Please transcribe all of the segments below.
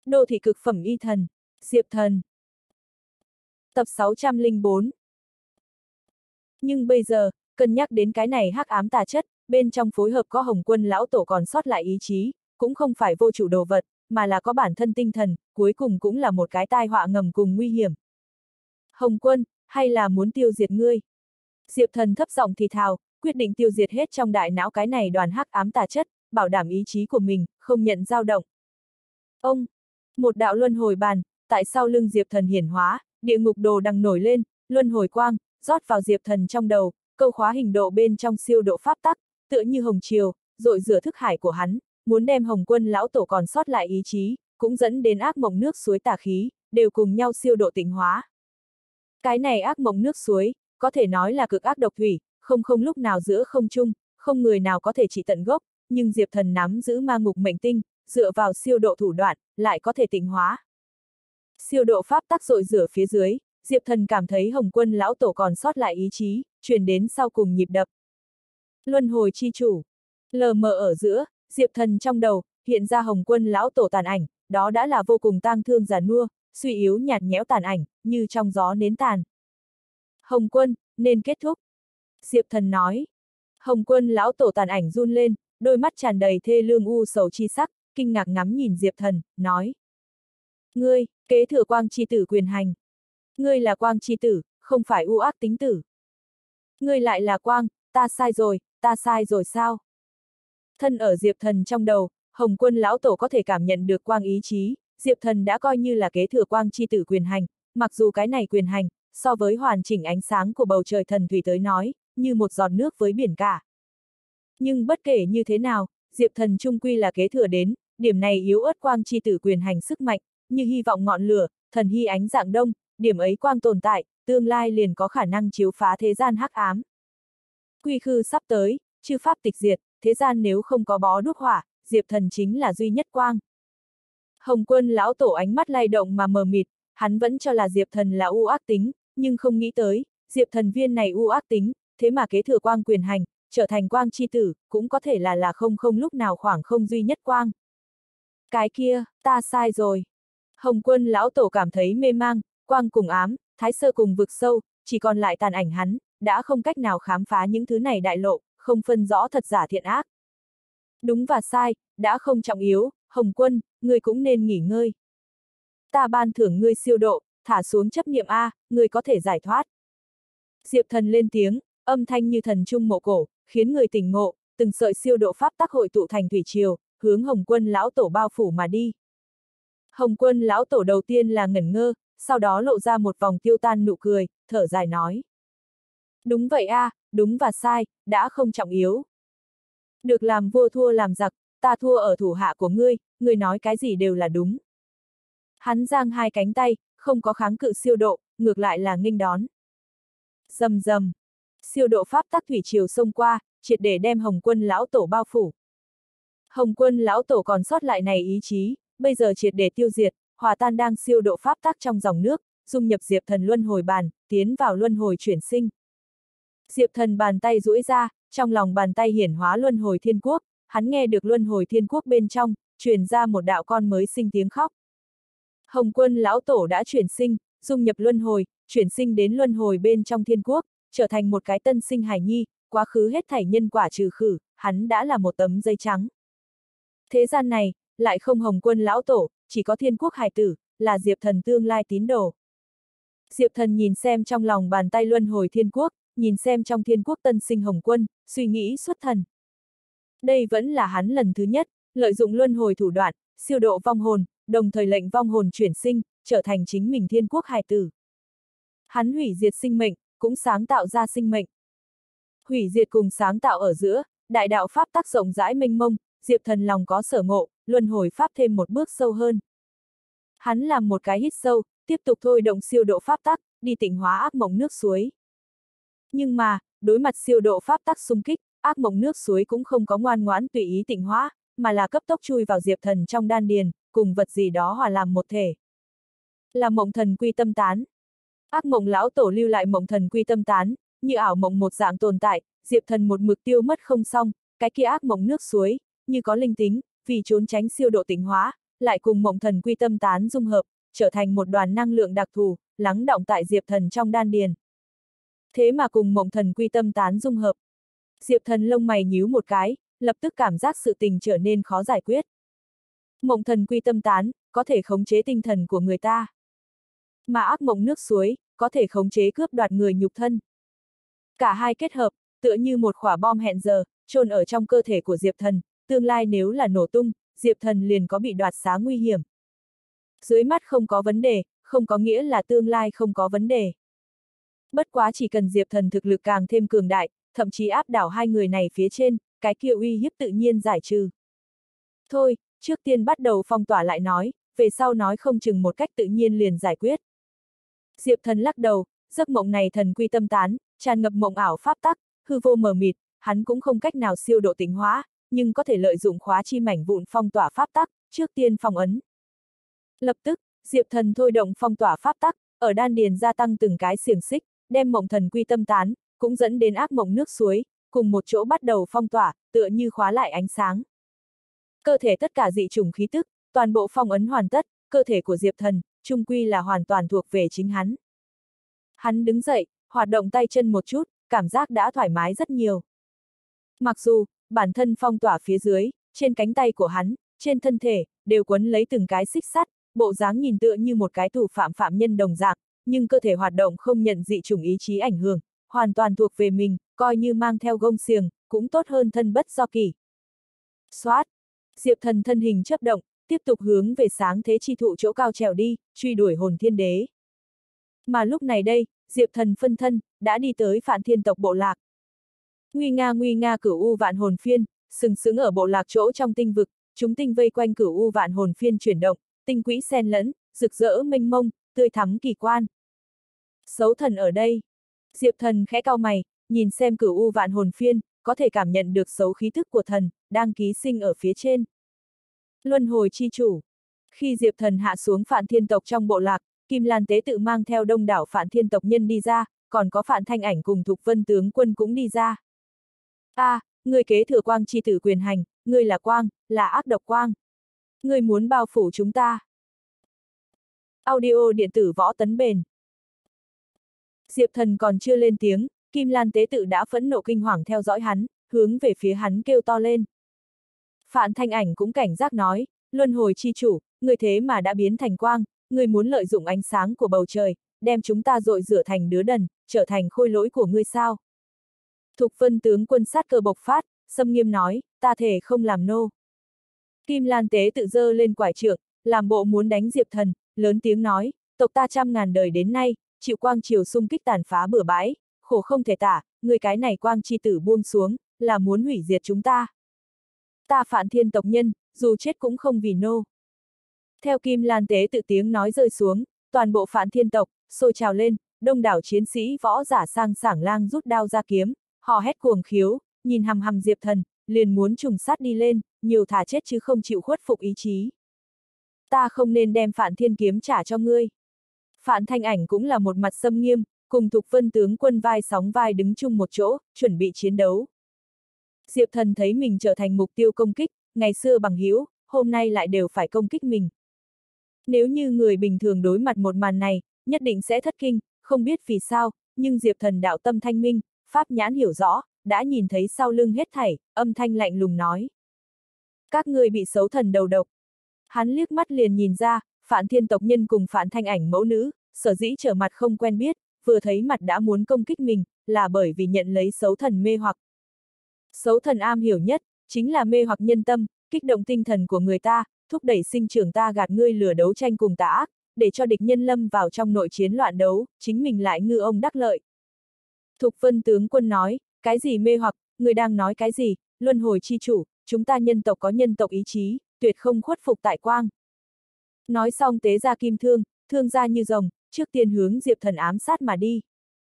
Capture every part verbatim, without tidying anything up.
Đô thị cực phẩm y thần, Diệp Thần. Tập sáu trăm lẻ bốn. Nhưng bây giờ, cân nhắc đến cái này hắc ám tà chất, bên trong phối hợp có Hồng Quân lão tổ còn sót lại ý chí, cũng không phải vô chủ đồ vật, mà là có bản thân tinh thần, cuối cùng cũng là một cái tai họa ngầm cùng nguy hiểm. Hồng Quân, hay là muốn tiêu diệt ngươi? Diệp Thần thấp giọng thì thào, quyết định tiêu diệt hết trong đại não cái này đoàn hắc ám tà chất, bảo đảm ý chí của mình, không nhận dao động. Ông, một đạo luân hồi bàn, tại sau lưng Diệp Thần hiển hóa, địa ngục đồ đằng nổi lên, luân hồi quang, rót vào Diệp Thần trong đầu, câu khóa hình độ bên trong siêu độ pháp tắc, tựa như hồng triều, dội rửa thức hải của hắn, muốn đem Hồng Quân lão tổ còn sót lại ý chí, cũng dẫn đến ác mộng nước suối tà khí, đều cùng nhau siêu độ tịnh hóa. Cái này ác mộng nước suối, có thể nói là cực ác độc thủy, không không lúc nào giữa không trung, không người nào có thể trị tận gốc, nhưng Diệp Thần nắm giữ ma ngục mệnh tinh, dựa vào siêu độ thủ đoạn, lại có thể tịnh hóa. Siêu độ pháp tắc dội rửa phía dưới, Diệp Thần cảm thấy Hồng Quân lão tổ còn sót lại ý chí, truyền đến sau cùng nhịp đập. Luân hồi chi chủ. Lờ mờ ở giữa, Diệp Thần trong đầu, hiện ra Hồng Quân lão tổ tàn ảnh, đó đã là vô cùng tang thương già nua, suy yếu nhạt nhẽo tàn ảnh, như trong gió nến tàn. Hồng Quân, nên kết thúc. Diệp Thần nói. Hồng Quân lão tổ tàn ảnh run lên, đôi mắt tràn đầy thê lương u sầu chi sắc, kinh ngạc ngắm nhìn Diệp Thần, nói. Ngươi, kế thừa quang chi tử quyền hành. Ngươi là quang chi tử, không phải u ác tính tử. Ngươi lại là quang, ta sai rồi, ta sai rồi sao? Thân ở Diệp Thần trong đầu, Hồng Quân lão tổ có thể cảm nhận được quang ý chí, Diệp Thần đã coi như là kế thừa quang chi tử quyền hành, mặc dù cái này quyền hành, so với hoàn chỉnh ánh sáng của bầu trời thần thủy tới nói, như một giọt nước với biển cả. Nhưng bất kể như thế nào, Diệp Thần chung quy là kế thừa đến, điểm này yếu ớt quang chi tử quyền hành sức mạnh, như hy vọng ngọn lửa, thần hy ánh dạng đông, điểm ấy quang tồn tại, tương lai liền có khả năng chiếu phá thế gian hắc ám. Quy khư sắp tới, chư pháp tịch diệt, thế gian nếu không có bó đuốc hỏa, Diệp Thần chính là duy nhất quang. Hồng Quân lão tổ ánh mắt lay động mà mờ mịt, hắn vẫn cho là Diệp Thần là u ác tính, nhưng không nghĩ tới, Diệp Thần viên này u ác tính, thế mà kế thừa quang quyền hành, trở thành quang chi tử, cũng có thể là là không không lúc nào khoảng không duy nhất quang. Cái kia, ta sai rồi. Hồng Quân lão tổ cảm thấy mê mang, quang cùng ám, thái sơ cùng vực sâu, chỉ còn lại tàn ảnh hắn, đã không cách nào khám phá những thứ này đại lộ, không phân rõ thật giả thiện ác. Đúng và sai, đã không trọng yếu, Hồng Quân, ngươi cũng nên nghỉ ngơi. Ta ban thưởng ngươi siêu độ, thả xuống chấp niệm A, ngươi có thể giải thoát. Diệp Thần lên tiếng, âm thanh như thần trung mộ cổ, khiến người tỉnh ngộ, từng sợi siêu độ pháp tắc hội tụ thành thủy triều, hướng Hồng Quân lão tổ bao phủ mà đi. Hồng Quân lão tổ đầu tiên là ngẩn ngơ, sau đó lộ ra một vòng tiêu tan nụ cười, thở dài nói. Đúng vậy a, à, đúng và sai, đã không trọng yếu. Được làm vua thua làm giặc, ta thua ở thủ hạ của ngươi, ngươi nói cái gì đều là đúng. Hắn giang hai cánh tay, không có kháng cự siêu độ, ngược lại là nghênh đón. Rầm rầm, siêu độ pháp tắc thủy triều xông qua, triệt để đem Hồng Quân lão tổ bao phủ. Hồng Quân lão tổ còn sót lại này ý chí, bây giờ triệt để tiêu diệt, hòa tan đang siêu độ pháp tắc trong dòng nước, dung nhập Diệp Thần luân hồi bàn, tiến vào luân hồi chuyển sinh. Diệp Thần bàn tay duỗi ra, trong lòng bàn tay hiển hóa luân hồi thiên quốc, hắn nghe được luân hồi thiên quốc bên trong, truyền ra một đạo con mới sinh tiếng khóc. Hồng Quân lão tổ đã chuyển sinh, dung nhập luân hồi, chuyển sinh đến luân hồi bên trong thiên quốc, trở thành một cái tân sinh hài nhi, quá khứ hết thảy nhân quả trừ khử, hắn đã là một tấm giấy trắng. Thế gian này, lại không Hồng Quân lão tổ, chỉ có thiên quốc hài tử, là Diệp Thần tương lai tín đồ. Diệp Thần nhìn xem trong lòng bàn tay luân hồi thiên quốc, nhìn xem trong thiên quốc tân sinh Hồng Quân, suy nghĩ xuất thần. Đây vẫn là hắn lần thứ nhất, lợi dụng luân hồi thủ đoạn, siêu độ vong hồn, đồng thời lệnh vong hồn chuyển sinh, trở thành chính mình thiên quốc hài tử. Hắn hủy diệt sinh mệnh, cũng sáng tạo ra sinh mệnh. Hủy diệt cùng sáng tạo ở giữa, đại đạo pháp tắc rộng rãi mênh mông, Diệp Thần lòng có sở ngộ, luân hồi pháp thêm một bước sâu hơn. Hắn làm một cái hít sâu, tiếp tục thôi động siêu độ pháp tắc, đi tịnh hóa ác mộng nước suối. Nhưng mà, đối mặt siêu độ pháp tắc xung kích, ác mộng nước suối cũng không có ngoan ngoãn tùy ý tịnh hóa, mà là cấp tốc chui vào Diệp Thần trong đan điền, cùng vật gì đó hòa làm một thể. Là mộng thần quy tâm tán. Ác mộng lão tổ lưu lại mộng thần quy tâm tán, như ảo mộng một dạng tồn tại, Diệp Thần một mực tiêu mất không xong, cái kia ác mộng nước suối, như có linh tính, vì trốn tránh siêu độ tịnh hóa, lại cùng mộng thần quy tâm tán dung hợp, trở thành một đoàn năng lượng đặc thù, lắng đọng tại Diệp Thần trong đan điền. Thế mà cùng mộng thần quy tâm tán dung hợp. Diệp Thần lông mày nhíu một cái, lập tức cảm giác sự tình trở nên khó giải quyết. Mộng thần quy tâm tán, có thể khống chế tinh thần của người ta. Mà ác mộng nước suối, có thể khống chế cướp đoạt người nhục thân. Cả hai kết hợp, tựa như một quả bom hẹn giờ, chôn ở trong cơ thể của Diệp Thần, tương lai nếu là nổ tung, Diệp Thần liền có bị đoạt xá nguy hiểm. Dưới mắt không có vấn đề, không có nghĩa là tương lai không có vấn đề. Bất quá chỉ cần Diệp Thần thực lực càng thêm cường đại, thậm chí áp đảo hai người này phía trên, cái kia uy hiếp tự nhiên giải trừ. Thôi, trước tiên bắt đầu phong tỏa lại nói, về sau nói không chừng một cách tự nhiên liền giải quyết. Diệp Thần lắc đầu, giấc mộng này thần quy tâm tán, tràn ngập mộng ảo pháp tắc, hư vô mờ mịt, hắn cũng không cách nào siêu độ tịnh hóa, nhưng có thể lợi dụng khóa chi mảnh vụn phong tỏa pháp tắc, trước tiên phong ấn. Lập tức, Diệp Thần thôi động phong tỏa pháp tắc, ở đan điền gia tăng từng cái xiềng xích, đem mộng thần quy tâm tán, cũng dẫn đến ác mộng nước suối, cùng một chỗ bắt đầu phong tỏa, tựa như khóa lại ánh sáng. Cơ thể tất cả dị chủng khí tức, toàn bộ phong ấn hoàn tất, cơ thể của Diệp Thần, chung quy là hoàn toàn thuộc về chính hắn. Hắn đứng dậy, hoạt động tay chân một chút, cảm giác đã thoải mái rất nhiều. Mặc dù, bản thân phong tỏa phía dưới, trên cánh tay của hắn, trên thân thể, đều quấn lấy từng cái xích sắt, bộ dáng nhìn tựa như một cái tù phạm phạm nhân đồng dạng, nhưng cơ thể hoạt động không nhận dị chủng ý chí ảnh hưởng, hoàn toàn thuộc về mình, coi như mang theo gông xiềng, cũng tốt hơn thân bất do kỷ. Xoát! Diệp Thần thân hình chớp động, tiếp tục hướng về sáng thế chi thụ chỗ cao trèo đi, truy đuổi hồn thiên đế. Mà lúc này đây, Diệp Thần phân thân, đã đi tới Phạn Thiên tộc bộ lạc. Nguy nga nguy nga cửu u vạn hồn phiên, sừng sững ở bộ lạc chỗ trong tinh vực, chúng tinh vây quanh cửu u vạn hồn phiên chuyển động, tinh quỹ xen lẫn, rực rỡ mênh mông, tươi thắm kỳ quan. Sấu thần ở đây. Diệp Thần khẽ cau mày, nhìn xem cửu u vạn hồn phiên, có thể cảm nhận được xấu khí thức của thần, đang ký sinh ở phía trên. Luân hồi chi chủ. Khi Diệp Thần hạ xuống Phạn Thiên tộc trong bộ lạc, Kim Lan Tế tự mang theo đông đảo Phạn Thiên tộc nhân đi ra, còn có Phạn Thanh Ảnh cùng Thục Vân tướng quân cũng đi ra. A, à, người kế thừa quang chi tử quyền hành, người là quang, là ác độc quang. Người muốn bao phủ chúng ta. Audio điện tử võ tấn bền. Diệp Thần còn chưa lên tiếng, Kim Lan Tế tự đã phẫn nộ kinh hoàng theo dõi hắn, hướng về phía hắn kêu to lên. Phạn Thanh Ảnh cũng cảnh giác nói, luân hồi chi chủ, người thế mà đã biến thành quang, người muốn lợi dụng ánh sáng của bầu trời, đem chúng ta dội rửa thành đứa đần, trở thành khôi lỗi của ngươi sao? Thục Vân tướng quân sát cơ bộc phát, xâm nghiêm nói, ta thể không làm nô. Kim Lan Tế tự giơ lên quải trượng, làm bộ muốn đánh Diệp Thần, lớn tiếng nói, tộc ta trăm ngàn đời đến nay, chịu quang triều xung kích tàn phá bừa bãi, khổ không thể tả, người cái này quang chi tử buông xuống, là muốn hủy diệt chúng ta. Ta Phạn Thiên tộc nhân, dù chết cũng không vì nô. Theo Kim Lan Tế tự tiếng nói rơi xuống, toàn bộ Phạn Thiên tộc, sôi trào lên, đông đảo chiến sĩ võ giả sang sảng lang rút đao ra kiếm, họ hét cuồng khiếu, nhìn hằm hằm Diệp Thần, liền muốn trùng sát đi lên, nhiều thà chết chứ không chịu khuất phục ý chí. Ta không nên đem Phạn Thiên kiếm trả cho ngươi. Phạn Thanh Ảnh cũng là một mặt xâm nghiêm, cùng Thục Vân tướng quân vai sóng vai đứng chung một chỗ, chuẩn bị chiến đấu. Diệp Thần thấy mình trở thành mục tiêu công kích, ngày xưa bằng hữu, hôm nay lại đều phải công kích mình. Nếu như người bình thường đối mặt một màn này, nhất định sẽ thất kinh, không biết vì sao, nhưng Diệp Thần đạo tâm thanh minh, pháp nhãn hiểu rõ, đã nhìn thấy sau lưng hết thảy, âm thanh lạnh lùng nói. Các ngươi bị xấu thần đầu độc. Hắn liếc mắt liền nhìn ra, Phạn Thiên tộc nhân cùng Phạn Thanh Ảnh mẫu nữ, sở dĩ trở mặt không quen biết, vừa thấy mặt đã muốn công kích mình, là bởi vì nhận lấy xấu thần mê hoặc. Xấu thần am hiểu nhất, chính là mê hoặc nhân tâm, kích động tinh thần của người ta, thúc đẩy sinh trưởng ta gạt ngươi lừa đấu tranh cùng tà ác, để cho địch nhân lâm vào trong nội chiến loạn đấu, chính mình lại ngư ông đắc lợi. Thục Vân tướng quân nói, cái gì mê hoặc, người đang nói cái gì, luân hồi chi chủ, chúng ta nhân tộc có nhân tộc ý chí, tuyệt không khuất phục tại quang. Nói xong tế ra kim thương, thương ra như rồng, trước tiên hướng Diệp Thần ám sát mà đi.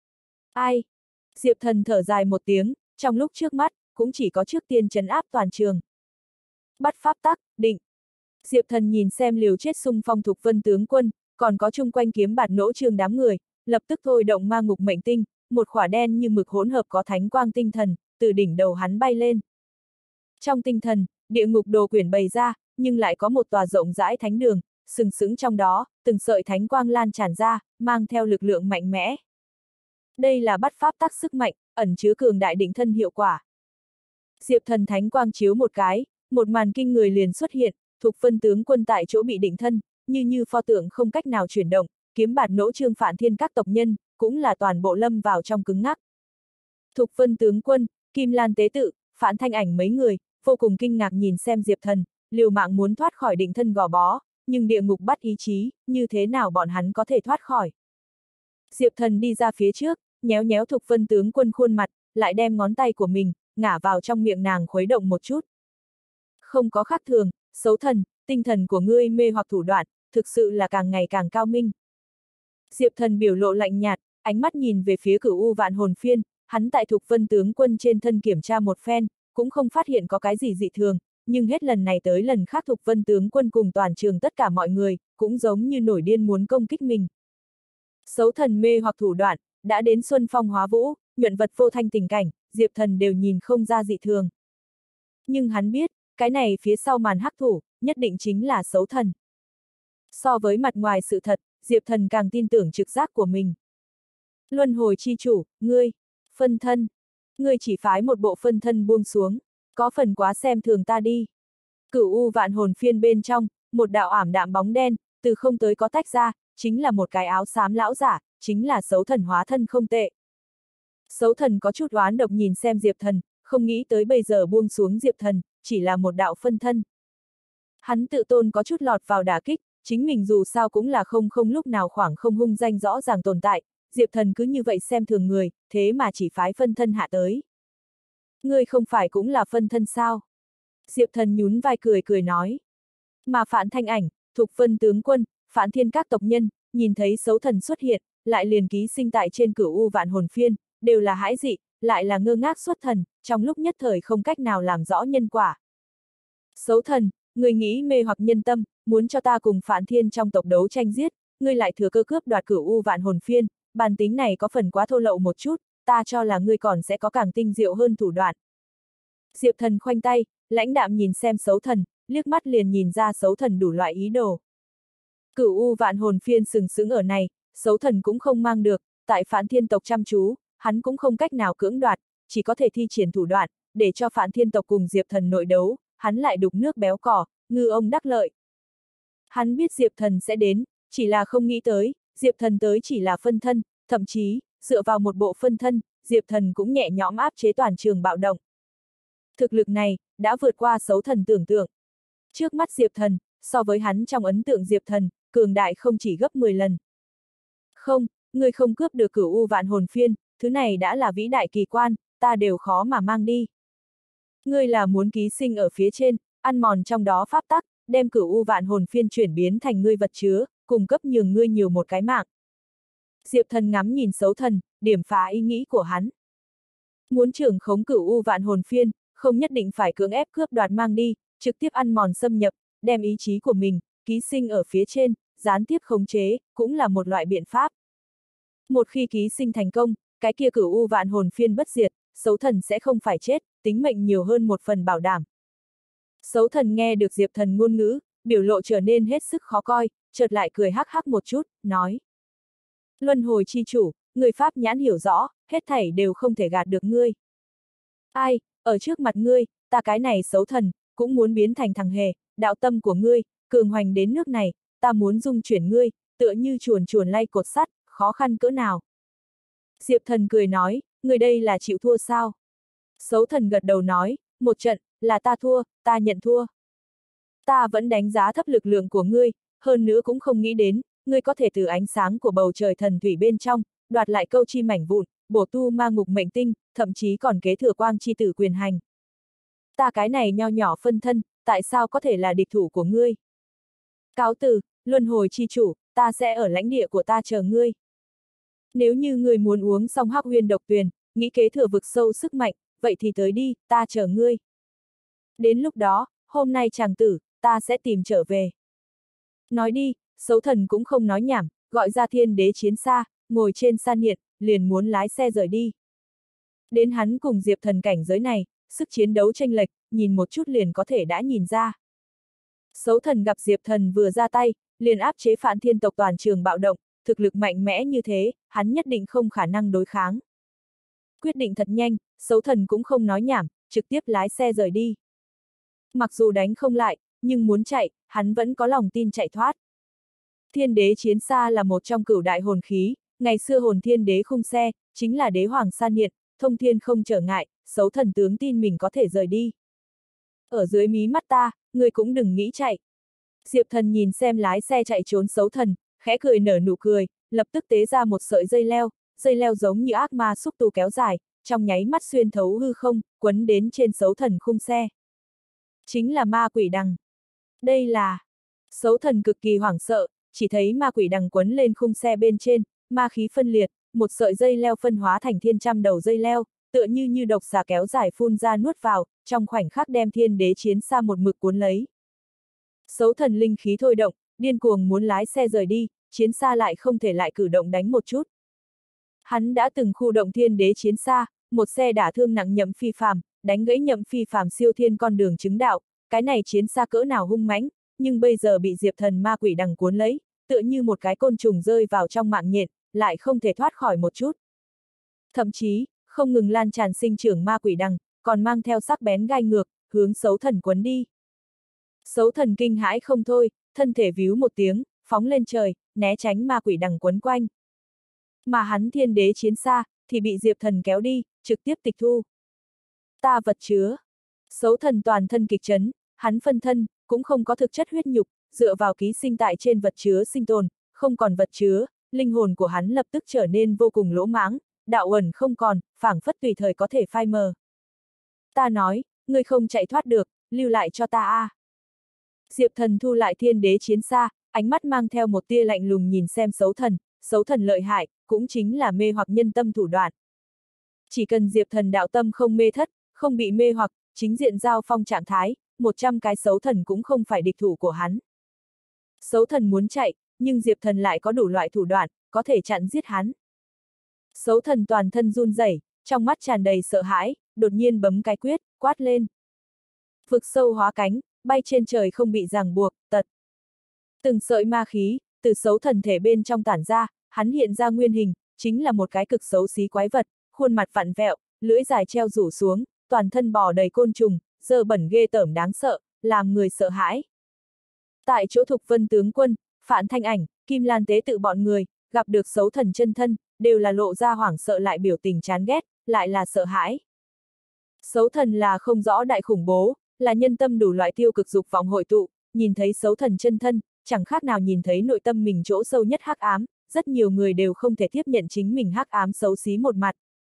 Ai? Diệp Thần thở dài một tiếng, trong lúc trước mắt, cũng chỉ có trước tiên trấn áp toàn trường. Bắt pháp tắc, định. Diệp Thần nhìn xem liều chết xung phong Thục Vân tướng quân, còn có chung quanh kiếm bạt nỗ trương đám người, lập tức thôi động ma ngục mệnh tinh, một khỏa đen như mực hỗn hợp có thánh quang tinh thần, từ đỉnh đầu hắn bay lên. Trong tinh thần, địa ngục đồ quyển bày ra, nhưng lại có một tòa rộng rãi thánh đường, sừng sững trong đó, từng sợi thánh quang lan tràn ra, mang theo lực lượng mạnh mẽ. Đây là bắt pháp tắc sức mạnh, ẩn chứa cường đại định thân hiệu quả. Diệp Thần thánh quang chiếu một cái, một màn kinh người liền xuất hiện, Thục Vân tướng quân tại chỗ bị định thân, như như pho tượng không cách nào chuyển động, kiếm bạt nỗ trương Phản Thiên các tộc nhân, cũng là toàn bộ lâm vào trong cứng ngắc. Thục Vân tướng quân, Kim Lan tế tự, Phản Thanh Ảnh mấy người, vô cùng kinh ngạc nhìn xem Diệp Thần, liều mạng muốn thoát khỏi định thân gò bó, nhưng địa ngục bắt ý chí, như thế nào bọn hắn có thể thoát khỏi. Diệp Thần đi ra phía trước, nhéo nhéo Thục Vân tướng quân khuôn mặt, lại đem ngón tay của mình, ngả vào trong miệng nàng khuấy động một chút. Không có khác thường, xấu thần, tinh thần của ngươi mê hoặc thủ đoạn, thực sự là càng ngày càng cao minh. Diệp Thần biểu lộ lạnh nhạt, ánh mắt nhìn về phía Cửu U Vạn Hồn Phiên, hắn tại Thục Vân tướng quân trên thân kiểm tra một phen, cũng không phát hiện có cái gì dị thường, nhưng hết lần này tới lần khác Thục Vân tướng quân cùng toàn trường tất cả mọi người, cũng giống như nổi điên muốn công kích mình. Xấu thần mê hoặc thủ đoạn, đã đến xuân phong hóa vũ, nhuận vật vô thanh tình cảnh, Diệp Thần đều nhìn không ra dị thường. Nhưng hắn biết, cái này phía sau màn hắc thủ, nhất định chính là xấu thần. So với mặt ngoài sự thật, Diệp Thần càng tin tưởng trực giác của mình. Luân hồi chi chủ, ngươi, phân thân, ngươi chỉ phái một bộ phân thân buông xuống, có phần quá xem thường ta đi. Cửu U Vạn Hồn Phiên bên trong, một đạo ảm đạm bóng đen, từ không tới có tách ra, chính là một cái áo xám lão giả, chính là xấu thần hóa thân không tệ. Xấu thần có chút oán độc nhìn xem Diệp Thần, không nghĩ tới bây giờ buông xuống Diệp Thần, chỉ là một đạo phân thân. Hắn tự tôn có chút lọt vào đả kích, chính mình dù sao cũng là không không lúc nào khoảng không hung danh rõ ràng tồn tại, Diệp Thần cứ như vậy xem thường người, thế mà chỉ phái phân thân hạ tới. Ngươi không phải cũng là phân thân sao? Diệp Thần nhún vai cười cười nói. Mà Phản Thanh Ảnh, Thục Vân tướng quân, Phản Thiên các tộc nhân, nhìn thấy xấu thần xuất hiện, lại liền ký sinh tại trên Cửu U Vạn Hồn Phiên, đều là hãi dị, lại là ngơ ngác xuất thần, trong lúc nhất thời không cách nào làm rõ nhân quả. Xấu thần, người nghĩ mê hoặc nhân tâm, muốn cho ta cùng Phản Thiên trong tộc đấu tranh giết, ngươi lại thừa cơ cướp đoạt Cửu U Vạn Hồn Phiên, bản tính này có phần quá thô lậu một chút, ta cho là ngươi còn sẽ có càng tinh diệu hơn thủ đoạn. Diệp Thần khoanh tay, lãnh đạm nhìn xem xấu thần, liếc mắt liền nhìn ra xấu thần đủ loại ý đồ. Cửu U Vạn Hồn Phiên sừng sững ở này, xấu thần cũng không mang được, tại Phản Thiên tộc chăm chú, hắn cũng không cách nào cưỡng đoạt, chỉ có thể thi triển thủ đoạn, để cho Phản Thiên tộc cùng Diệp Thần nội đấu, hắn lại đục nước béo cỏ, ngư ông đắc lợi. Hắn biết Diệp Thần sẽ đến, chỉ là không nghĩ tới, Diệp Thần tới chỉ là phân thân, thậm chí, dựa vào một bộ phân thân, Diệp Thần cũng nhẹ nhõm áp chế toàn trường bạo động. Thực lực này, đã vượt qua xấu thần tưởng tượng. Trước mắt Diệp Thần, so với hắn trong ấn tượng Diệp Thần, cường đại không chỉ gấp mười lần. Không, ngươi không cướp được Cửu U Vạn Hồn Phiên, thứ này đã là vĩ đại kỳ quan, ta đều khó mà mang đi. Ngươi là muốn ký sinh ở phía trên, ăn mòn trong đó pháp tắc, đem Cửu U Vạn Hồn Phiên chuyển biến thành ngươi vật chứa, cung cấp nhường ngươi nhiều một cái mạng. Diệp Thần ngắm nhìn xấu thần, điểm phá ý nghĩ của hắn. Muốn trưởng khống Cửu U Vạn Hồn Phiên, không nhất định phải cưỡng ép cướp đoạt mang đi, trực tiếp ăn mòn xâm nhập, đem ý chí của mình, ký sinh ở phía trên, gián tiếp khống chế, cũng là một loại biện pháp. Một khi ký sinh thành công, cái kia Cửu U Vạn Hồn Phiên bất diệt, xấu thần sẽ không phải chết, tính mệnh nhiều hơn một phần bảo đảm. Xấu thần nghe được Diệp Thần ngôn ngữ, biểu lộ trở nên hết sức khó coi, chợt lại cười hắc hắc một chút, nói. Luân hồi chi chủ, người Pháp nhãn hiểu rõ, hết thảy đều không thể gạt được ngươi. Ai, ở trước mặt ngươi, ta cái này xấu thần, cũng muốn biến thành thằng hề, đạo tâm của ngươi, cường hoành đến nước này, ta muốn dung chuyển ngươi, tựa như chuồn chuồn lay cột sắt, khó khăn cỡ nào. Diệp Thần cười nói, người đây là chịu thua sao? Xấu thần gật đầu nói, một trận, là ta thua, ta nhận thua. Ta vẫn đánh giá thấp lực lượng của ngươi, hơn nữa cũng không nghĩ đến, ngươi có thể từ ánh sáng của bầu trời thần thủy bên trong, đoạt lại câu chi mảnh vụn, bổ tu ma ngục mệnh tinh, thậm chí còn kế thừa quang chi tử quyền hành. Ta cái này nho nhỏ phân thân, tại sao có thể là địch thủ của ngươi? Cáo từ, luân hồi chi chủ, ta sẽ ở lãnh địa của ta chờ ngươi. Nếu như ngươi muốn uống xong hắc huyền độc tuyền, nghĩ kế thừa vực sâu sức mạnh, vậy thì tới đi, ta chờ ngươi. Đến lúc đó, hôm nay chàng tử, ta sẽ tìm trở về. Nói đi, xấu thần cũng không nói nhảm, gọi ra thiên đế chiến xa, ngồi trên sa nhiệt, liền muốn lái xe rời đi. Đến hắn cùng Diệp Thần cảnh giới này, sức chiến đấu chênh lệch, nhìn một chút liền có thể đã nhìn ra. Sấu thần gặp Diệp Thần vừa ra tay, liền áp chế Phạn Thiên tộc toàn trường bạo động, thực lực mạnh mẽ như thế, hắn nhất định không khả năng đối kháng. Quyết định thật nhanh, Sấu thần cũng không nói nhảm, trực tiếp lái xe rời đi. Mặc dù đánh không lại, nhưng muốn chạy, hắn vẫn có lòng tin chạy thoát. Thiên đế chiến xa là một trong cửu đại hồn khí, ngày xưa hồn thiên đế khung xe, chính là đế hoàng san nhiệt, thông thiên không trở ngại, Sấu thần tướng tin mình có thể rời đi. Ở dưới mí mắt ta, người cũng đừng nghĩ chạy. Diệp Thần nhìn xem lái xe chạy trốn Sấu thần, khẽ cười nở nụ cười, lập tức tế ra một sợi dây leo, dây leo giống như ác ma xúc tu kéo dài, trong nháy mắt xuyên thấu hư không, quấn đến trên Sấu thần khung xe. Chính là ma quỷ đằng. Đây là... Sấu thần cực kỳ hoảng sợ, chỉ thấy ma quỷ đằng quấn lên khung xe bên trên, ma khí phân liệt, một sợi dây leo phân hóa thành thiên trăm đầu dây leo, tựa như như độc xà kéo dài phun ra nuốt vào, trong khoảnh khắc đem thiên đế chiến xa một mực cuốn lấy. Sấu thần linh khí thôi động, điên cuồng muốn lái xe rời đi, chiến xa lại không thể lại cử động đánh một chút. Hắn đã từng khu động thiên đế chiến xa, một xe đả thương nặng Nhậm Phi Phàm, đánh gãy Nhậm Phi Phàm siêu thiên con đường chứng đạo, cái này chiến xa cỡ nào hung mãnh, nhưng bây giờ bị Diệp Thần ma quỷ đằng cuốn lấy, tựa như một cái côn trùng rơi vào trong mạng nhện, lại không thể thoát khỏi một chút. Thậm chí, không ngừng lan tràn sinh trưởng ma quỷ đằng, còn mang theo sắc bén gai ngược, hướng Sấu thần quấn đi. Sấu thần kinh hãi không thôi, thân thể víu một tiếng, phóng lên trời, né tránh ma quỷ đằng quấn quanh. Mà hắn thiên đế chiến xa, thì bị Diệp Thần kéo đi, trực tiếp tịch thu. Ta vật chứa. Sấu thần toàn thân kịch chấn, hắn phân thân, cũng không có thực chất huyết nhục, dựa vào ký sinh tại trên vật chứa sinh tồn, không còn vật chứa, linh hồn của hắn lập tức trở nên vô cùng lỗ mãng, đạo ẩn không còn, phảng phất tùy thời có thể phai mờ. Ta nói, ngươi không chạy thoát được, lưu lại cho ta a. À. Diệp Thần thu lại thiên đế chiến xa, ánh mắt mang theo một tia lạnh lùng nhìn xem Sấu thần, Sấu thần lợi hại, cũng chính là mê hoặc nhân tâm thủ đoạn. Chỉ cần Diệp Thần đạo tâm không mê thất, không bị mê hoặc, chính diện giao phong trạng thái, một trăm cái Sấu thần cũng không phải địch thủ của hắn. Sấu thần muốn chạy, nhưng Diệp Thần lại có đủ loại thủ đoạn, có thể chặn giết hắn. Sấu thần toàn thân run rẩy, trong mắt tràn đầy sợ hãi, đột nhiên bấm cái quyết, quát lên. Vực sâu hóa cánh, bay trên trời không bị ràng buộc, tật. Từng sợi ma khí, từ Sấu thần thể bên trong tản ra, hắn hiện ra nguyên hình, chính là một cái cực xấu xí quái vật, khuôn mặt vặn vẹo, lưỡi dài treo rủ xuống, toàn thân bò đầy côn trùng, dơ bẩn ghê tởm đáng sợ, làm người sợ hãi. Tại chỗ Thục Vân tướng quân, Phạn Thanh Ảnh, Kim Lan tế tự bọn người, gặp được Sấu thần chân thân, đều là lộ ra hoảng sợ lại biểu tình chán ghét, lại là sợ hãi. Sấu thần là không rõ đại khủng bố, là nhân tâm đủ loại tiêu cực dục vọng hội tụ, nhìn thấy Sấu thần chân thân, chẳng khác nào nhìn thấy nội tâm mình chỗ sâu nhất hắc ám, rất nhiều người đều không thể tiếp nhận chính mình hắc ám xấu xí một mặt.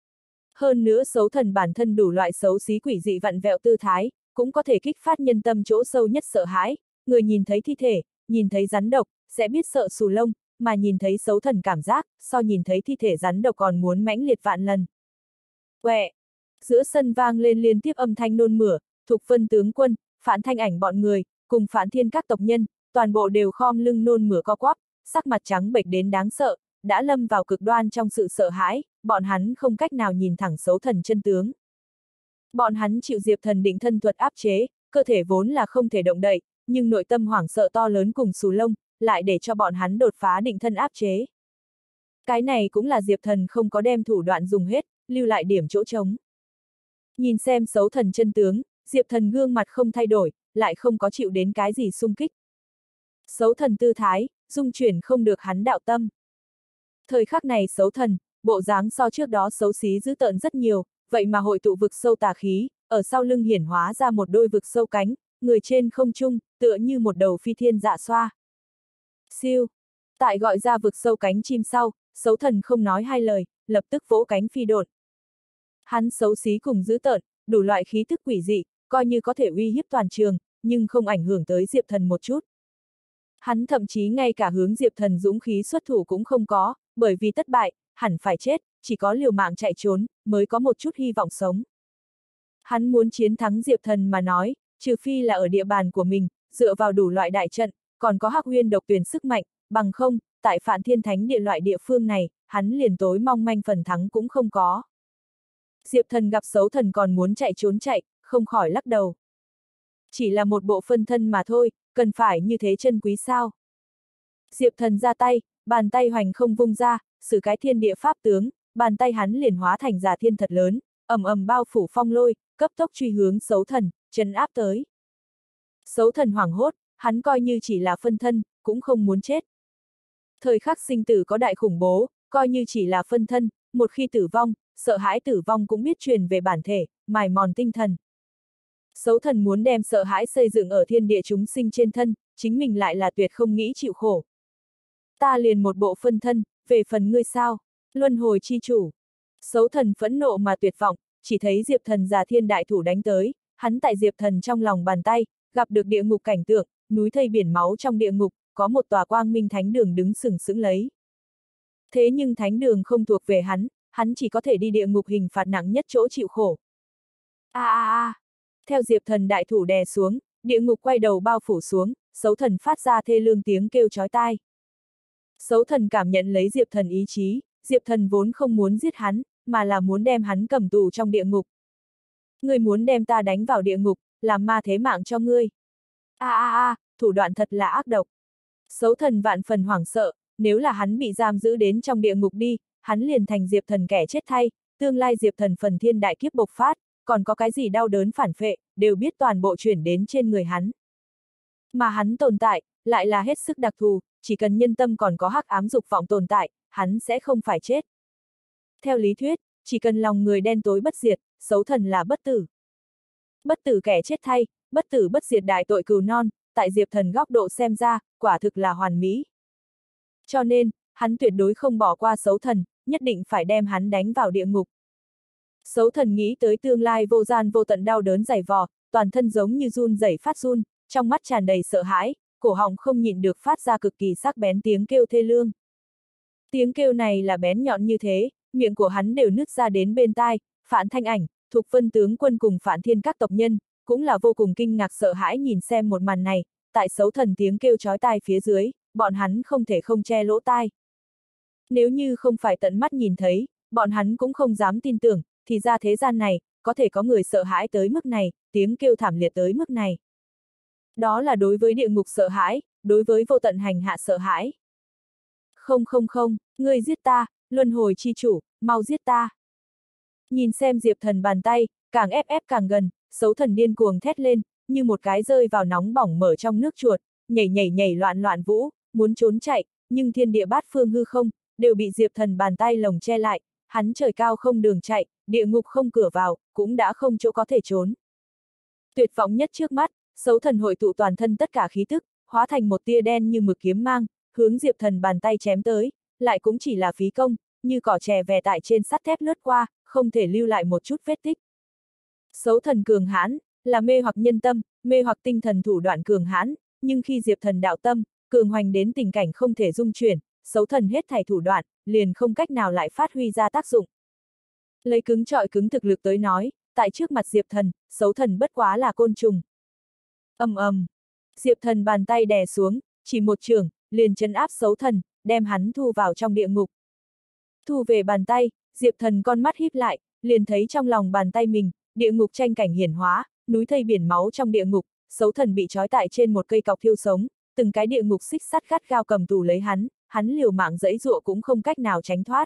Hơn nữa Sấu thần bản thân đủ loại xấu xí quỷ dị vặn vẹo tư thái, cũng có thể kích phát nhân tâm chỗ sâu nhất sợ hãi, người nhìn thấy thi thể, nhìn thấy rắn độc, sẽ biết sợ xù lông, mà nhìn thấy Sấu thần cảm giác, so nhìn thấy thi thể rắn độc còn muốn mãnh liệt vạn lần. Quẹ! Giữa sân vang lên liên tiếp âm thanh nôn mửa, Thục Vân tướng quân, Phạn Thanh Ảnh bọn người, cùng Phạn Thiên các tộc nhân, toàn bộ đều khom lưng nôn mửa co quắp, sắc mặt trắng bệch đến đáng sợ, đã lâm vào cực đoan trong sự sợ hãi, bọn hắn không cách nào nhìn thẳng Sấu thần chân tướng. Bọn hắn chịu Diệp Thần định thân thuật áp chế, cơ thể vốn là không thể động đậy, nhưng nội tâm hoảng sợ to lớn cùng xù lông, lại để cho bọn hắn đột phá định thân áp chế. Cái này cũng là Diệp Thần không có đem thủ đoạn dùng hết, lưu lại điểm chỗ trống. Nhìn xem Sấu thần chân tướng, Diệp Thần gương mặt không thay đổi, lại không có chịu đến cái gì xung kích. Sấu thần tư thái, dung chuyển không được hắn đạo tâm. Thời khắc này Sấu thần, bộ dáng so trước đó xấu xí dữ tợn rất nhiều, vậy mà hội tụ vực sâu tà khí, ở sau lưng hiển hóa ra một đôi vực sâu cánh, người trên không trung, tựa như một đầu phi thiên dạ xoa. Siêu! Tại gọi ra vực sâu cánh chim sau, Sấu thần không nói hai lời, lập tức vỗ cánh phi đột. Hắn xấu xí cùng dữ tợn, đủ loại khí tức quỷ dị, coi như có thể uy hiếp toàn trường, nhưng không ảnh hưởng tới Diệp Thần một chút. Hắn thậm chí ngay cả hướng Diệp Thần dũng khí xuất thủ cũng không có, bởi vì thất bại, hẳn phải chết, chỉ có liều mạng chạy trốn, mới có một chút hy vọng sống. Hắn muốn chiến thắng Diệp Thần mà nói, trừ phi là ở địa bàn của mình, dựa vào đủ loại đại trận, còn có Hắc Huyên độc tuyển sức mạnh, bằng không, tại Phạn Thiên Thánh địa loại địa phương này, hắn liền tối mong manh phần thắng cũng không có. Diệp Thần gặp Sấu thần còn muốn chạy trốn chạy, không khỏi lắc đầu. Chỉ là một bộ phân thân mà thôi, cần phải như thế chân quý sao? Diệp Thần ra tay, bàn tay hoành không vung ra, sử cái thiên địa pháp tướng, bàn tay hắn liền hóa thành giả thiên thật lớn, ầm ầm bao phủ phong lôi, cấp tốc truy hướng Sấu Thần, trấn áp tới. Sấu Thần hoảng hốt, hắn coi như chỉ là phân thân, cũng không muốn chết. Thời khắc sinh tử có đại khủng bố, coi như chỉ là phân thân, một khi tử vong, sợ hãi tử vong cũng biết truyền về bản thể, mài mòn tinh thần. Sấu Thần muốn đem sợ hãi xây dựng ở thiên địa chúng sinh trên thân, chính mình lại là tuyệt không nghĩ chịu khổ. Ta liền một bộ phân thân, về phần ngươi sao? Luân hồi chi chủ. Sấu Thần phẫn nộ mà tuyệt vọng, chỉ thấy Diệp Thần già thiên đại thủ đánh tới, hắn tại Diệp Thần trong lòng bàn tay, gặp được địa ngục cảnh tượng, núi thây biển máu trong địa ngục, có một tòa quang minh thánh đường đứng sừng sững lấy. Thế nhưng thánh đường không thuộc về hắn, hắn chỉ có thể đi địa ngục hình phạt nặng nhất chỗ chịu khổ. A a a! Theo Diệp Thần đại thủ đè xuống, địa ngục quay đầu bao phủ xuống, Sấu Thần phát ra thê lương tiếng kêu chói tai. Sấu Thần cảm nhận lấy Diệp Thần ý chí, Diệp Thần vốn không muốn giết hắn, mà là muốn đem hắn cầm tù trong địa ngục. Ngươi muốn đem ta đánh vào địa ngục, làm ma thế mạng cho ngươi. A a a, thủ đoạn thật là ác độc. Sấu Thần vạn phần hoảng sợ, nếu là hắn bị giam giữ đến trong địa ngục đi, hắn liền thành Diệp Thần kẻ chết thay, tương lai Diệp Thần phần thiên đại kiếp bộc phát, còn có cái gì đau đớn phản phệ, đều biết toàn bộ chuyển đến trên người hắn. Mà hắn tồn tại, lại là hết sức đặc thù, chỉ cần nhân tâm còn có hắc ám dục vọng tồn tại, hắn sẽ không phải chết. Theo lý thuyết, chỉ cần lòng người đen tối bất diệt, Sấu Thần là bất tử. Bất tử kẻ chết thay, bất tử bất diệt đại tội cừu non, tại Diệp Thần góc độ xem ra, quả thực là hoàn mỹ. Cho nên, hắn tuyệt đối không bỏ qua Sấu Thần, nhất định phải đem hắn đánh vào địa ngục. Sấu Thần nghĩ tới tương lai vô gian vô tận đau đớn dày vò, toàn thân giống như run rẩy phát run, trong mắt tràn đầy sợ hãi, cổ họng không nhịn được phát ra cực kỳ sắc bén tiếng kêu thê lương. Tiếng kêu này là bén nhọn như thế, miệng của hắn đều nứt ra đến bên tai, Phản Thanh Ảnh, Thục Vân tướng quân cùng Phản Thiên các tộc nhân, cũng là vô cùng kinh ngạc sợ hãi nhìn xem một màn này, tại Sấu Thần tiếng kêu chói tai phía dưới, bọn hắn không thể không che lỗ tai. Nếu như không phải tận mắt nhìn thấy, bọn hắn cũng không dám tin tưởng, thì ra thế gian này, có thể có người sợ hãi tới mức này, tiếng kêu thảm liệt tới mức này. Đó là đối với địa ngục sợ hãi, đối với vô tận hành hạ sợ hãi. Không không không, ngươi giết ta, luân hồi chi chủ, mau giết ta. Nhìn xem Diệp Thần bàn tay, càng ép ép càng gần, Sấu Thần điên cuồng thét lên, như một cái rơi vào nóng bỏng mở trong nước chuột, nhảy nhảy nhảy loạn loạn vũ, muốn trốn chạy, nhưng thiên địa bát phương hư không, đều bị Diệp Thần bàn tay lồng che lại, hắn trời cao không đường chạy, địa ngục không cửa vào, cũng đã không chỗ có thể trốn. Tuyệt vọng nhất trước mắt, Sấu Thần hội tụ toàn thân tất cả khí tức, hóa thành một tia đen như mực kiếm mang, hướng Diệp Thần bàn tay chém tới, lại cũng chỉ là phí công, như cỏ chè vè tại trên sắt thép lướt qua, không thể lưu lại một chút vết tích. Sấu Thần cường hãn, là mê hoặc nhân tâm, mê hoặc tinh thần thủ đoạn cường hãn, nhưng khi Diệp Thần đạo tâm, cường hoành đến tình cảnh không thể dung chuyển, Sấu Thần hết thảy thủ đoạn, liền không cách nào lại phát huy ra tác dụng. Lấy cứng trọi cứng thực lực tới nói, tại trước mặt Diệp Thần, Sấu Thần bất quá là côn trùng. Ầm ầm, Diệp Thần bàn tay đè xuống, chỉ một chưởng, liền trấn áp Sấu Thần, đem hắn thu vào trong địa ngục. Thu về bàn tay, Diệp Thần con mắt híp lại, liền thấy trong lòng bàn tay mình, địa ngục tranh cảnh hiển hóa, núi thây biển máu trong địa ngục, Sấu Thần bị trói tại trên một cây cọc thiêu sống, từng cái địa ngục xích sắt gắt gao cầm tù lấy hắn, hắn liều mạng giãy giụa cũng không cách nào tránh thoát.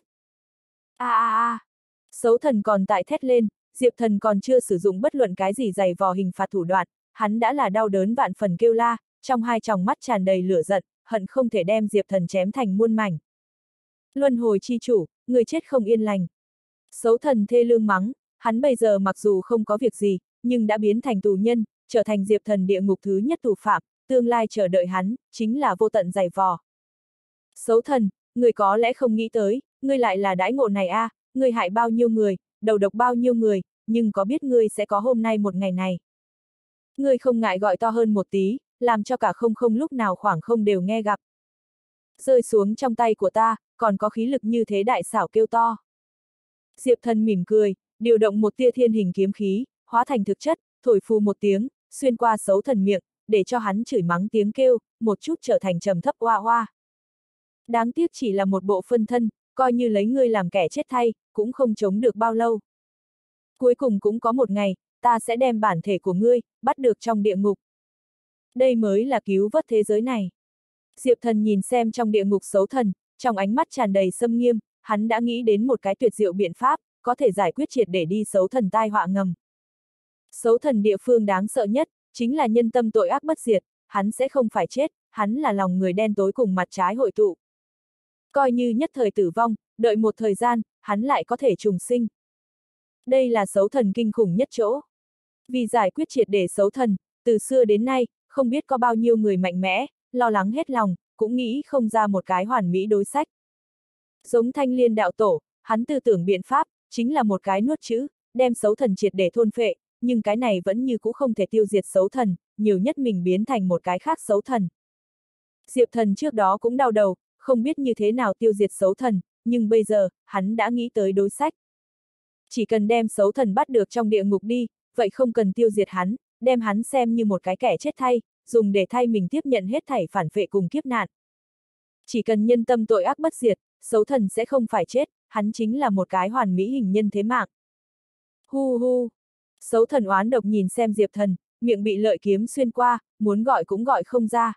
A a a! Sấu Thần còn tại thét lên, Diệp Thần còn chưa sử dụng bất luận cái gì dày vò hình phạt thủ đoạn, hắn đã là đau đớn vạn phần kêu la, trong hai tròng mắt tràn đầy lửa giận, hận không thể đem Diệp Thần chém thành muôn mảnh. Luân hồi chi chủ, người chết không yên lành. Sấu Thần thê lương mắng, hắn bây giờ mặc dù không có việc gì, nhưng đã biến thành tù nhân, trở thành Diệp Thần địa ngục thứ nhất tù phạm, tương lai chờ đợi hắn, chính là vô tận dày vò. Sấu Thần, người có lẽ không nghĩ tới, ngươi lại là đãi ngộ này a, à, ngươi hại bao nhiêu người, đầu độc bao nhiêu người, nhưng có biết ngươi sẽ có hôm nay một ngày này. Ngươi không ngại gọi to hơn một tí, làm cho cả không không lúc nào khoảng không đều nghe gặp. Rơi xuống trong tay của ta, còn có khí lực như thế đại xảo kêu to. Diệp Thần mỉm cười, điều động một tia thiên hình kiếm khí, hóa thành thực chất, thổi phù một tiếng, xuyên qua Sấu Thần miệng, để cho hắn chửi mắng tiếng kêu, một chút trở thành trầm thấp oa oa. Đáng tiếc chỉ là một bộ phân thân, coi như lấy ngươi làm kẻ chết thay, cũng không chống được bao lâu. Cuối cùng cũng có một ngày, ta sẽ đem bản thể của ngươi, bắt được trong địa ngục. Đây mới là cứu vớt thế giới này. Diệp Thần nhìn xem trong địa ngục xấu thần, trong ánh mắt tràn đầy xâm nghiêm, hắn đã nghĩ đến một cái tuyệt diệu biện pháp, có thể giải quyết triệt để đi xấu thần tai họa ngầm. Xấu thần địa phương đáng sợ nhất, chính là nhân tâm tội ác bất diệt, hắn sẽ không phải chết, hắn là lòng người đen tối cùng mặt trái hội tụ. Coi như nhất thời tử vong, đợi một thời gian, hắn lại có thể trùng sinh. Đây là xấu thần kinh khủng nhất chỗ. Vì giải quyết triệt để xấu thần, từ xưa đến nay, không biết có bao nhiêu người mạnh mẽ, lo lắng hết lòng, cũng nghĩ không ra một cái hoàn mỹ đối sách. Giống Thanh Liên đạo tổ, hắn tư tưởng biện pháp, chính là một cái nuốt chữ, đem xấu thần triệt để thôn phệ, nhưng cái này vẫn như cũ không thể tiêu diệt xấu thần, nhiều nhất mình biến thành một cái khác xấu thần. Diệp Thần trước đó cũng đau đầu, không biết như thế nào tiêu diệt xấu thần, nhưng bây giờ, hắn đã nghĩ tới đối sách. Chỉ cần đem xấu thần bắt được trong địa ngục đi, vậy không cần tiêu diệt hắn, đem hắn xem như một cái kẻ chết thay, dùng để thay mình tiếp nhận hết thảy phản phệ cùng kiếp nạn. Chỉ cần nhân tâm tội ác bất diệt, xấu thần sẽ không phải chết, hắn chính là một cái hoàn mỹ hình nhân thế mạng. Hu hu! Xấu thần oán độc nhìn xem Diệp Thần, miệng bị lợi kiếm xuyên qua, muốn gọi cũng gọi không ra.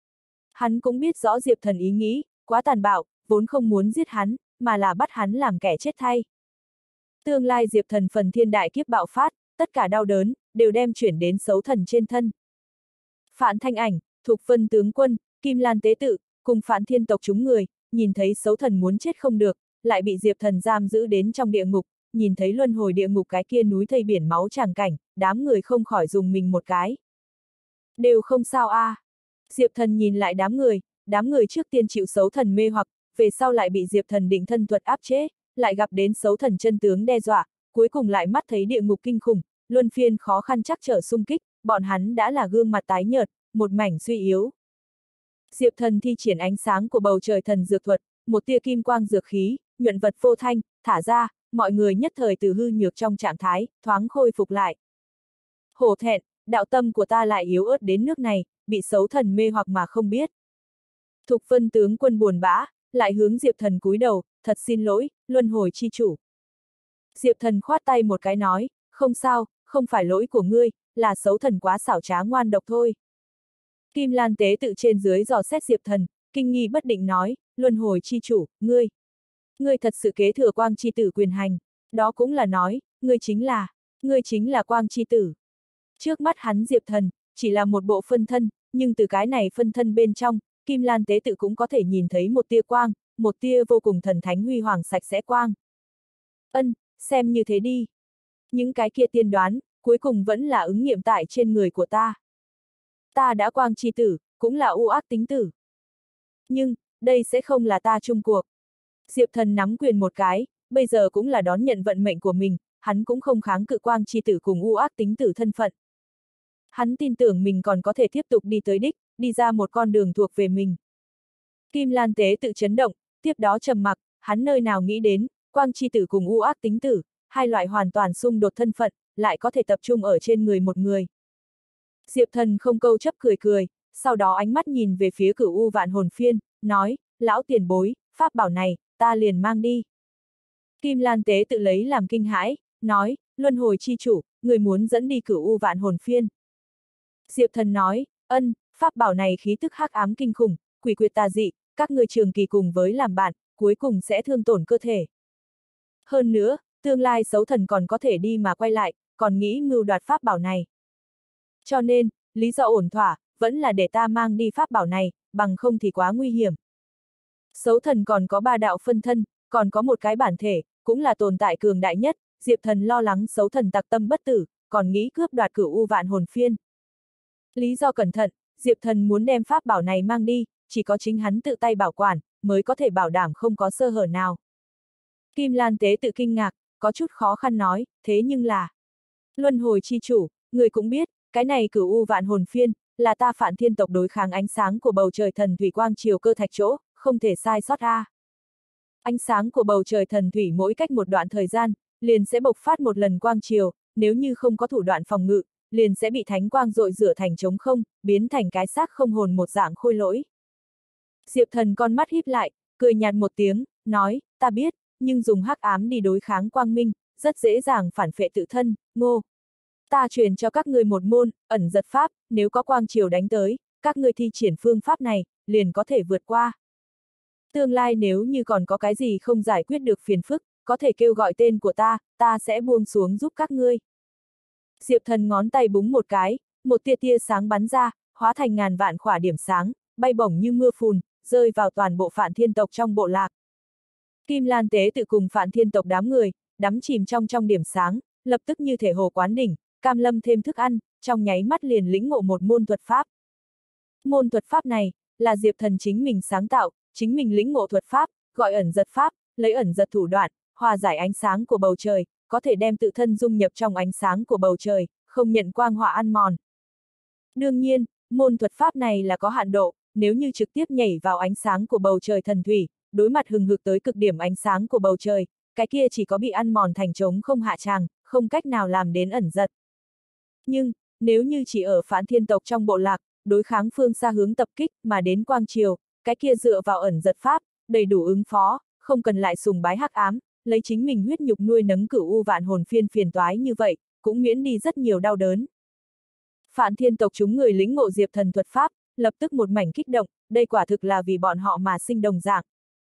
Hắn cũng biết rõ Diệp Thần ý nghĩ, quá tàn bạo, vốn không muốn giết hắn, mà là bắt hắn làm kẻ chết thay. Tương lai Diệp Thần phần thiên đại kiếp bạo phát, tất cả đau đớn, đều đem chuyển đến xấu thần trên thân. Phạn Thanh Ảnh, Thục Vân tướng quân, Kim Lan tế tự, cùng Phạn Thiên tộc chúng người, nhìn thấy xấu thần muốn chết không được, lại bị Diệp Thần giam giữ đến trong địa ngục, nhìn thấy luân hồi địa ngục cái kia núi thây biển máu tràng cảnh, đám người không khỏi dùng mình một cái. Đều không sao a. À. Diệp Thần nhìn lại đám người, đám người trước tiên chịu xấu thần mê hoặc, về sau lại bị Diệp Thần định thân thuật áp chế, lại gặp đến xấu thần chân tướng đe dọa, cuối cùng lại mắt thấy địa ngục kinh khủng, luân phiên khó khăn chắc trở xung kích, bọn hắn đã là gương mặt tái nhợt, một mảnh suy yếu. Diệp Thần thi triển ánh sáng của bầu trời thần dược thuật, một tia kim quang dược khí, nhuận vật vô thanh, thả ra, mọi người nhất thời từ hư nhược trong trạng thái, thoáng khôi phục lại. Hổ thẹn, đạo tâm của ta lại yếu ớt đến nước này, bị xấu thần mê hoặc mà không biết. Thục Vân tướng quân buồn bã, lại hướng Diệp Thần cúi đầu, thật xin lỗi, luân hồi chi chủ. Diệp Thần khoát tay một cái nói, không sao, không phải lỗi của ngươi, là xấu thần quá xảo trá ngoan độc thôi. Kim Lan tế tự trên dưới dò xét Diệp Thần, kinh nghi bất định nói, luân hồi chi chủ, ngươi. Ngươi thật sự kế thừa quang chi tử quyền hành, đó cũng là nói, ngươi chính là, ngươi chính là quang chi tử. Trước mắt hắn Diệp Thần, chỉ là một bộ phân thân, nhưng từ cái này phân thân bên trong, Kim Lan tế tự cũng có thể nhìn thấy một tia quang, một tia vô cùng thần thánh huy hoàng sạch sẽ quang. Ân, xem như thế đi. Những cái kia tiên đoán, cuối cùng vẫn là ứng nghiệm tại trên người của ta. Ta đã quang chi tử, cũng là u ác tính tử. Nhưng, đây sẽ không là ta chung cuộc. Diệp Thần nắm quyền một cái, bây giờ cũng là đón nhận vận mệnh của mình, hắn cũng không kháng cự quang chi tử cùng u ác tính tử thân phận. Hắn tin tưởng mình còn có thể tiếp tục đi tới đích, đi ra một con đường thuộc về mình. Kim Lan tế tự chấn động, tiếp đó trầm mặc, hắn nơi nào nghĩ đến, quang chi tử cùng u ác tính tử, hai loại hoàn toàn xung đột thân phận, lại có thể tập trung ở trên người một người. Diệp Thần không câu chấp cười cười, sau đó ánh mắt nhìn về phía Cửu U Vạn Hồn Phiên, nói, lão tiền bối, pháp bảo này, ta liền mang đi. Kim Lan tế tự lấy làm kinh hãi, nói, luân hồi chi chủ, người muốn dẫn đi Cửu U Vạn Hồn Phiên. Diệp Thần nói, ân, pháp bảo này khí tức hắc ám kinh khủng, quỷ quyệt tà dị, các người trường kỳ cùng với làm bạn, cuối cùng sẽ thương tổn cơ thể. Hơn nữa, tương lai xấu thần còn có thể đi mà quay lại, còn nghĩ mưu đoạt pháp bảo này. Cho nên, lý do ổn thỏa, vẫn là để ta mang đi pháp bảo này, bằng không thì quá nguy hiểm. Xấu thần còn có ba đạo phân thân, còn có một cái bản thể, cũng là tồn tại cường đại nhất, Diệp Thần lo lắng xấu thần tặc tâm bất tử, còn nghĩ cướp đoạt Cửu U Vạn Hồn Phiên. Lý do cẩn thận, Diệp Thần muốn đem pháp bảo này mang đi, chỉ có chính hắn tự tay bảo quản, mới có thể bảo đảm không có sơ hở nào. Kim Lan tế tự kinh ngạc, có chút khó khăn nói, thế nhưng là... Luân hồi chi chủ, người cũng biết, cái này Cửu U Vạn Hồn Phiên, là ta Phạn Thiên tộc đối kháng ánh sáng của bầu trời thần thủy quang chiều cơ thạch chỗ, không thể sai sót a. Ánh sáng của bầu trời thần thủy mỗi cách một đoạn thời gian, liền sẽ bộc phát một lần quang chiều, nếu như không có thủ đoạn phòng ngự, liền sẽ bị thánh quang dội rửa thành trống không, biến thành cái xác không hồn một dạng khôi lỗi. Diệp Thần con mắt híp lại, cười nhạt một tiếng, nói, ta biết, nhưng dùng hắc ám đi đối kháng quang minh, rất dễ dàng phản phệ tự thân, ngô. Ta truyền cho các ngươi một môn, ẩn giật pháp, nếu có quang triều đánh tới, các ngươi thi triển phương pháp này, liền có thể vượt qua. Tương lai nếu như còn có cái gì không giải quyết được phiền phức, có thể kêu gọi tên của ta, ta sẽ buông xuống giúp các ngươi. Diệp Thần ngón tay búng một cái, một tia tia sáng bắn ra, hóa thành ngàn vạn khỏa điểm sáng, bay bổng như mưa phùn, rơi vào toàn bộ Phạn Thiên tộc trong bộ lạc. Kim Lan Tế tự cùng Phạn Thiên tộc đám người, đắm chìm trong trong điểm sáng, lập tức như thể hồ quán đỉnh, cam lâm thêm thức ăn, trong nháy mắt liền lĩnh ngộ một môn thuật pháp. Môn thuật pháp này, là Diệp Thần chính mình sáng tạo, chính mình lĩnh ngộ thuật pháp, gọi ẩn giật pháp, lấy ẩn giật thủ đoạn, hòa giải ánh sáng của bầu trời, có thể đem tự thân dung nhập trong ánh sáng của bầu trời, không nhận quang hỏa ăn mòn. Đương nhiên, môn thuật pháp này là có hạn độ, nếu như trực tiếp nhảy vào ánh sáng của bầu trời thần thủy, đối mặt hừng hực tới cực điểm ánh sáng của bầu trời, cái kia chỉ có bị ăn mòn thành trống không hạ tràng, không cách nào làm đến ẩn giật. Nhưng, nếu như chỉ ở Phạn Thiên tộc trong bộ lạc, đối kháng phương xa hướng tập kích mà đến quang triều, cái kia dựa vào ẩn giật pháp, đầy đủ ứng phó, không cần lại sùng bái hắc ám, lấy chính mình huyết nhục nuôi nấng cửu u vạn hồn phiên phiền toái như vậy, cũng miễn đi rất nhiều đau đớn. Phạn Thiên tộc chúng người lĩnh ngộ Diệp Thần thuật pháp, lập tức một mảnh kích động, đây quả thực là vì bọn họ mà sinh đồng dạng.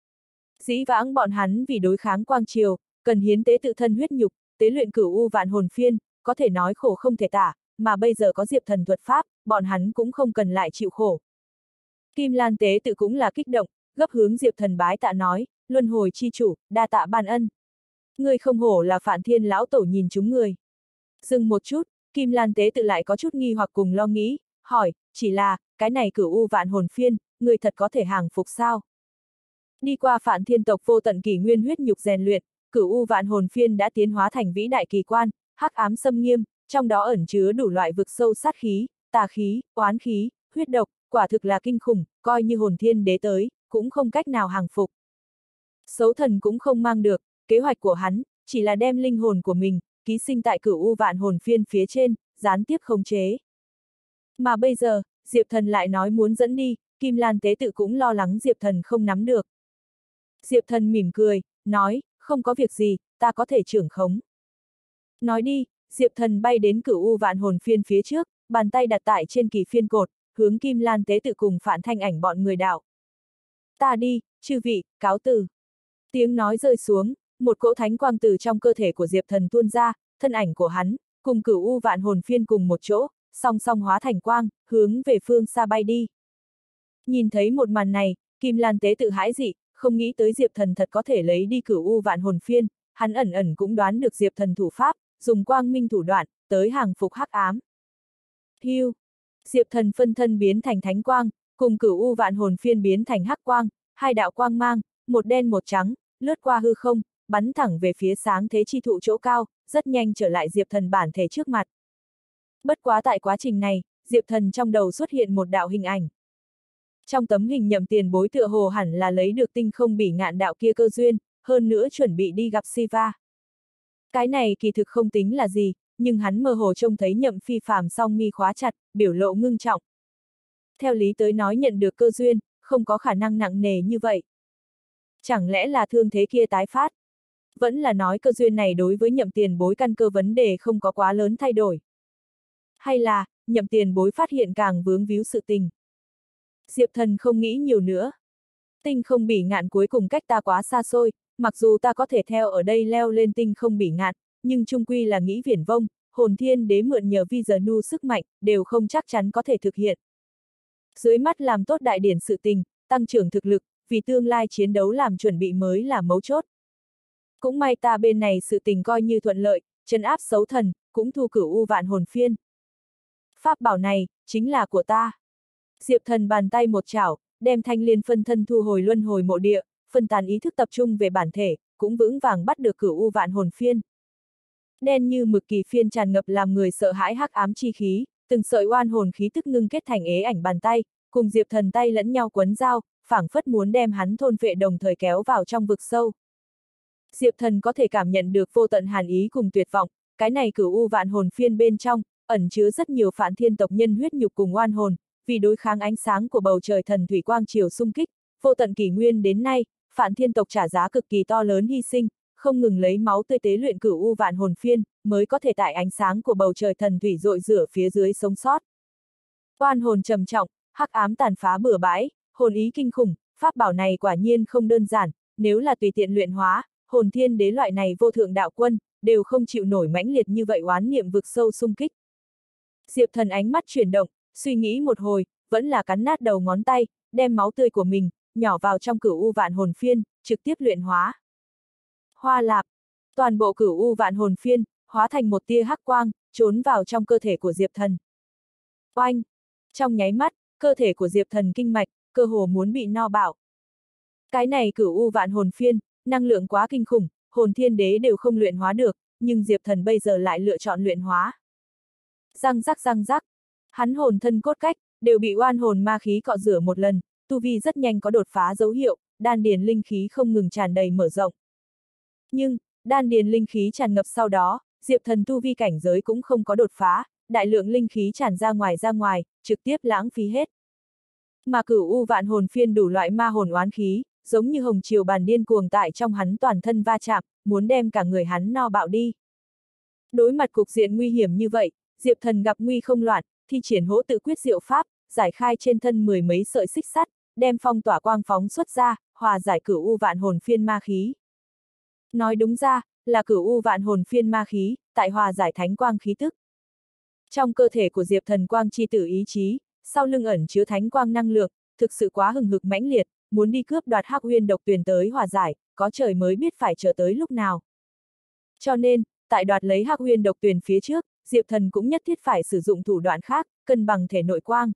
Dĩ vãng bọn hắn vì đối kháng quang triều, cần hiến tế tự thân huyết nhục, tế luyện cửu u vạn hồn phiên, có thể nói khổ không thể tả, mà bây giờ có Diệp Thần thuật pháp, bọn hắn cũng không cần lại chịu khổ. Kim Lan Tế tự cũng là kích động, gấp hướng Diệp Thần bái tạ nói, luân hồi chi chủ, đa tạ ban ân. Người không hổ là Phạn Thiên lão tổ nhìn chúng người. Dừng một chút, Kim Lan Tế tự lại có chút nghi hoặc cùng lo nghĩ, hỏi, chỉ là, cái này cửu u vạn hồn phiên, người thật có thể hàng phục sao? Đi qua Phạn Thiên tộc vô tận kỷ nguyên huyết nhục rèn luyện, cửu u vạn hồn phiên đã tiến hóa thành vĩ đại kỳ quan, hắc ám xâm nghiêm, trong đó ẩn chứa đủ loại vực sâu sát khí, tà khí, oán khí, huyết độc, quả thực là kinh khủng, coi như hồn thiên đế tới, cũng không cách nào hàng phục. Xấu thần cũng không mang được, kế hoạch của hắn, chỉ là đem linh hồn của mình, ký sinh tại cửu u vạn hồn phiên phía trên, gián tiếp khống chế. Mà bây giờ, Diệp Thần lại nói muốn dẫn đi, Kim Lan Tế tự cũng lo lắng Diệp Thần không nắm được. Diệp Thần mỉm cười, nói, không có việc gì, ta có thể trưởng khống. Nói đi, Diệp Thần bay đến cửu u vạn hồn phiên phía trước, bàn tay đặt tại trên kỳ phiên cột, hướng Kim Lan Tế tự cùng Phạn Thanh Ảnh bọn người đạo. Ta đi, chư vị, cáo từ. Tiếng nói rơi xuống, một cỗ thánh quang từ trong cơ thể của Diệp Thần tuôn ra, thân ảnh của hắn, cùng cửu u vạn hồn phiên cùng một chỗ, song song hóa thành quang, hướng về phương xa bay đi. Nhìn thấy một màn này, Kim Lan Tế tự hãi dị, không nghĩ tới Diệp Thần thật có thể lấy đi cửu u vạn hồn phiên, hắn ẩn ẩn cũng đoán được Diệp Thần thủ pháp, dùng quang minh thủ đoạn, tới hàng phục hắc ám. Hiu! Diệp Thần phân thân biến thành thánh quang, cùng cửu u vạn hồn phiên biến thành hắc quang, hai đạo quang mang, một đen một trắng, lướt qua hư không, bắn thẳng về phía sáng thế chi thụ chỗ cao, rất nhanh trở lại Diệp Thần bản thể trước mặt. Bất quá tại quá trình này, Diệp Thần trong đầu xuất hiện một đạo hình ảnh. Trong tấm hình Nhậm Tiền Bối tựa hồ hẳn là lấy được tinh không bỉ ngạn đạo kia cơ duyên, hơn nữa chuẩn bị đi gặp Siva. Cái này kỳ thực không tính là gì, nhưng hắn mơ hồ trông thấy Nhậm Phi Phàm song mi khóa chặt, biểu lộ ngưng trọng. Theo lý tới nói nhận được cơ duyên, không có khả năng nặng nề như vậy. Chẳng lẽ là thương thế kia tái phát? Vẫn là nói cơ duyên này đối với Nhậm Tiền Bối căn cơ vấn đề không có quá lớn thay đổi? Hay là, Nhậm Tiền Bối phát hiện càng vướng víu sự tình? Diệp Thần không nghĩ nhiều nữa. Tinh không bỉ ngạn cuối cùng cách ta quá xa xôi, mặc dù ta có thể theo ở đây leo lên tinh không bỉ ngạn, nhưng chung quy là nghĩ viển vông, hồn thiên đế mượn nhờ vi giờ nu sức mạnh, đều không chắc chắn có thể thực hiện. Dưới mắt làm tốt đại điển sự tình, tăng trưởng thực lực, vì tương lai chiến đấu làm chuẩn bị mới là mấu chốt. Cũng may ta bên này sự tình coi như thuận lợi, trấn áp xấu thần, cũng thu cửu u vạn hồn phiên. Pháp bảo này, chính là của ta. Diệp Thần bàn tay một chảo, đem thanh liên phân thân thu hồi luân hồi mộ địa, phân tán ý thức tập trung về bản thể, cũng vững vàng bắt được cửu u vạn hồn phiên. Đen như mực kỳ phiên tràn ngập làm người sợ hãi hắc ám chi khí, từng sợi oan hồn khí tức ngưng kết thành ế ảnh bàn tay, cùng Diệp Thần tay lẫn nhau quấn dao, phảng phất muốn đem hắn thôn phệ đồng thời kéo vào trong vực sâu. Diệp Thần có thể cảm nhận được vô tận hàn ý cùng tuyệt vọng, cái này cửu u vạn hồn phiên bên trong, ẩn chứa rất nhiều Phạn Thiên tộc nhân huyết nhục cùng oan hồn, vì đối kháng ánh sáng của bầu trời thần thủy quang triều xung kích, vô tận kỷ nguyên đến nay, Phạn Thiên tộc trả giá cực kỳ to lớn hy sinh, không ngừng lấy máu tươi tế luyện cửu u vạn hồn phiên, mới có thể tại ánh sáng của bầu trời thần thủy rọi rửa phía dưới sống sót. Oan hồn trầm trọng, hắc ám tàn phá bừa bãi, hồn ý kinh khủng, pháp bảo này quả nhiên không đơn giản, nếu là tùy tiện luyện hóa, hồn thiên đế loại này vô thượng đạo quân, đều không chịu nổi mãnh liệt như vậy oán niệm vực sâu xung kích. Diệp Thần ánh mắt chuyển động, suy nghĩ một hồi, vẫn là cắn nát đầu ngón tay, đem máu tươi của mình, nhỏ vào trong cửu u vạn hồn phiên, trực tiếp luyện hóa. Hoa lạp, toàn bộ cửu u vạn hồn phiên, hóa thành một tia hắc quang, trốn vào trong cơ thể của Diệp Thần. Oanh! Trong nháy mắt, cơ thể của Diệp Thần kinh mạch, cơ hồ muốn bị no bạo. Cái này cửu u vạn hồn phiên, năng lượng quá kinh khủng, hồn thiên đế đều không luyện hóa được, nhưng Diệp Thần bây giờ lại lựa chọn luyện hóa. Răng rắc răng rắc, hắn hồn thân cốt cách, đều bị oan hồn ma khí cọ rửa một lần, tu vi rất nhanh có đột phá dấu hiệu, đan điền linh khí không ngừng tràn đầy mở rộng. Nhưng, đan điền linh khí tràn ngập sau đó, Diệp Thần tu vi cảnh giới cũng không có đột phá, đại lượng linh khí tràn ra ngoài ra ngoài, trực tiếp lãng phí hết. Mà cửu u vạn hồn phiên đủ loại ma hồn oán khí, giống như hồng triều bàn điên cuồng tại trong hắn toàn thân va chạm, muốn đem cả người hắn no bạo đi. Đối mặt cục diện nguy hiểm như vậy, Diệp Thần gặp nguy không loạn, thi triển hỗ tự quyết diệu pháp, giải khai trên thân mười mấy sợi xích sắt, đem phong tỏa quang phóng xuất ra, hòa giải cửu u vạn hồn phiên ma khí. Nói đúng ra, là cửu u vạn hồn phiên ma khí, tại hòa giải thánh quang khí tức. Trong cơ thể của Diệp Thần quang chi tử ý chí, sau lưng ẩn chứa thánh quang năng lượng, thực sự quá hừng hực mãnh liệt, muốn đi cướp đoạt hắc uyên độc tuyền tới hòa giải, có trời mới biết phải chờ tới lúc nào. Cho nên, tại đoạt lấy hắc uyên độc tuyền phía trước, Diệp Thần cũng nhất thiết phải sử dụng thủ đoạn khác, cân bằng thể nội quang.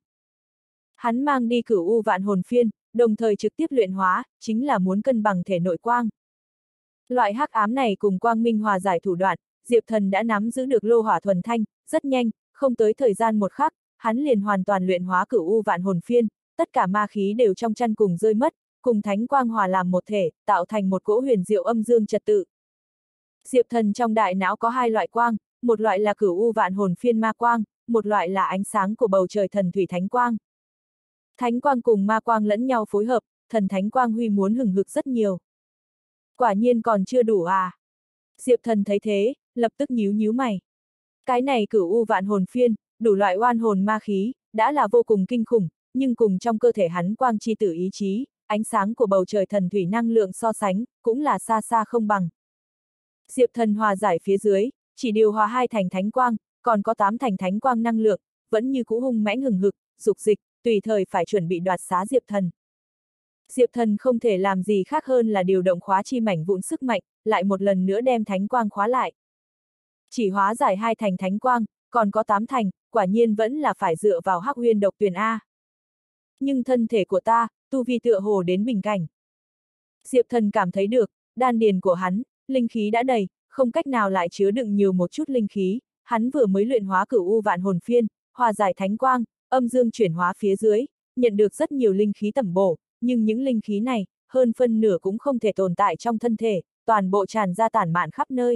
Hắn mang đi cửu u vạn hồn phiên, đồng thời trực tiếp luyện hóa, chính là muốn cân bằng thể nội quang. Loại hắc ám này cùng quang minh hòa giải thủ đoạn, Diệp Thần đã nắm giữ được lô hỏa thuần thanh, rất nhanh, không tới thời gian một khắc, hắn liền hoàn toàn luyện hóa cửu u vạn hồn phiên, tất cả ma khí đều trong chăn cùng rơi mất, cùng thánh quang hòa làm một thể, tạo thành một cỗ huyền diệu âm dương trật tự. Diệp Thần trong đại não có hai loại quang, một loại là cửu u vạn hồn phiên ma quang, một loại là ánh sáng của bầu trời thần thủy thánh quang. Thánh quang cùng ma quang lẫn nhau phối hợp, thần thánh quang huy muốn hừng hực rất nhiều. Quả nhiên còn chưa đủ à? Diệp Thần thấy thế, lập tức nhíu nhíu mày. Cái này cửu u vạn hồn phiên, đủ loại oan hồn ma khí, đã là vô cùng kinh khủng, nhưng cùng trong cơ thể hắn quang chi tử ý chí, ánh sáng của bầu trời thần thủy năng lượng so sánh, cũng là xa xa không bằng. Diệp Thần hòa giải phía dưới, chỉ điều hòa hai thành thánh quang, còn có tám thành thánh quang năng lượng, vẫn như cũ hung mãnh hừng hực, dục dịch, tùy thời phải chuẩn bị đoạt xá Diệp Thần. Diệp Thần không thể làm gì khác hơn là điều động khóa chi mảnh vụn sức mạnh, lại một lần nữa đem thánh quang khóa lại. Chỉ hóa giải hai thành thánh quang, còn có tám thành, quả nhiên vẫn là phải dựa vào hắc uyên độc tuyền A. Nhưng thân thể của ta, tu vi tựa hồ đến bình cảnh. Diệp Thần cảm thấy được, đan điền của hắn, linh khí đã đầy, không cách nào lại chứa đựng nhiều một chút linh khí, hắn vừa mới luyện hóa cửu u vạn hồn phiên, hòa giải thánh quang, âm dương chuyển hóa phía dưới, nhận được rất nhiều linh khí tẩm bổ, nhưng những linh khí này, hơn phân nửa cũng không thể tồn tại trong thân thể, toàn bộ tràn ra tản mạn khắp nơi.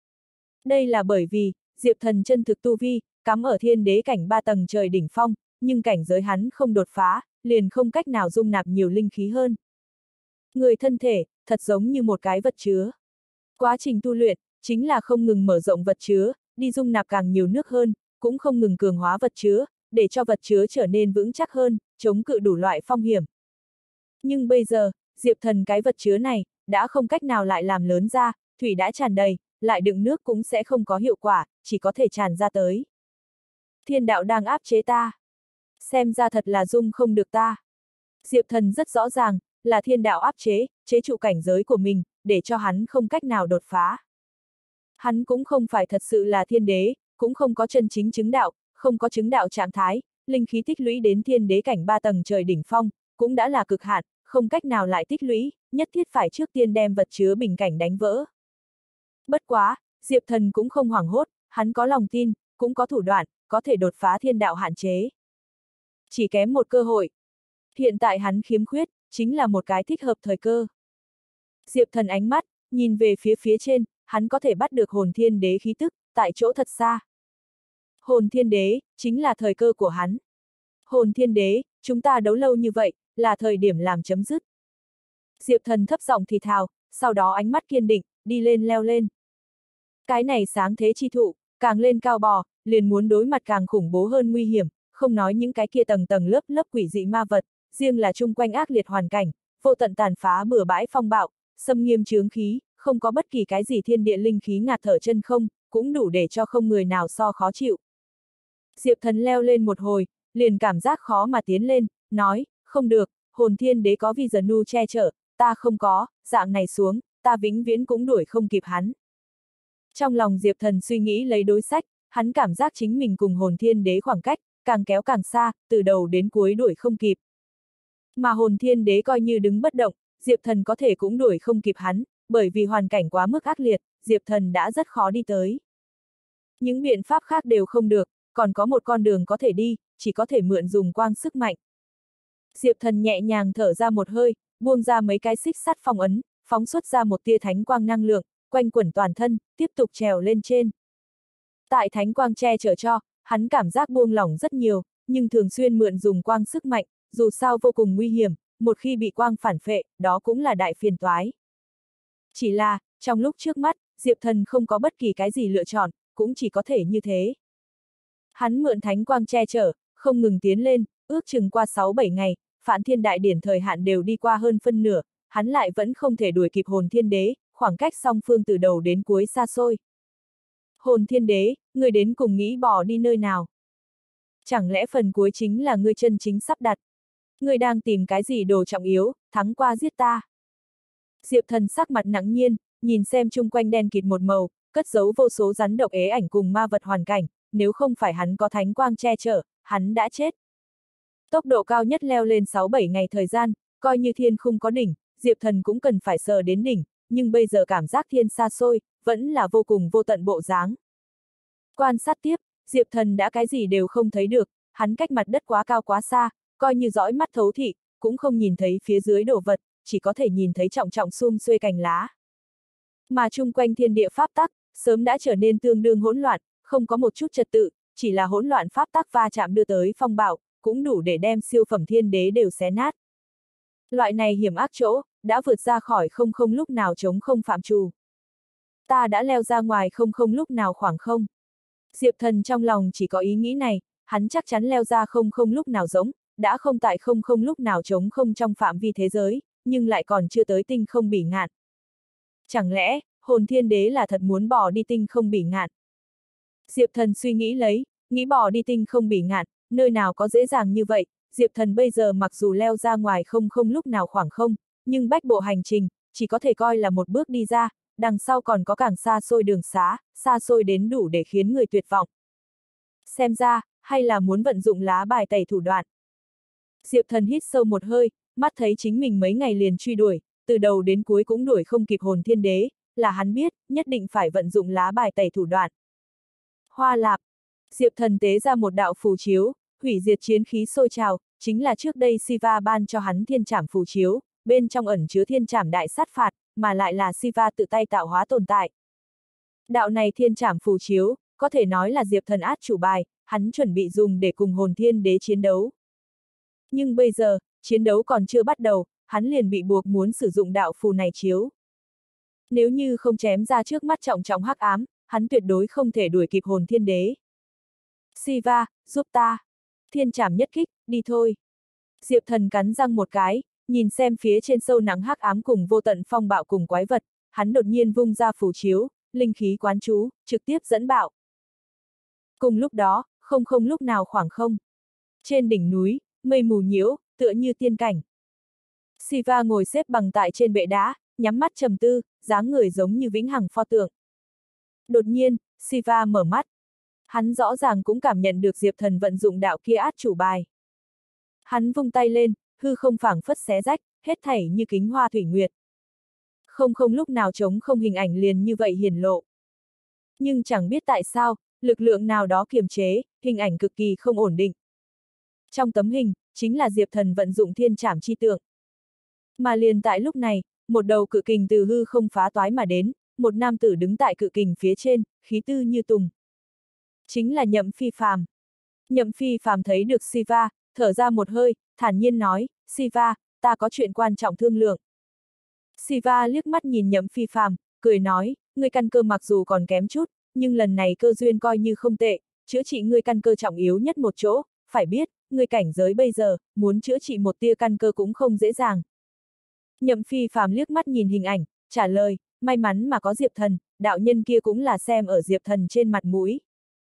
Đây là bởi vì, Diệp Thần chân thực tu vi, cắm ở thiên đế cảnh ba tầng trời đỉnh phong, nhưng cảnh giới hắn không đột phá, liền không cách nào dung nạp nhiều linh khí hơn. Người thân thể, thật giống như một cái vật chứa. Quá trình tu luyện, chính là không ngừng mở rộng vật chứa, đi dung nạp càng nhiều nước hơn, cũng không ngừng cường hóa vật chứa, để cho vật chứa trở nên vững chắc hơn, chống cự đủ loại phong hiểm. Nhưng bây giờ, Diệp Thần cái vật chứa này, đã không cách nào lại làm lớn ra, thủy đã tràn đầy, lại đựng nước cũng sẽ không có hiệu quả, chỉ có thể tràn ra tới. Thiên đạo đang áp chế ta. Xem ra thật là dung không được ta. Diệp Thần rất rõ ràng, là thiên đạo áp chế, chế trụ cảnh giới của mình, để cho hắn không cách nào đột phá. Hắn cũng không phải thật sự là thiên đế, cũng không có chân chính chứng đạo, không có chứng đạo trạng thái, linh khí tích lũy đến thiên đế cảnh ba tầng trời đỉnh phong, cũng đã là cực hạn, không cách nào lại tích lũy, nhất thiết phải trước tiên đem vật chứa bình cảnh đánh vỡ. Bất quá, Diệp Thần cũng không hoảng hốt, hắn có lòng tin, cũng có thủ đoạn, có thể đột phá thiên đạo hạn chế. Chỉ kém một cơ hội. Hiện tại hắn khiếm khuyết, chính là một cái thích hợp thời cơ. Diệp Thần ánh mắt, nhìn về phía phía trên, hắn có thể bắt được hồn thiên đế khí tức, tại chỗ thật xa. Hồn thiên đế, chính là thời cơ của hắn. Hồn thiên đế, chúng ta đấu lâu như vậy, là thời điểm làm chấm dứt. Diệp Thần thấp giọng thì thào, sau đó ánh mắt kiên định, đi lên leo lên. Cái này sáng thế chi thụ, càng lên cao bò, liền muốn đối mặt càng khủng bố hơn nguy hiểm, không nói những cái kia tầng tầng lớp lớp quỷ dị ma vật, riêng là chung quanh ác liệt hoàn cảnh, vô tận tàn phá bừa bãi phong bạo, xâm nghiêm chướng khí, không có bất kỳ cái gì thiên địa linh khí ngạt thở chân không, cũng đủ để cho không người nào so khó chịu. Diệp Thần leo lên một hồi, liền cảm giác khó mà tiến lên, nói, không được, hồn thiên đế có vi giờ nu che chở, ta không có, dạng này xuống, ta vĩnh viễn cũng đuổi không kịp hắn. Trong lòng Diệp Thần suy nghĩ lấy đối sách, hắn cảm giác chính mình cùng hồn thiên đế khoảng cách, càng kéo càng xa, từ đầu đến cuối đuổi không kịp. Mà hồn thiên đế coi như đứng bất động, Diệp Thần có thể cũng đuổi không kịp hắn, bởi vì hoàn cảnh quá mức ác liệt, Diệp Thần đã rất khó đi tới. Những biện pháp khác đều không được, còn có một con đường có thể đi, chỉ có thể mượn dùng quang sức mạnh. Diệp Thần nhẹ nhàng thở ra một hơi, buông ra mấy cái xích sắt phong ấn, phóng xuất ra một tia thánh quang năng lượng, quanh quẩn toàn thân, tiếp tục trèo lên trên. Tại thánh quang che chở cho, hắn cảm giác buông lỏng rất nhiều, nhưng thường xuyên mượn dùng quang sức mạnh, dù sao vô cùng nguy hiểm, một khi bị quang phản phệ, đó cũng là đại phiền toái. Chỉ là, trong lúc trước mắt, Diệp Thần không có bất kỳ cái gì lựa chọn, cũng chỉ có thể như thế. Hắn mượn thánh quang che chở, không ngừng tiến lên, ước chừng qua sáu bảy ngày, Phản Thiên Đại Điển thời hạn đều đi qua hơn phân nửa, hắn lại vẫn không thể đuổi kịp hồn thiên đế, khoảng cách song phương từ đầu đến cuối xa xôi. Hồn thiên đế, người đến cùng nghĩ bỏ đi nơi nào? Chẳng lẽ phần cuối chính là ngươi chân chính sắp đặt? Ngươi đang tìm cái gì đồ trọng yếu, thắng qua giết ta? Diệp Thần sắc mặt nặng nhiên, nhìn xem chung quanh đen kịt một màu, cất giấu vô số rắn độc ế ảnh cùng ma vật hoàn cảnh, nếu không phải hắn có thánh quang che chở, hắn đã chết. Tốc độ cao nhất leo lên sáu bảy ngày thời gian, coi như thiên không có đỉnh, Diệp Thần cũng cần phải sờ đến đỉnh, nhưng bây giờ cảm giác thiên xa xôi, vẫn là vô cùng vô tận bộ dáng. Quan sát tiếp, Diệp Thần đã cái gì đều không thấy được, hắn cách mặt đất quá cao quá xa, coi như dõi mắt thấu thị, cũng không nhìn thấy phía dưới đồ vật, chỉ có thể nhìn thấy trọng trọng sum xuê cành lá. Mà chung quanh thiên địa pháp tắc, sớm đã trở nên tương đương hỗn loạn, không có một chút trật tự, chỉ là hỗn loạn pháp tắc va chạm đưa tới phong bạo, cũng đủ để đem siêu phẩm thiên đế đều xé nát. Loại này hiểm ác chỗ, đã vượt ra khỏi không không lúc nào chống không phạm trù. Ta đã leo ra ngoài không không lúc nào khoảng không. Diệp Thần trong lòng chỉ có ý nghĩ này, hắn chắc chắn leo ra không không lúc nào giống, đã không tại không không lúc nào chống không trong phạm vi thế giới, nhưng lại còn chưa tới tinh không bỉ ngạn. Chẳng lẽ, hồn thiên đế là thật muốn bỏ đi tinh không bỉ ngạn? Diệp Thần suy nghĩ lấy, nghĩ bỏ đi tinh không bỉ ngạn, nơi nào có dễ dàng như vậy, Diệp Thần bây giờ mặc dù leo ra ngoài không không lúc nào khoảng không, nhưng bách bộ hành trình, chỉ có thể coi là một bước đi ra, đằng sau còn có càng xa xôi đường xá, xa xôi đến đủ để khiến người tuyệt vọng. Xem ra, hay là muốn vận dụng lá bài tẩy thủ đoạn. Diệp Thần hít sâu một hơi, mắt thấy chính mình mấy ngày liền truy đuổi, từ đầu đến cuối cũng đuổi không kịp hồn thiên đế, là hắn biết, nhất định phải vận dụng lá bài tẩy thủ đoạn. Hoa lạp, Diệp Thần tế ra một đạo phù chiếu, hủy diệt chiến khí sôi trào, chính là trước đây Siva ban cho hắn thiên trảm phù chiếu, bên trong ẩn chứa thiên trảm đại sát phạt, mà lại là Siva tự tay tạo hóa tồn tại. Đạo này thiên trảm phù chiếu, có thể nói là Diệp Thần át chủ bài, hắn chuẩn bị dùng để cùng hồn thiên đế chiến đấu. Nhưng bây giờ, chiến đấu còn chưa bắt đầu, hắn liền bị buộc muốn sử dụng đạo phù này chiếu. Nếu như không chém ra trước mắt trọng trọng hắc ám, hắn tuyệt đối không thể đuổi kịp hồn thiên đế. Siva, giúp ta. Thiên trảm nhất kích, đi thôi. Diệp Thần cắn răng một cái, nhìn xem phía trên sâu nắng hắc ám cùng vô tận phong bạo cùng quái vật, hắn đột nhiên vung ra phù chiếu, linh khí quán chú, trực tiếp dẫn bạo. Cùng lúc đó, không không lúc nào khoảng không. Trên đỉnh núi, mây mù nhiễu, tựa như tiên cảnh. Siva ngồi xếp bằng tại trên bệ đá, nhắm mắt trầm tư, dáng người giống như vĩnh hằng pho tượng. Đột nhiên, Siva mở mắt. Hắn rõ ràng cũng cảm nhận được Diệp Thần vận dụng đạo kia át chủ bài. Hắn vung tay lên, hư không phảng phất xé rách, hết thảy như kính hoa thủy nguyệt. Không không lúc nào trống không hình ảnh liền như vậy hiển lộ. Nhưng chẳng biết tại sao, lực lượng nào đó kiềm chế, hình ảnh cực kỳ không ổn định. Trong tấm hình, chính là Diệp Thần vận dụng thiên trảm chi tượng. Mà liền tại lúc này, một đầu cự kình từ hư không phá toái mà đến, một nam tử đứng tại cự kình phía trên, khí tư như tùng. Chính là Nhậm Phi Phàm. Nhậm Phi Phàm thấy được Siva, thở ra một hơi, thản nhiên nói, Siva, ta có chuyện quan trọng thương lượng. Siva liếc mắt nhìn Nhậm Phi Phàm, cười nói, ngươi căn cơ mặc dù còn kém chút, nhưng lần này cơ duyên coi như không tệ, chữa trị ngươi căn cơ trọng yếu nhất một chỗ, phải biết, ngươi cảnh giới bây giờ, muốn chữa trị một tia căn cơ cũng không dễ dàng. Nhậm Phi Phàm liếc mắt nhìn hình ảnh, trả lời, may mắn mà có Diệp Thần, đạo nhân kia cũng là xem ở Diệp Thần trên mặt mũi.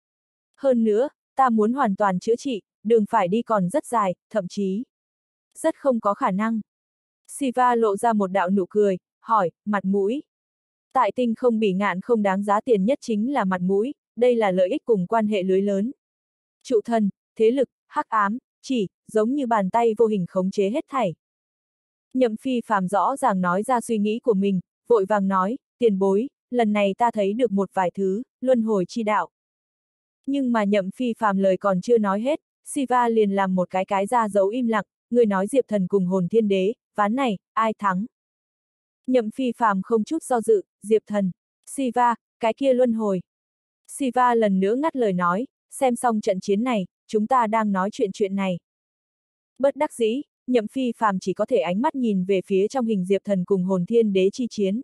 Hơn nữa, ta muốn hoàn toàn chữa trị, đường phải đi còn rất dài, thậm chí rất không có khả năng. Siva lộ ra một đạo nụ cười, hỏi, mặt mũi. Tại tinh không bỉ ngạn không đáng giá tiền nhất chính là mặt mũi, đây là lợi ích cùng quan hệ lưới lớn. Trụ thần, thế lực, hắc ám, chỉ, giống như bàn tay vô hình khống chế hết thảy. Nhậm Phi Phàm rõ ràng nói ra suy nghĩ của mình, vội vàng nói, tiền bối, lần này ta thấy được một vài thứ, luân hồi chi đạo. Nhưng mà Nhậm Phi Phàm lời còn chưa nói hết, Siva liền làm một cái cái ra dấu im lặng, người nói Diệp Thần cùng hồn thiên đế, ván này, ai thắng? Nhậm Phi Phàm không chút do dự, Diệp Thần, Siva, cái kia luân hồi. Siva lần nữa ngắt lời nói, xem xong trận chiến này, chúng ta đang nói chuyện chuyện này. Bất đắc dĩ, Nhậm Phi Phàm chỉ có thể ánh mắt nhìn về phía trong hình Diệp Thần cùng hồn thiên đế chi chiến.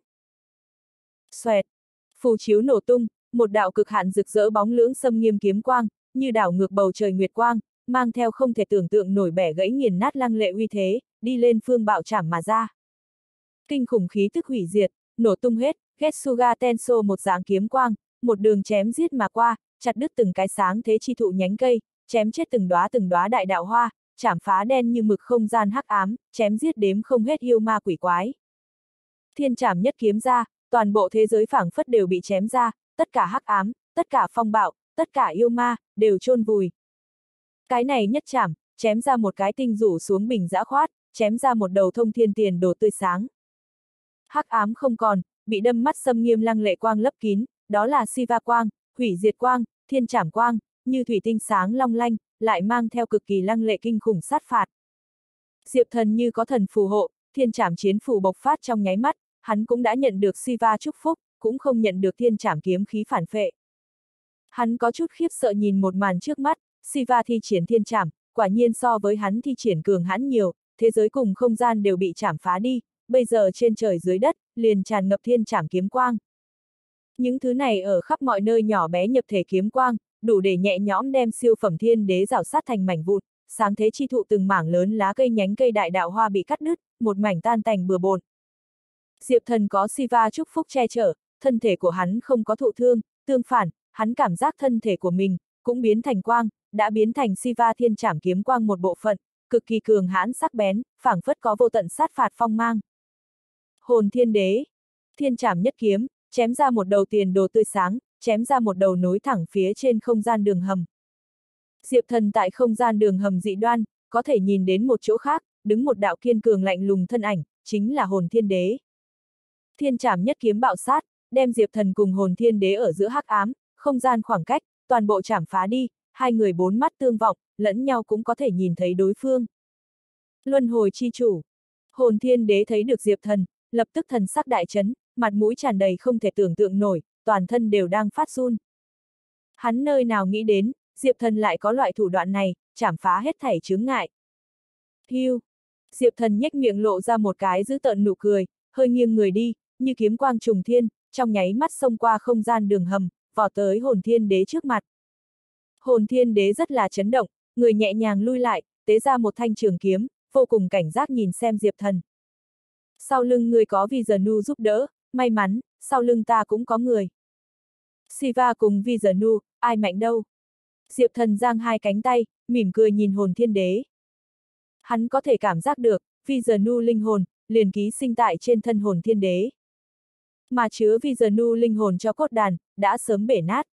Xoẹt, phù chiếu nổ tung, một đạo cực hạn rực rỡ bóng lưỡng xâm nghiêm kiếm quang, như đảo ngược bầu trời nguyệt quang, mang theo không thể tưởng tượng nổi bẻ gãy nghiền nát lăng lệ uy thế, đi lên phương bạo trảm mà ra. Kinh khủng khí tức hủy diệt, nổ tung hết, Getsuga Tenso một dạng kiếm quang, một đường chém giết mà qua, chặt đứt từng cái sáng thế chi thụ nhánh cây, chém chết từng đóa từng đóa đại đạo hoa, chảm phá đen như mực không gian hắc ám, chém giết đếm không hết yêu ma quỷ quái. Thiên trảm nhất kiếm ra, toàn bộ thế giới phảng phất đều bị chém ra, tất cả hắc ám, tất cả phong bạo, tất cả yêu ma, đều chôn vùi. Cái này nhất chảm, chém ra một cái tinh rủ xuống bình dã khoát, chém ra một đầu thông thiên tiền đồ tươi sáng. Hắc ám không còn, bị đâm mắt xâm nghiêm lăng lệ quang lấp kín, đó là Siva quang, hủy diệt quang, thiên trảm quang, như thủy tinh sáng long lanh, lại mang theo cực kỳ lăng lệ kinh khủng sát phạt. Diệp Thần như có thần phù hộ, thiên trảm chiến phù bộc phát trong nháy mắt, hắn cũng đã nhận được Siva chúc phúc, cũng không nhận được thiên trảm kiếm khí phản phệ. Hắn có chút khiếp sợ nhìn một màn trước mắt, Siva thi triển thiên trảm, quả nhiên so với hắn thi triển cường hãn nhiều, thế giới cùng không gian đều bị trảm phá đi, bây giờ trên trời dưới đất, liền tràn ngập thiên trảm kiếm quang. Những thứ này ở khắp mọi nơi nhỏ bé nhập thể kiếm quang, đủ để nhẹ nhõm đem siêu phẩm thiên đế rào sát thành mảnh vụn, sáng thế chi thụ từng mảng lớn lá cây nhánh cây đại đạo hoa bị cắt đứt, một mảnh tan tành bừa bộn. Diệp Thần có Siva chúc phúc che chở, thân thể của hắn không có thụ thương, tương phản, hắn cảm giác thân thể của mình cũng biến thành quang, đã biến thành Siva thiên trảm kiếm quang một bộ phận, cực kỳ cường hãn sắc bén, phảng phất có vô tận sát phạt phong mang. Hồn thiên đế, thiên trảm nhất kiếm, chém ra một đầu tiền đồ tươi sáng, chém ra một đầu nối thẳng phía trên không gian đường hầm. Diệp Thần tại không gian đường hầm dị đoan, có thể nhìn đến một chỗ khác, đứng một đạo kiên cường lạnh lùng thân ảnh, chính là hồn thiên đế. Thiên trảm nhất kiếm bạo sát, đem Diệp Thần cùng hồn thiên đế ở giữa hắc ám, không gian khoảng cách, toàn bộ chảm phá đi, hai người bốn mắt tương vọng, lẫn nhau cũng có thể nhìn thấy đối phương. Luân hồi chi chủ. Hồn thiên đế thấy được Diệp Thần, lập tức thần sắc đại chấn, mặt mũi tràn đầy không thể tưởng tượng nổi, toàn thân đều đang phát run. Hắn nơi nào nghĩ đến, Diệp Thần lại có loại thủ đoạn này, chảm phá hết thảy chướng ngại. Hiu. Diệp Thần nhếch miệng lộ ra một cái dữ tợn nụ cười, hơi nghiêng người đi, như kiếm quang trùng thiên, trong nháy mắt xông qua không gian đường hầm, vọt tới hồn thiên đế trước mặt. Hồn thiên đế rất là chấn động, người nhẹ nhàng lui lại, tế ra một thanh trường kiếm, vô cùng cảnh giác nhìn xem Diệp Thần. Sau lưng người có Vizanu giúp đỡ, may mắn, sau lưng ta cũng có người. Siva cùng Vizanu, ai mạnh đâu? Diệp Thần giang hai cánh tay, mỉm cười nhìn hồn thiên đế. Hắn có thể cảm giác được, Vizanu linh hồn, liền ký sinh tại trên thân hồn thiên đế. Mà chứa Vizanu linh hồn cho cốt đàn, đã sớm bể nát.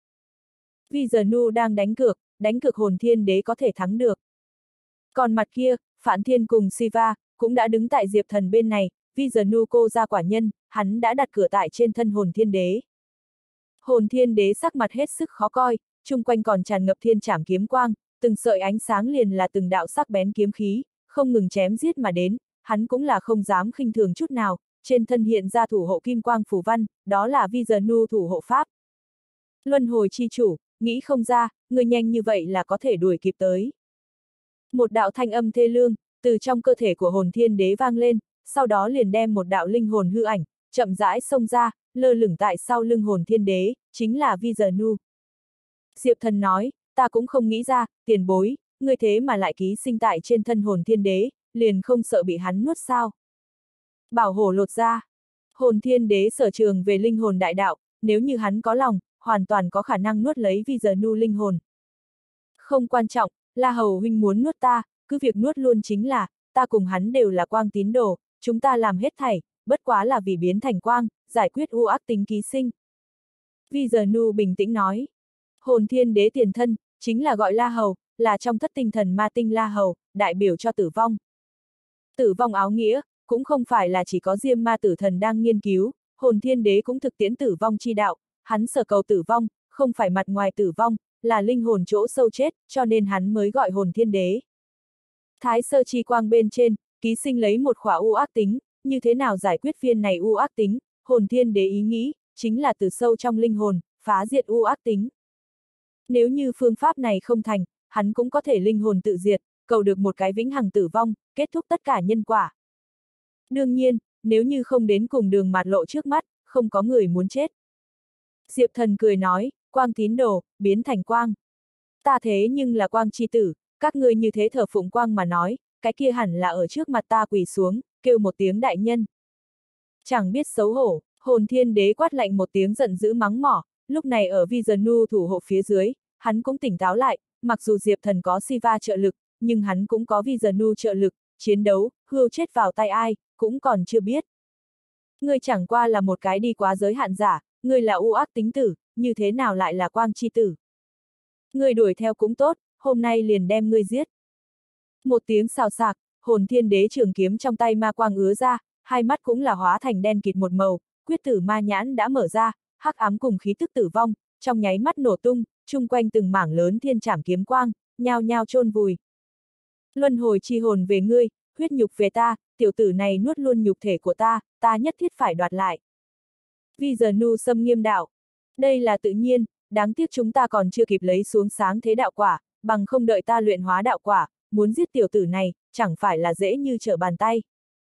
Vizanu đang đánh cược, đánh cược hồn thiên đế có thể thắng được. Còn mặt kia, Phản Thiên cùng Siva, cũng đã đứng tại Diệp Thần bên này, Vizanu cô ra quả nhân, hắn đã đặt cửa tại trên thân hồn thiên đế. Hồn thiên đế sắc mặt hết sức khó coi, chung quanh còn tràn ngập thiên trảm kiếm quang, từng sợi ánh sáng liền là từng đạo sắc bén kiếm khí, không ngừng chém giết mà đến, hắn cũng là không dám khinh thường chút nào, trên thân hiện ra thủ hộ kim quang phù văn, đó là Vizanu thủ hộ pháp. Luân hồi chi chủ, nghĩ không ra, người nhanh như vậy là có thể đuổi kịp tới. Một đạo thanh âm thê lương, từ trong cơ thể của hồn thiên đế vang lên, sau đó liền đem một đạo linh hồn hư ảnh, chậm rãi xông ra, lơ lửng tại sau lưng hồn thiên đế, chính là Vizanu. Diệp Thần nói, ta cũng không nghĩ ra, tiền bối, ngươi thế mà lại ký sinh tại trên thân hồn thiên đế, liền không sợ bị hắn nuốt sao. Bảo hổ lột ra. Hồn thiên đế sở trường về linh hồn đại đạo, nếu như hắn có lòng, hoàn toàn có khả năng nuốt lấy Vizanu linh hồn. Không quan trọng, La Hầu huynh muốn nuốt ta, cứ việc nuốt luôn chính là, ta cùng hắn đều là quang tín đồ, chúng ta làm hết thảy, bất quá là vì biến thành quang, giải quyết u ác tính ký sinh. Vizanu bình tĩnh nói. Hồn thiên đế tiền thân, chính là gọi La Hầu, là trong thất tinh thần ma tinh La Hầu, đại biểu cho tử vong. Tử vong áo nghĩa, cũng không phải là chỉ có Diêm Ma Tử Thần đang nghiên cứu, hồn thiên đế cũng thực tiễn tử vong chi đạo, hắn sở cầu tử vong, không phải mặt ngoài tử vong, là linh hồn chỗ sâu chết, cho nên hắn mới gọi hồn thiên đế. Thái sơ chi quang bên trên, ký sinh lấy một khỏa u ác tính, như thế nào giải quyết viên này u ác tính, hồn thiên đế ý nghĩ, chính là từ sâu trong linh hồn, phá diệt u ác tính. Nếu như phương pháp này không thành, hắn cũng có thể linh hồn tự diệt, cầu được một cái vĩnh hằng tử vong, kết thúc tất cả nhân quả. Đương nhiên, nếu như không đến cùng đường mạt lộ trước mắt, không có người muốn chết. Diệp Thần cười nói, quang tín đồ, biến thành quang. Ta thế nhưng là quang chi tử, các ngươi như thế thờ phụng quang mà nói, cái kia hẳn là ở trước mặt ta quỳ xuống, kêu một tiếng đại nhân. Chẳng biết xấu hổ, hồn thiên đế quát lạnh một tiếng giận dữ mắng mỏ, lúc này ở Vizanu thủ hộ phía dưới, hắn cũng tỉnh táo lại, mặc dù Diệp Thần có Siva trợ lực, nhưng hắn cũng có Vizanu trợ lực, chiến đấu, hươu chết vào tay ai, cũng còn chưa biết. Ngươi chẳng qua là một cái đi quá giới hạn giả, ngươi là u ác tính tử, như thế nào lại là quang chi tử. Ngươi đuổi theo cũng tốt, hôm nay liền đem ngươi giết. Một tiếng xào xạc, hồn thiên đế trường kiếm trong tay ma quang ứa ra, hai mắt cũng là hóa thành đen kịt một màu, quyết tử ma nhãn đã mở ra, hắc ám cùng khí tức tử vong, trong nháy mắt nổ tung, chung quanh từng mảng lớn thiên trảm kiếm quang, nhao nhao chôn vùi. Luân hồi chi hồn về ngươi, huyết nhục về ta, tiểu tử này nuốt luôn nhục thể của ta, ta nhất thiết phải đoạt lại. Vizanu xâm nghiêm đạo. Đây là tự nhiên, đáng tiếc chúng ta còn chưa kịp lấy xuống sáng thế đạo quả, bằng không đợi ta luyện hóa đạo quả, muốn giết tiểu tử này, chẳng phải là dễ như trở bàn tay.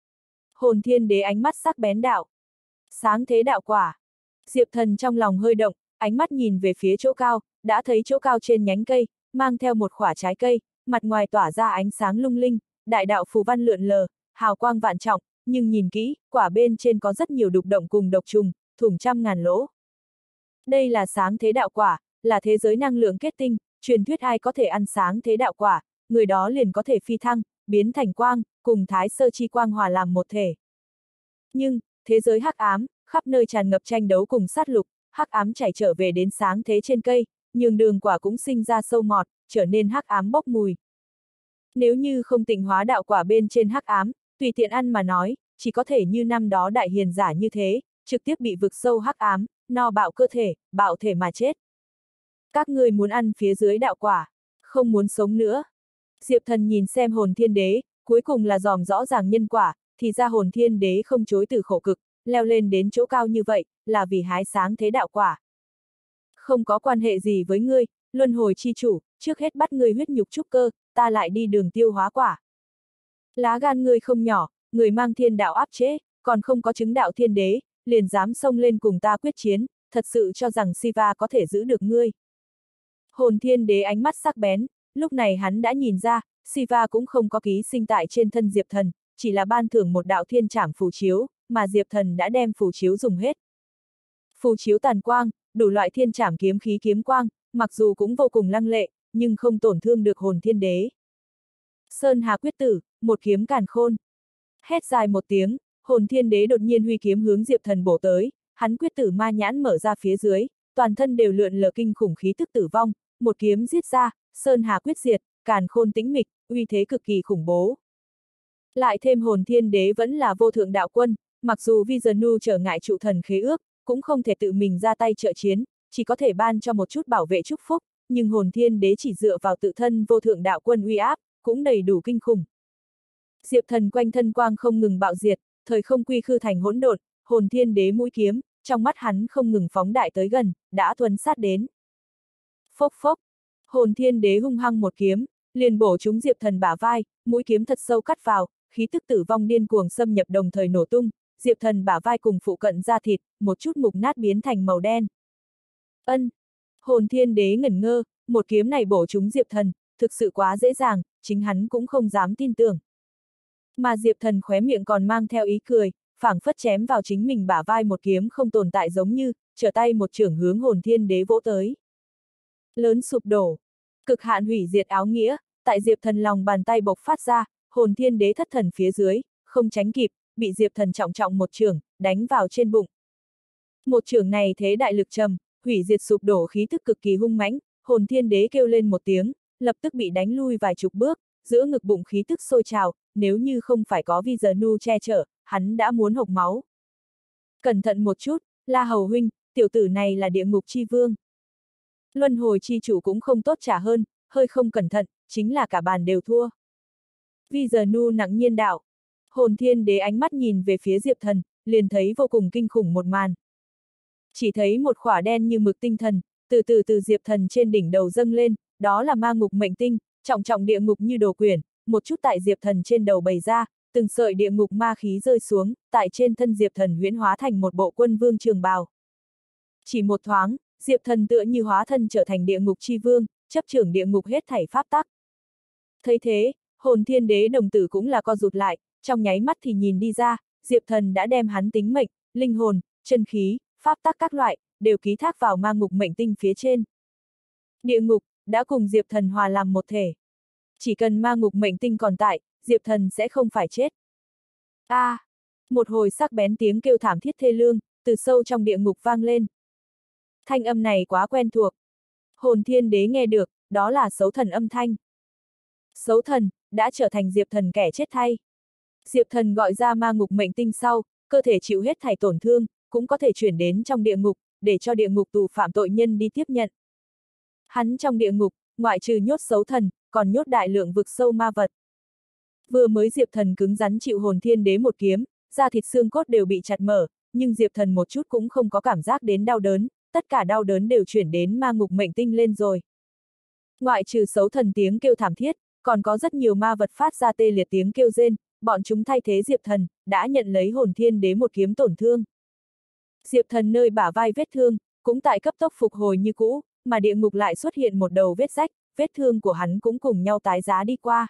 Hồn thiên đế ánh mắt sắc bén đạo. Sáng thế đạo quả. Diệp Thần trong lòng hơi động, ánh mắt nhìn về phía chỗ cao, đã thấy chỗ cao trên nhánh cây, mang theo một quả trái cây, mặt ngoài tỏa ra ánh sáng lung linh, đại đạo phù văn lượn lờ, hào quang vạn trọng, nhưng nhìn kỹ, quả bên trên có rất nhiều đục động cùng độc trùng, thủng trăm ngàn lỗ. Đây là sáng thế đạo quả, là thế giới năng lượng kết tinh, truyền thuyết ai có thể ăn sáng thế đạo quả, người đó liền có thể phi thăng, biến thành quang, cùng thái sơ chi quang hòa làm một thể. Nhưng, thế giới hắc ám, khắp nơi tràn ngập tranh đấu cùng sát lục, hắc ám chảy trở về đến sáng thế trên cây, nhường đường quả cũng sinh ra sâu mọt, trở nên hắc ám bốc mùi. Nếu như không tịnh hóa đạo quả bên trên hắc ám, tùy tiện ăn mà nói, chỉ có thể như năm đó đại hiền giả như thế, trực tiếp bị vực sâu hắc ám, no bạo cơ thể, bạo thể mà chết. Các ngươi muốn ăn phía dưới đạo quả, không muốn sống nữa. Diệp Thần nhìn xem hồn thiên đế, cuối cùng là dòm rõ ràng nhân quả, thì ra hồn thiên đế không chối từ khổ cực, leo lên đến chỗ cao như vậy, là vì hái sáng thế đạo quả. Không có quan hệ gì với ngươi, luân hồi chi chủ, trước hết bắt ngươi huyết nhục trúc cơ, ta lại đi đường tiêu hóa quả. Lá gan ngươi không nhỏ, người mang thiên đạo áp chế, còn không có chứng đạo thiên đế, liền dám xông lên cùng ta quyết chiến, thật sự cho rằng Siva có thể giữ được ngươi. Hồn thiên đế ánh mắt sắc bén, lúc này hắn đã nhìn ra, Siva cũng không có ký sinh tại trên thân Diệp Thần, chỉ là ban thưởng một đạo thiên trảm phù chiếu, mà Diệp Thần đã đem phù chiếu dùng hết. Phù chiếu tàn quang, đủ loại thiên trảm kiếm khí kiếm quang, mặc dù cũng vô cùng lăng lệ, nhưng không tổn thương được hồn thiên đế. Sơn Hà quyết tử, một kiếm càn khôn. Hét dài một tiếng, hồn thiên đế đột nhiên huy kiếm hướng Diệp Thần bổ tới, hắn quyết tử ma nhãn mở ra phía dưới, toàn thân đều lượn lờ kinh khủng khí tức tử vong, một kiếm giết ra, Sơn Hà quyết diệt, càn khôn tĩnh mịch, uy thế cực kỳ khủng bố. Lại thêm hồn thiên đế vẫn là vô thượng đạo quân, mặc dù Vizanu trở ngại trụ thần khế ước, cũng không thể tự mình ra tay trợ chiến, chỉ có thể ban cho một chút bảo vệ chúc phúc, nhưng hồn thiên đế chỉ dựa vào tự thân vô thượng đạo quân uy áp, cũng đầy đủ kinh khủng. Diệp Thần quanh thân quang không ngừng bạo diệt, thời không quy khư thành hỗn độn, hồn thiên đế mũi kiếm, trong mắt hắn không ngừng phóng đại tới gần, đã thuần sát đến. Phốc phốc, hồn thiên đế hung hăng một kiếm, liền bổ trúng Diệp Thần bả vai, mũi kiếm thật sâu cắt vào, khí tức tử vong điên cuồng xâm nhập đồng thời nổ tung, Diệp Thần bả vai cùng phụ cận da thịt, một chút mục nát biến thành màu đen. Ân! Hồn Thiên Đế ngẩn ngơ, một kiếm này bổ trúng Diệp Thần, thực sự quá dễ dàng, chính hắn cũng không dám tin tưởng. Mà Diệp Thần khóe miệng còn mang theo ý cười, phảng phất chém vào chính mình bả vai một kiếm không tồn tại giống như, trở tay một chưởng hướng Hồn Thiên Đế vỗ tới. Lớn sụp đổ, cực hạn hủy diệt áo nghĩa, tại Diệp Thần lòng bàn tay bộc phát ra, Hồn Thiên Đế thất thần phía dưới, không tránh kịp, bị Diệp Thần trọng trọng một chưởng, đánh vào trên bụng. Một chưởng này thế đại lực trầm, hủy diệt sụp đổ khí thức cực kỳ hung mãnh, Hồn Thiên Đế kêu lên một tiếng, lập tức bị đánh lui vài chục bước, giữa ngực bụng khí tức sôi trào, nếu như không phải có Vi Giờ Nu che chở, hắn đã muốn hộc máu. Cẩn thận một chút, La Hầu huynh, tiểu tử này là địa ngục chi vương. Luân hồi chi chủ cũng không tốt trả hơn, hơi không cẩn thận, chính là cả bàn đều thua. Vi Giờ Nu nặng nhiên đạo. Hồn Thiên Đế ánh mắt nhìn về phía Diệp Thần, liền thấy vô cùng kinh khủng một màn. Chỉ thấy một khỏa đen như mực tinh thần, từ từ từ Diệp Thần trên đỉnh đầu dâng lên, đó là ma ngục mệnh tinh, trọng trọng địa ngục như đồ quyển, một chút tại Diệp Thần trên đầu bày ra, từng sợi địa ngục ma khí rơi xuống, tại trên thân Diệp Thần huyễn hóa thành một bộ quân vương trường bào. Chỉ một thoáng, Diệp Thần tựa như hóa thân trở thành địa ngục chi vương, chấp trưởng địa ngục hết thảy pháp tắc. Thấy thế, Hồn Thiên Đế đồng tử cũng là co rụt lại, trong nháy mắt thì nhìn đi ra, Diệp Thần đã đem hắn tính mệnh, linh hồn, chân khí, pháp tắc các loại, đều ký thác vào ma ngục mệnh tinh phía trên. Địa ngục, đã cùng Diệp Thần hòa làm một thể. Chỉ cần ma ngục mệnh tinh còn tại, Diệp Thần sẽ không phải chết. A! À, một hồi sắc bén tiếng kêu thảm thiết thê lương, từ sâu trong địa ngục vang lên. Thanh âm này quá quen thuộc. Hồn Thiên Đế nghe được, đó là Sấu Thần âm thanh. Sấu Thần, đã trở thành Diệp Thần kẻ chết thay. Diệp Thần gọi ra ma ngục mệnh tinh sau, cơ thể chịu hết thảy tổn thương, cũng có thể chuyển đến trong địa ngục, để cho địa ngục tù phạm tội nhân đi tiếp nhận. Hắn trong địa ngục, ngoại trừ nhốt Sấu Thần, còn nhốt đại lượng vực sâu ma vật. Vừa mới Diệp Thần cứng rắn chịu Hồn Thiên Đế một kiếm, da thịt xương cốt đều bị chặt mở, nhưng Diệp Thần một chút cũng không có cảm giác đến đau đớn, tất cả đau đớn đều chuyển đến ma ngục mệnh tinh lên rồi. Ngoại trừ Sấu Thần tiếng kêu thảm thiết, còn có rất nhiều ma vật phát ra tê liệt tiếng kêu rên, bọn chúng thay thế Diệp Thần, đã nhận lấy Hồn Thiên Đế một kiếm tổn thương. Diệp Thần nơi bả vai vết thương, cũng tại cấp tốc phục hồi như cũ, mà địa ngục lại xuất hiện một đầu vết rách, vết thương của hắn cũng cùng nhau tái giá đi qua.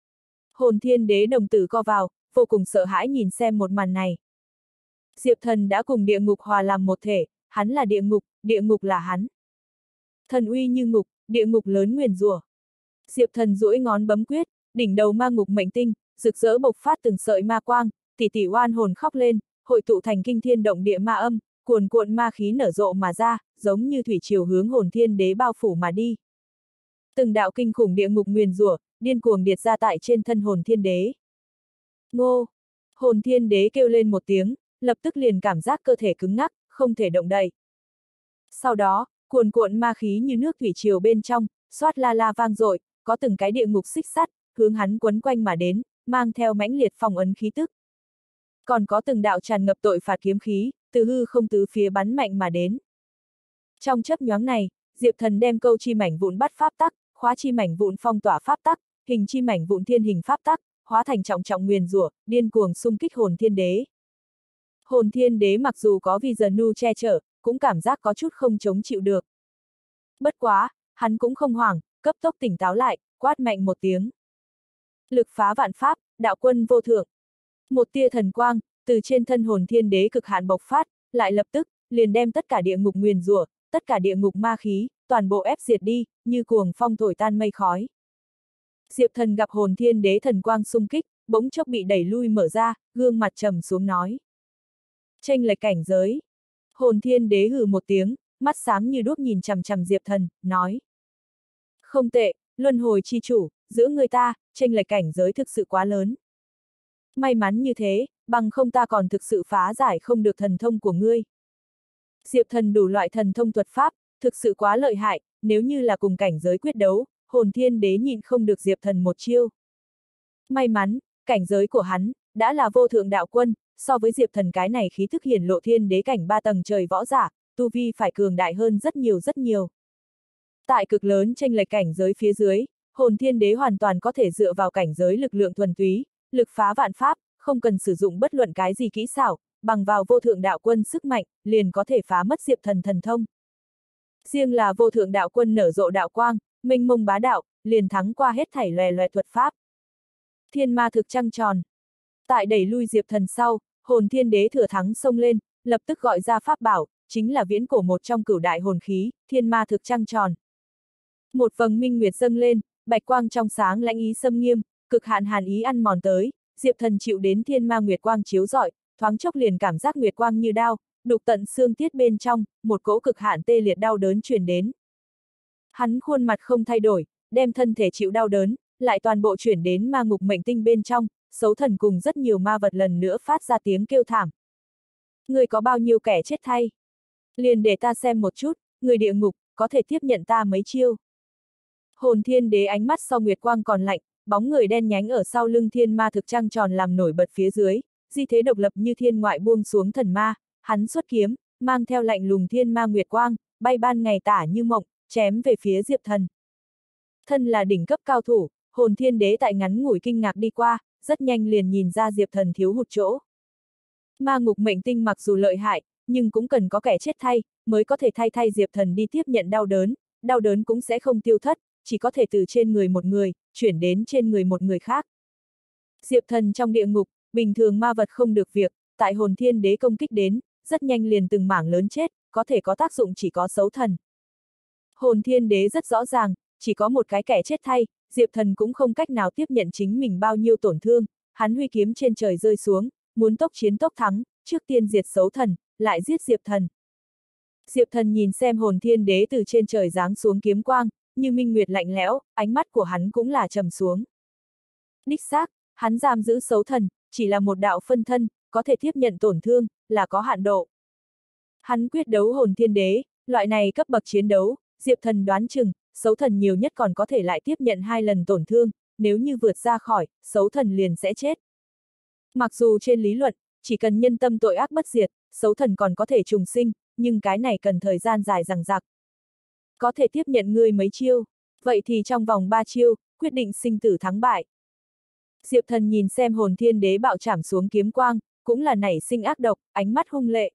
Hồn Thiên Đế đồng tử co vào, vô cùng sợ hãi nhìn xem một màn này. Diệp Thần đã cùng địa ngục hòa làm một thể, hắn là địa ngục, địa ngục là hắn. Thần uy như ngục, địa ngục lớn nguyền rủa. Diệp Thần duỗi ngón bấm quyết, đỉnh đầu ma ngục mệnh tinh, rực rỡ bộc phát từng sợi ma quang, tỷ tỷ oan hồn khóc lên, hội tụ thành kinh thiên động địa ma âm, cuồn cuộn ma khí nở rộ mà ra, giống như thủy triều hướng Hồn Thiên Đế bao phủ mà đi. Từng đạo kinh khủng địa ngục nguyền rủa, điên cuồng điệt ra tại trên thân Hồn Thiên Đế. Ngô! Hồn Thiên Đế kêu lên một tiếng, lập tức liền cảm giác cơ thể cứng ngắc, không thể động đậy. Sau đó, cuồn cuộn ma khí như nước thủy triều bên trong, xoát la la vang dội, có từng cái địa ngục xích sắt, hướng hắn quấn quanh mà đến, mang theo mãnh liệt phong ấn khí tức. Còn có từng đạo tràn ngập tội phạt kiếm khí, từ hư không tứ phía bắn mạnh mà đến. Trong chớp nhoáng này, Diệp Thần đem câu chi mảnh vụn bắt pháp tắc, khóa chi mảnh vụn phong tỏa pháp tắc, hình chi mảnh vụn thiên hình pháp tắc, hóa thành trọng trọng nguyền rủa, điên cuồng xung kích Hồn Thiên Đế. Hồn Thiên Đế mặc dù có Vi Giờ Nu che chở, cũng cảm giác có chút không chống chịu được. Bất quá, hắn cũng không hoảng, cấp tốc tỉnh táo lại, quát mạnh một tiếng. Lực phá vạn pháp, đạo quân vô thượng. Một tia thần quang, từ trên thân Hồn Thiên Đế cực hạn bộc phát, lại lập tức, liền đem tất cả địa ngục nguyền rủa, tất cả địa ngục ma khí, toàn bộ ép diệt đi, như cuồng phong thổi tan mây khói. Diệp Thần gặp Hồn Thiên Đế thần quang xung kích, bỗng chốc bị đẩy lui mở ra, gương mặt trầm xuống nói. Chênh lệch cảnh giới. Hồn Thiên Đế hừ một tiếng, mắt sáng như đuốc nhìn chằm chằm Diệp Thần, nói. Không tệ, luân hồi chi chủ, giữa người ta, chênh lệch cảnh giới thực sự quá lớn. May mắn như thế, bằng không ta còn thực sự phá giải không được thần thông của ngươi. Diệp Thần đủ loại thần thông thuật pháp, thực sự quá lợi hại, nếu như là cùng cảnh giới quyết đấu, Hồn Thiên Đế nhịn không được Diệp Thần một chiêu. May mắn, cảnh giới của hắn, đã là vô thượng đạo quân, so với Diệp Thần cái này khí thức hiển lộ thiên đế cảnh ba tầng trời võ giả, tu vi phải cường đại hơn rất nhiều rất nhiều. Tại cực lớn chênh lệch cảnh giới phía dưới, Hồn Thiên Đế hoàn toàn có thể dựa vào cảnh giới lực lượng thuần túy, lực phá vạn pháp, không cần sử dụng bất luận cái gì kỹ xảo, bằng vào vô thượng đạo quân sức mạnh, liền có thể phá mất Diệp Thần thần thông. Riêng là vô thượng đạo quân nở rộ đạo quang, mênh mông bá đạo, liền thắng qua hết thảy loè loè thuật pháp. Thiên ma thực trăng tròn. Tại đẩy lui Diệp Thần sau, Hồn Thiên Đế thừa thắng xông lên, lập tức gọi ra pháp bảo, chính là viễn cổ một trong cửu đại hồn khí, thiên ma thực trăng tròn. Một vầng minh nguyệt dâng lên, bạch quang trong sáng lãnh ý xâm nghiêm, cực hạn hàn ý ăn mòn tới, Diệp Thần chịu đến thiên ma nguyệt quang chiếu rọi, thoáng chốc liền cảm giác nguyệt quang như đao, đục tận xương tiết bên trong, một cỗ cực hạn tê liệt đau đớn truyền đến. Hắn khuôn mặt không thay đổi, đem thân thể chịu đau đớn, lại toàn bộ chuyển đến ma ngục mệnh tinh bên trong, Sấu Thần cùng rất nhiều ma vật lần nữa phát ra tiếng kêu thảm. Người có bao nhiêu kẻ chết thay? Liền để ta xem một chút, người địa ngục, có thể tiếp nhận ta mấy chiêu. Hồn Thiên Đế ánh mắt sau nguyệt quang còn lạnh, bóng người đen nhánh ở sau lưng thiên ma thực trăng tròn làm nổi bật phía dưới, di thế độc lập như thiên ngoại buông xuống thần ma, hắn xuất kiếm, mang theo lạnh lùng thiên ma nguyệt quang, bay ban ngày tả như mộng, chém về phía Diệp Thần. Thân là đỉnh cấp cao thủ, Hồn Thiên Đế tại ngắn ngủi kinh ngạc đi qua, rất nhanh liền nhìn ra Diệp Thần thiếu hụt chỗ. Ma ngục mệnh tinh mặc dù lợi hại, nhưng cũng cần có kẻ chết thay, mới có thể thay thay Diệp Thần đi tiếp nhận đau đớn, đau đớn cũng sẽ không tiêu thất, chỉ có thể từ trên người một người, chuyển đến trên người một người khác. Diệp Thần trong địa ngục, bình thường ma vật không được việc, tại Hồn Thiên Đế công kích đến, rất nhanh liền từng mảng lớn chết, có thể có tác dụng chỉ có Sấu Thần. Hồn Thiên Đế rất rõ ràng, chỉ có một cái kẻ chết thay, Diệp Thần cũng không cách nào tiếp nhận chính mình bao nhiêu tổn thương, hắn huy kiếm trên trời rơi xuống, muốn tốc chiến tốc thắng, trước tiên diệt Sấu Thần, lại giết Diệp Thần. Diệp Thần nhìn xem Hồn Thiên Đế từ trên trời giáng xuống kiếm quang, như minh nguyệt lạnh lẽo, ánh mắt của hắn cũng là trầm xuống. Đích xác, hắn giam giữ Sấu Thần, chỉ là một đạo phân thân, có thể tiếp nhận tổn thương, là có hạn độ. Hắn quyết đấu Hồn Thiên Đế, loại này cấp bậc chiến đấu, Diệp Thần đoán chừng, Sấu Thần nhiều nhất còn có thể lại tiếp nhận hai lần tổn thương, nếu như vượt ra khỏi, Sấu Thần liền sẽ chết. Mặc dù trên lý luận, chỉ cần nhân tâm tội ác bất diệt, Sấu Thần còn có thể trùng sinh, nhưng cái này cần thời gian dài dằng dặc. Có thể tiếp nhận ngươi mấy chiêu, vậy thì trong vòng ba chiêu, quyết định sinh tử thắng bại. Diệp Thần nhìn xem Hồn Thiên Đế bạo chảm xuống kiếm quang, cũng là nảy sinh ác độc, ánh mắt hung lệ.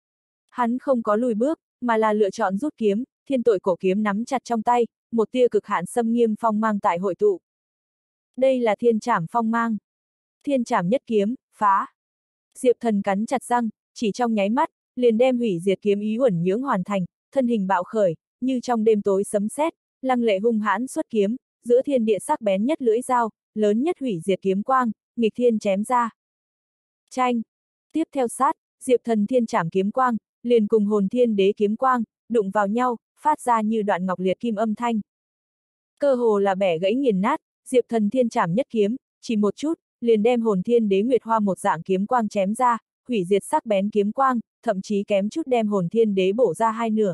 Hắn không có lùi bước, mà là lựa chọn rút kiếm, thiên tội cổ kiếm nắm chặt trong tay, một tia cực hạn xâm nghiêm phong mang tại hội tụ. Đây là thiên trảm phong mang. Thiên trảm nhất kiếm, phá. Diệp Thần cắn chặt răng, chỉ trong nháy mắt, liền đem hủy diệt kiếm ý uẩn nhưỡng hoàn thành, thân hình bạo khởi, như trong đêm tối sấm sét, lăng lệ hung hãn xuất kiếm, giữa thiên địa sắc bén nhất lưỡi dao, lớn nhất hủy diệt kiếm quang, nghịch thiên chém ra. Chanh! Tiếp theo sát, Diệp Thần thiên trảm kiếm quang, liền cùng Hồn Thiên Đế kiếm quang, đụng vào nhau, phát ra như đoạn ngọc liệt kim âm thanh. Cơ hồ là bẻ gãy nghiền nát, Diệp Thần thiên trảm nhất kiếm, chỉ một chút, liền đem Hồn Thiên Đế Nguyệt Hoa một dạng kiếm quang chém ra, hủy diệt sắc bén kiếm quang, thậm chí kém chút đem Hồn Thiên Đế bổ ra hai nửa.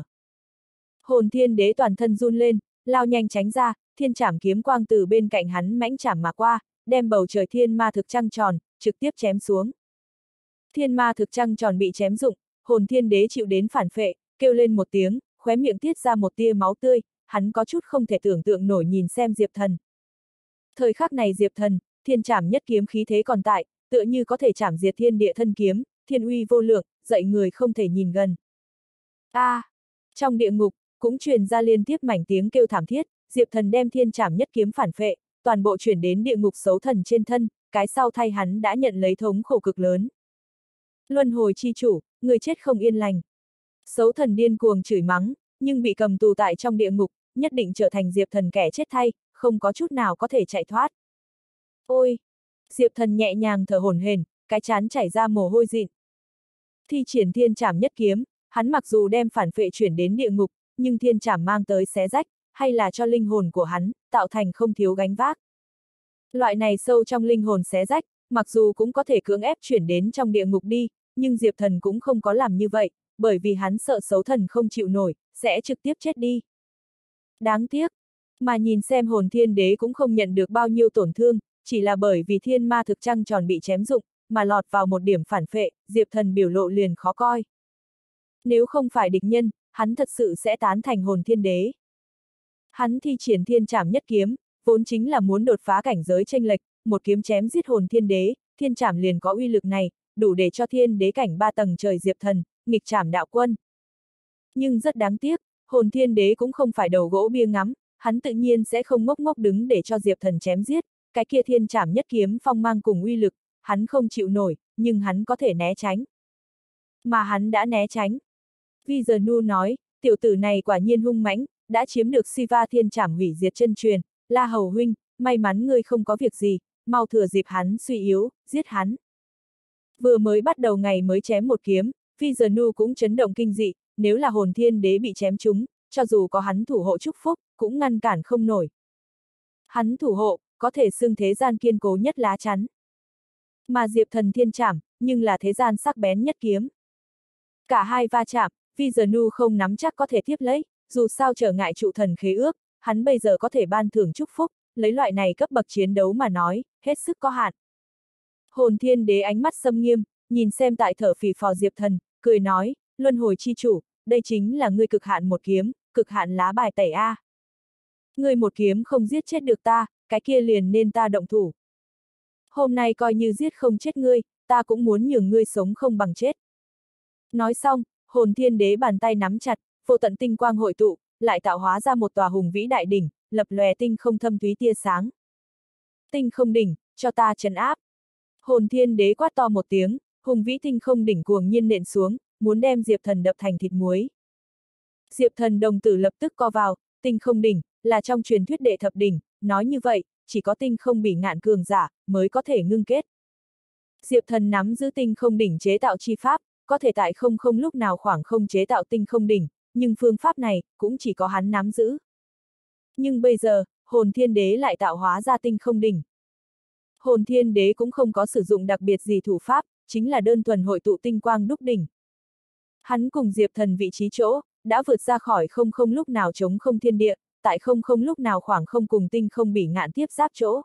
Hồn Thiên Đế toàn thân run lên, lao nhanh tránh ra, thiên trảm kiếm quang từ bên cạnh hắn mãnh chảm mà qua, đem bầu trời thiên ma thực trăng tròn, trực tiếp chém xuống. Thiên ma thực trăng tròn bị chém rụng, Hồn Thiên Đế chịu đến phản phệ, kêu lên một tiếng, khóe miệng tiết ra một tia máu tươi, hắn có chút không thể tưởng tượng nổi nhìn xem Diệp Thần. Thời khắc này Diệp Thần, thiên trảm nhất kiếm khí thế còn tại, tựa như có thể chảm diệt thiên địa thân kiếm, thiên uy vô lượng, dạy người không thể nhìn gần. A! À, trong địa ngục, cũng truyền ra liên tiếp mảnh tiếng kêu thảm thiết, Diệp Thần đem thiên trảm nhất kiếm phản phệ, toàn bộ chuyển đến địa ngục Sấu Thần trên thân, cái sau thay hắn đã nhận lấy thống khổ cực lớn. Luân hồi chi chủ, người chết không yên lành. Sấu Thần điên cuồng chửi mắng, nhưng bị cầm tù tại trong địa ngục, nhất định trở thành Diệp Thần kẻ chết thay, không có chút nào có thể chạy thoát. Ôi! Diệp Thần nhẹ nhàng thở hổn hển, cái trán chảy ra mồ hôi dịn. Thi triển thiên trảm nhất kiếm, hắn mặc dù đem phản phệ chuyển đến địa ngục, nhưng thiên trảm mang tới xé rách, hay là cho linh hồn của hắn, tạo thành không thiếu gánh vác. Loại này sâu trong linh hồn xé rách, mặc dù cũng có thể cưỡng ép chuyển đến trong địa ngục đi, nhưng Diệp Thần cũng không có làm như vậy, bởi vì hắn sợ Sấu Thần không chịu nổi, sẽ trực tiếp chết đi. Đáng tiếc, mà nhìn xem Hồn Thiên Đế cũng không nhận được bao nhiêu tổn thương, chỉ là bởi vì thiên ma thực trăng tròn bị chém rụng, mà lọt vào một điểm phản phệ, Diệp Thần biểu lộ liền khó coi. Nếu không phải địch nhân, hắn thật sự sẽ tán thành Hồn Thiên Đế. Hắn thi triển thiên trảm nhất kiếm, vốn chính là muốn đột phá cảnh giới chênh lệch, một kiếm chém giết Hồn Thiên Đế, thiên trảm liền có uy lực này, đủ để cho thiên đế cảnh ba tầng trời Diệp Thần, nghịch trảm đạo quân. Nhưng rất đáng tiếc, hồn thiên đế cũng không phải đầu gỗ bia ngắm, hắn tự nhiên sẽ không ngốc ngốc đứng để cho Diệp Thần chém giết, cái kia thiên trảm nhất kiếm phong mang cùng uy lực, hắn không chịu nổi, nhưng hắn có thể né tránh. Mà hắn đã né tránh. Vi giờ Nu nói, tiểu tử này quả nhiên hung mãnh, đã chiếm được Siva thiên trảm hủy diệt chân truyền, La Hầu huynh, may mắn ngươi không có việc gì, mau thừa dịp hắn suy yếu, giết hắn. Vừa mới bắt đầu ngày mới chém một kiếm, Vi giờ Nu cũng chấn động kinh dị, nếu là hồn thiên đế bị chém trúng, cho dù có hắn thủ hộ chúc phúc, cũng ngăn cản không nổi. Hắn thủ hộ, có thể xưng thế gian kiên cố nhất lá chắn. Mà Diệp Thần thiên trảm, nhưng là thế gian sắc bén nhất kiếm. Cả hai va chạm, Vi giờ Nu không nắm chắc có thể tiếp lấy, dù sao trở ngại trụ thần khế ước, hắn bây giờ có thể ban thưởng chúc phúc, lấy loại này cấp bậc chiến đấu mà nói, hết sức có hạn. Hồn thiên đế ánh mắt xâm nghiêm, nhìn xem tại thở phì phò Diệp Thần, cười nói, luân hồi chi chủ, đây chính là ngươi cực hạn một kiếm, cực hạn lá bài tẩy A. Ngươi một kiếm không giết chết được ta, cái kia liền nên ta động thủ. Hôm nay coi như giết không chết ngươi, ta cũng muốn nhường ngươi sống không bằng chết. Nói xong, hồn thiên đế bàn tay nắm chặt, vô tận tinh quang hội tụ, lại tạo hóa ra một tòa hùng vĩ đại đỉnh, lập lòe tinh không thâm thúy tia sáng. Tinh không đỉnh, cho ta trấn áp. Hồn thiên đế quát to một tiếng, hùng vĩ tinh không đỉnh cuồng nhiên nện xuống, muốn đem Diệp Thần đập thành thịt muối. Diệp Thần đồng tử lập tức co vào, tinh không đỉnh, là trong truyền thuyết đệ thập đỉnh, nói như vậy, chỉ có tinh không bỉ ngạn cường giả, mới có thể ngưng kết. Diệp Thần nắm giữ tinh không đỉnh chế tạo chi pháp, có thể tại không không lúc nào khoảng không chế tạo tinh không đỉnh, nhưng phương pháp này, cũng chỉ có hắn nắm giữ. Nhưng bây giờ, hồn thiên đế lại tạo hóa ra tinh không đỉnh. Hồn thiên đế cũng không có sử dụng đặc biệt gì thủ pháp, chính là đơn thuần hội tụ tinh quang đúc đỉnh. Hắn cùng Diệp Thần vị trí chỗ, đã vượt ra khỏi không không lúc nào chống không thiên địa, tại không không lúc nào khoảng không cùng tinh không bỉ ngạn tiếp giáp chỗ.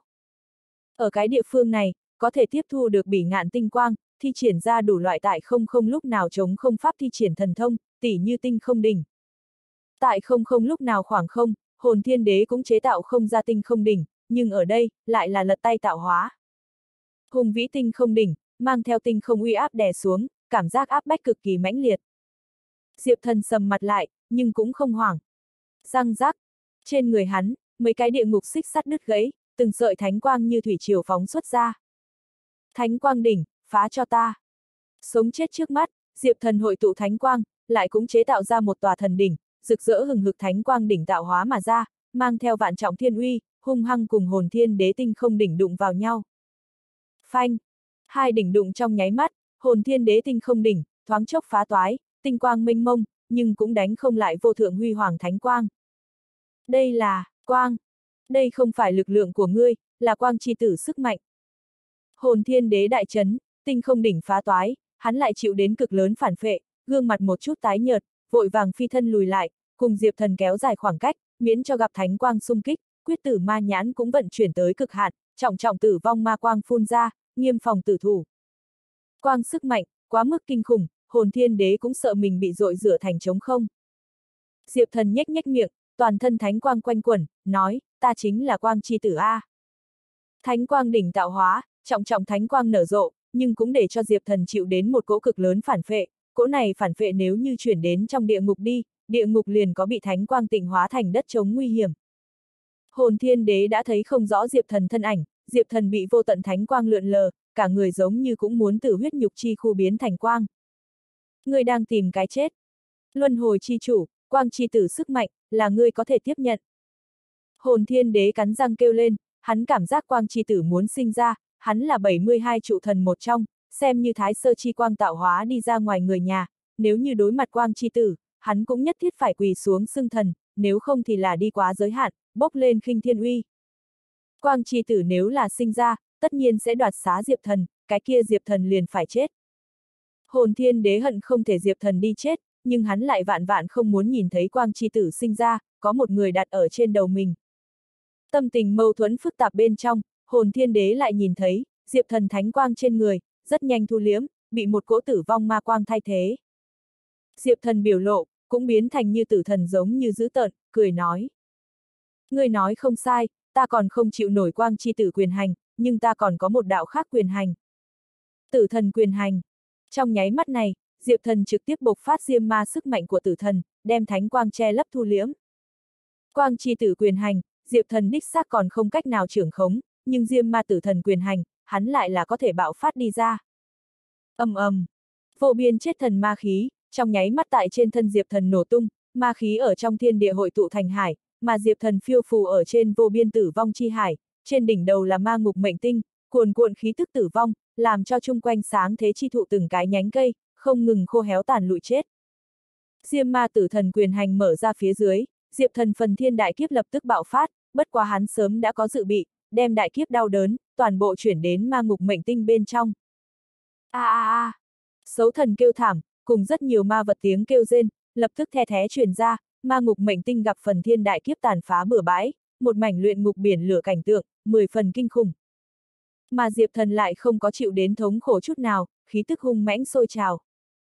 Ở cái địa phương này, có thể tiếp thu được bỉ ngạn tinh quang, thi triển ra đủ loại tại không không lúc nào chống không pháp thi triển thần thông, tỉ như tinh không đỉnh. Tại không không lúc nào khoảng không, hồn thiên đế cũng chế tạo không ra tinh không đỉnh, nhưng ở đây, lại là lật tay tạo hóa. Hùng vĩ tinh không đỉnh, mang theo tinh không uy áp đè xuống, cảm giác áp bách cực kỳ mãnh liệt. Diệp Thần sầm mặt lại, nhưng cũng không hoảng. Răng rắc, trên người hắn, mấy cái địa ngục xích sắt đứt gãy, từng sợi thánh quang như thủy triều phóng xuất ra. Thánh quang đỉnh, phá cho ta. Sống chết trước mắt, Diệp Thần hội tụ thánh quang, lại cũng chế tạo ra một tòa thần đỉnh, rực rỡ hừng hực thánh quang đỉnh tạo hóa mà ra, mang theo vạn trọng thiên uy, hung hăng cùng hồn thiên đế tinh không đỉnh đụng vào nhau. Phanh! Hai đỉnh đụng trong nháy mắt, hồn thiên đế tinh không đỉnh, thoáng chốc phá toái, tinh quang mênh mông, nhưng cũng đánh không lại vô thượng huy hoàng thánh quang. Đây là, quang! Đây không phải lực lượng của ngươi, là quang chi tử sức mạnh. Hồn thiên đế đại chấn, tinh không đỉnh phá toái, hắn lại chịu đến cực lớn phản phệ, gương mặt một chút tái nhợt, vội vàng phi thân lùi lại, cùng Diệp Thần kéo dài khoảng cách, miễn cho gặp thánh quang xung kích, quyết tử ma nhãn cũng vận chuyển tới cực hạn, trọng trọng tử vong ma quang phun ra, nghiêm phòng tử thủ. Quang sức mạnh, quá mức kinh khủng, hồn thiên đế cũng sợ mình bị dội rửa thành trống không. Diệp Thần nhếch nhếch miệng, toàn thân thánh quang quanh quẩn, nói, ta chính là quang chi tử A. Thánh quang đỉnh tạo hóa, trọng trọng thánh quang nở rộ, nhưng cũng để cho Diệp Thần chịu đến một cỗ cực lớn phản phệ, cỗ này phản phệ nếu như chuyển đến trong địa ngục đi, địa ngục liền có bị thánh quang tịnh hóa thành đất trống nguy hiểm. Hồn thiên đế đã thấy không rõ Diệp Thần thân ảnh, Diệp Thần bị vô tận thánh quang lượn lờ, cả người giống như cũng muốn từ huyết nhục chi khu biến thành quang. Ngươi đang tìm cái chết. Luân hồi chi chủ, quang chi tử sức mạnh, là ngươi có thể tiếp nhận. Hồn thiên đế cắn răng kêu lên, hắn cảm giác quang chi tử muốn sinh ra, hắn là bảy mươi hai trụ thần một trong, xem như thái sơ chi quang tạo hóa đi ra ngoài người nhà, nếu như đối mặt quang chi tử, hắn cũng nhất thiết phải quỳ xuống xưng thần, nếu không thì là đi quá giới hạn, bốc lên khinh thiên uy. Quang chi tử nếu là sinh ra, tất nhiên sẽ đoạt xá Diệp Thần, cái kia Diệp Thần liền phải chết. Hồn thiên đế hận không thể Diệp Thần đi chết, nhưng hắn lại vạn vạn không muốn nhìn thấy quang chi tử sinh ra, có một người đặt ở trên đầu mình. Tâm tình mâu thuẫn phức tạp bên trong, hồn thiên đế lại nhìn thấy, Diệp Thần thánh quang trên người, rất nhanh thu liếm, bị một cỗ tử vong ma quang thay thế. Diệp Thần biểu lộ, cũng biến thành như tử thần giống như dữ tợn, cười nói. Ngươi nói không sai, ta còn không chịu nổi quang chi tử quyền hành, nhưng ta còn có một đạo khác quyền hành. Tử thần quyền hành. Trong nháy mắt này, Diệp Thần trực tiếp bộc phát diêm ma sức mạnh của tử thần, đem thánh quang che lấp thu liễm. Quang chi tử quyền hành, Diệp Thần đích xác còn không cách nào trưởng khống, nhưng diêm ma tử thần quyền hành, hắn lại là có thể bạo phát đi ra. Ầm ầm, vô biên chết thần ma khí, trong nháy mắt tại trên thân Diệp Thần nổ tung, ma khí ở trong thiên địa hội tụ thành hải, mà Diệp Thần phiêu phù ở trên vô biên tử vong chi hải, trên đỉnh đầu là ma ngục mệnh tinh, cuồn cuộn khí tức tử vong, làm cho chung quanh sáng thế chi thụ từng cái nhánh cây, không ngừng khô héo tàn lụi chết. Diêm ma tử thần quyền hành mở ra phía dưới, Diệp Thần phần thiên đại kiếp lập tức bạo phát, bất quá hắn sớm đã có dự bị, đem đại kiếp đau đớn, toàn bộ chuyển đến ma ngục mệnh tinh bên trong. A a a, sấu thần kêu thảm, cùng rất nhiều ma vật tiếng kêu rên, lập tức the thé truyền ra, ma ngục mệnh tinh gặp phần thiên đại kiếp tàn phá bừa bãi, một mảnh luyện ngục biển lửa cảnh tượng, mười phần kinh khủng. Mà Diệp Thần lại không có chịu đến thống khổ chút nào, khí tức hung mãnh sôi trào.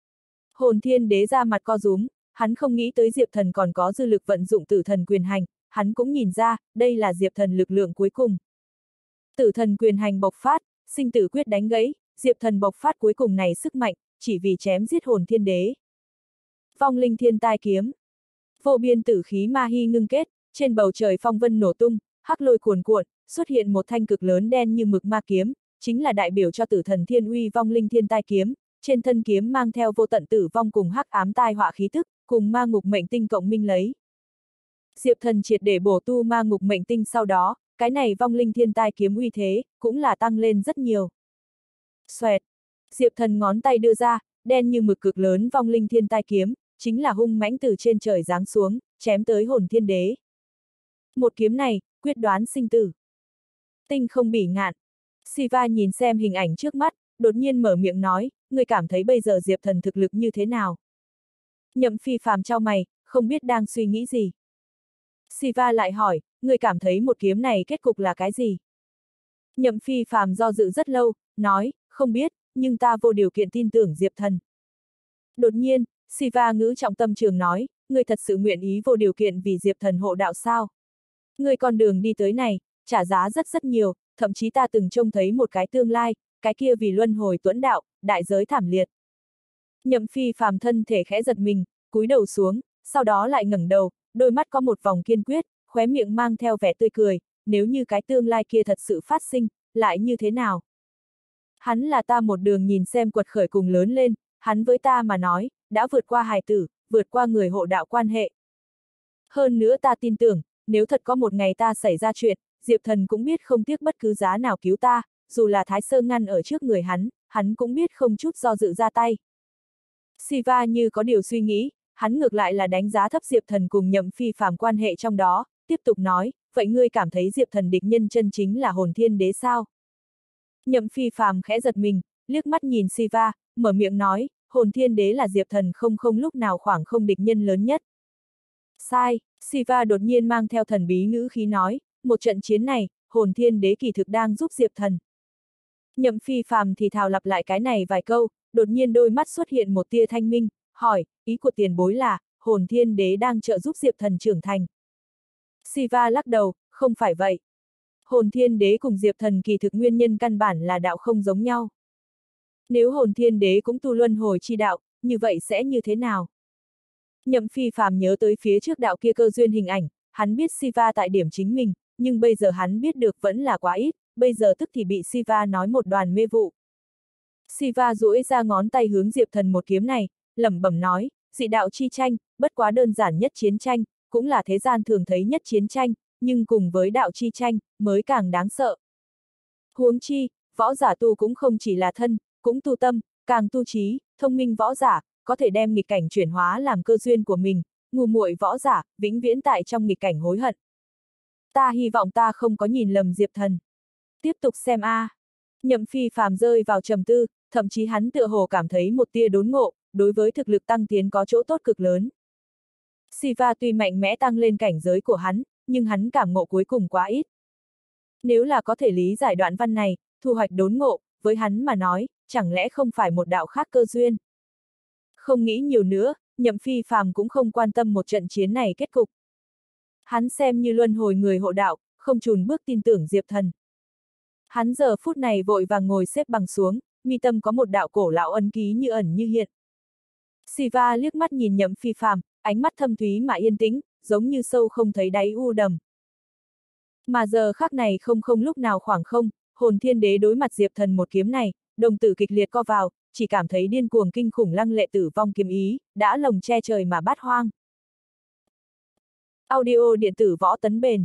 Hồn Thiên Đế ra mặt co rúm, hắn không nghĩ tới Diệp Thần còn có dư lực vận dụng tử thần quyền hành, hắn cũng nhìn ra, đây là Diệp Thần lực lượng cuối cùng. Tử thần quyền hành bộc phát, sinh tử quyết đánh gãy, Diệp Thần bộc phát cuối cùng này sức mạnh, chỉ vì chém giết Hồn Thiên Đế. Vong linh thiên tai kiếm. Vô biên tử khí ma hy ngưng kết, trên bầu trời phong vân nổ tung, hắc lôi cuồn cuộn, xuất hiện một thanh cực lớn đen như mực ma kiếm, chính là đại biểu cho tử thần thiên uy vong linh thiên tai kiếm, trên thân kiếm mang theo vô tận tử vong cùng hắc ám tai họa khí tức, cùng ma ngục mệnh tinh cộng minh lấy. Diệp Thần triệt để bổ tu ma ngục mệnh tinh sau đó, cái này vong linh thiên tai kiếm uy thế, cũng là tăng lên rất nhiều. Xoẹt! Diệp Thần ngón tay đưa ra, đen như mực cực lớn vong linh thiên tai kiếm, chính là hung mãnh từ trên trời giáng xuống, chém tới Hồn Thiên Đế. Một kiếm này, quyết đoán sinh tử. Tinh không bỉ ngạn. Siva nhìn xem hình ảnh trước mắt, đột nhiên mở miệng nói, người cảm thấy bây giờ Diệp Thần thực lực như thế nào? Nhậm Phi Phàm chau mày, không biết đang suy nghĩ gì. Siva lại hỏi, người cảm thấy một kiếm này kết cục là cái gì? Nhậm Phi Phàm do dự rất lâu, nói, không biết, nhưng ta vô điều kiện tin tưởng Diệp Thần. Đột nhiên, Siva ngữ trọng tâm trường nói, người thật sự nguyện ý vô điều kiện vì Diệp Thần hộ đạo sao? Người con đường đi tới này, trả giá rất rất nhiều, thậm chí ta từng trông thấy một cái tương lai, cái kia vì luân hồi tuẫn đạo, đại giới thảm liệt. Nhậm Phi Phàm thân thể khẽ giật mình, cúi đầu xuống, sau đó lại ngẩng đầu, đôi mắt có một vòng kiên quyết, khóe miệng mang theo vẻ tươi cười, nếu như cái tương lai kia thật sự phát sinh, lại như thế nào? Hắn là ta một đường nhìn xem quật khởi cùng lớn lên, hắn với ta mà nói, đã vượt qua hài tử, vượt qua người hộ đạo quan hệ. Hơn nữa ta tin tưởng, nếu thật có một ngày ta xảy ra chuyện, Diệp Thần cũng biết không tiếc bất cứ giá nào cứu ta, dù là Thái Sơ ngăn ở trước người hắn, hắn cũng biết không chút do dự ra tay. Siva như có điều suy nghĩ, hắn ngược lại là đánh giá thấp Diệp Thần cùng Nhậm Phi Phàm quan hệ trong đó, tiếp tục nói, vậy ngươi cảm thấy Diệp Thần địch nhân chân chính là Hồn Thiên Đế sao? Nhậm Phi Phàm khẽ giật mình, liếc mắt nhìn Siva, mở miệng nói, Hồn Thiên Đế là Diệp Thần không không lúc nào khoảng không địch nhân lớn nhất. Sai, Siva đột nhiên mang theo thần bí ngữ khí nói, một trận chiến này, Hồn Thiên Đế kỳ thực đang giúp Diệp Thần. Nhậm Phi Phàm thì thào lặp lại cái này vài câu, đột nhiên đôi mắt xuất hiện một tia thanh minh, hỏi, ý của tiền bối là, Hồn Thiên Đế đang trợ giúp Diệp Thần trưởng thành. Siva lắc đầu, không phải vậy. Hồn Thiên Đế cùng Diệp Thần kỳ thực nguyên nhân căn bản là đạo không giống nhau. Nếu Hồn Thiên Đế cũng tu luân hồi chi đạo, như vậy sẽ như thế nào? Nhậm Phi Phàm nhớ tới phía trước đạo kia cơ duyên hình ảnh, hắn biết Siva tại điểm chính mình, nhưng bây giờ hắn biết được vẫn là quá ít, bây giờ tức thì bị Siva nói một đoàn mê vụ. Siva duỗi ra ngón tay hướng Diệp Thần một kiếm này, lẩm bẩm nói, dị đạo chi tranh, bất quá đơn giản nhất chiến tranh, cũng là thế gian thường thấy nhất chiến tranh, nhưng cùng với đạo chi tranh, mới càng đáng sợ. Huống chi, võ giả tu cũng không chỉ là thân, cũng tu tâm, càng tu trí, thông minh võ giả, có thể đem nghịch cảnh chuyển hóa làm cơ duyên của mình, ngu muội võ giả, vĩnh viễn tại trong nghịch cảnh hối hận. Ta hy vọng ta không có nhìn lầm Diệp Thần. Tiếp tục xem a. À. Nhậm Phi Phàm rơi vào trầm tư, thậm chí hắn tựa hồ cảm thấy một tia đốn ngộ, đối với thực lực tăng tiến có chỗ tốt cực lớn. Siva tuy mạnh mẽ tăng lên cảnh giới của hắn, nhưng hắn cảm ngộ cuối cùng quá ít. Nếu là có thể lý giải đoạn văn này, thu hoạch đốn ngộ, với hắn mà nói, chẳng lẽ không phải một đạo khác cơ duyên? Không nghĩ nhiều nữa, Nhậm Phi Phàm cũng không quan tâm một trận chiến này kết cục. Hắn xem như luân hồi người hộ đạo, không chùn bước tin tưởng Diệp Thần. Hắn giờ phút này vội vàng ngồi xếp bằng xuống, mi tâm có một đạo cổ lão ấn ký như ẩn như hiện. Siva liếc mắt nhìn Nhậm Phi Phàm, ánh mắt thâm thúy mà yên tĩnh, giống như sâu không thấy đáy u đầm. Mà giờ khắc này không không lúc nào khoảng không, Hồn Thiên Đế đối mặt Diệp Thần một kiếm này, đồng tử kịch liệt co vào, chỉ cảm thấy điên cuồng kinh khủng lăng lệ tử vong kiếm ý, đã lồng che trời mà bát hoang. Audio điện tử võ tấn bền.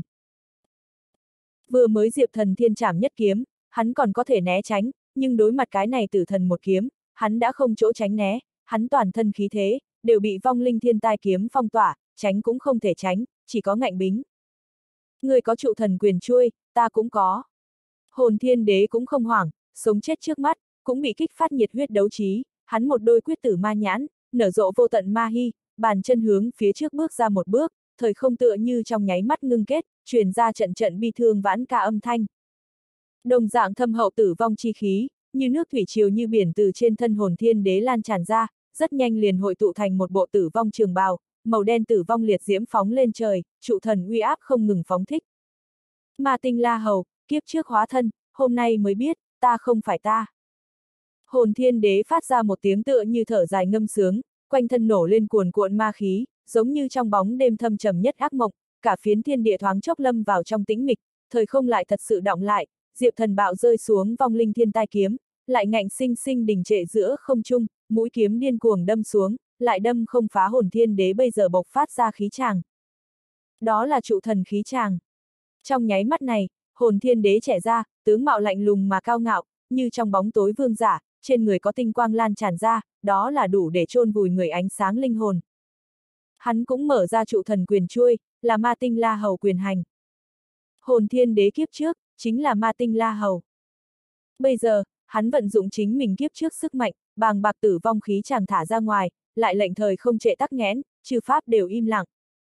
Vừa mới Diệp Thần thiên trảm nhất kiếm, hắn còn có thể né tránh, nhưng đối mặt cái này tử thần một kiếm, hắn đã không chỗ tránh né, hắn toàn thân khí thế, đều bị vong linh thiên tai kiếm phong tỏa, tránh cũng không thể tránh, chỉ có ngạnh bính. Người có trụ thần quyền chuôi, ta cũng có. Hồn Thiên Đế cũng không hoảng, sống chết trước mắt, cũng bị kích phát nhiệt huyết đấu trí, hắn một đôi quyết tử ma nhãn, nở rộ vô tận ma hy, bàn chân hướng phía trước bước ra một bước, thời không tựa như trong nháy mắt ngưng kết, truyền ra trận trận bi thương vãn ca âm thanh. Đồng dạng thâm hậu tử vong chi khí, như nước thủy triều như biển từ trên thân Hồn Thiên Đế lan tràn ra, rất nhanh liền hội tụ thành một bộ tử vong trường bào, màu đen tử vong liệt diễm phóng lên trời, trụ thần uy áp không ngừng phóng thích. Ma Tinh La Hầu, kiếp trước hóa thân, hôm nay mới biết, ta không phải ta. Hồn Thiên Đế phát ra một tiếng tựa như thở dài ngâm sướng, quanh thân nổ lên cuồn cuộn ma khí, giống như trong bóng đêm thâm trầm nhất ác mộng, cả phiến thiên địa thoáng chốc lâm vào trong tĩnh mịch, thời không lại thật sự đọng lại, Diệp Thần bạo rơi xuống vong linh thiên tai kiếm, lại ngạnh sinh sinh đình trệ giữa không trung, mũi kiếm điên cuồng đâm xuống, lại đâm không phá Hồn Thiên Đế bây giờ bộc phát ra khí tràng. Đó là trụ thần khí tràng. Trong nháy mắt này, Hồn Thiên Đế trẻ ra, tướng mạo lạnh lùng mà cao ngạo, như trong bóng tối vương giả, trên người có tinh quang lan tràn ra, đó là đủ để chôn vùi người ánh sáng linh hồn. Hắn cũng mở ra trụ thần quyền chuôi, là Ma Tinh La Hầu quyền hành. Hồn Thiên Đế kiếp trước, chính là Ma Tinh La Hầu. Bây giờ, hắn vận dụng chính mình kiếp trước sức mạnh, bàng bạc tử vong khí chàng thả ra ngoài, lại lệnh thời không trệ tắc nghẽn, chư pháp đều im lặng.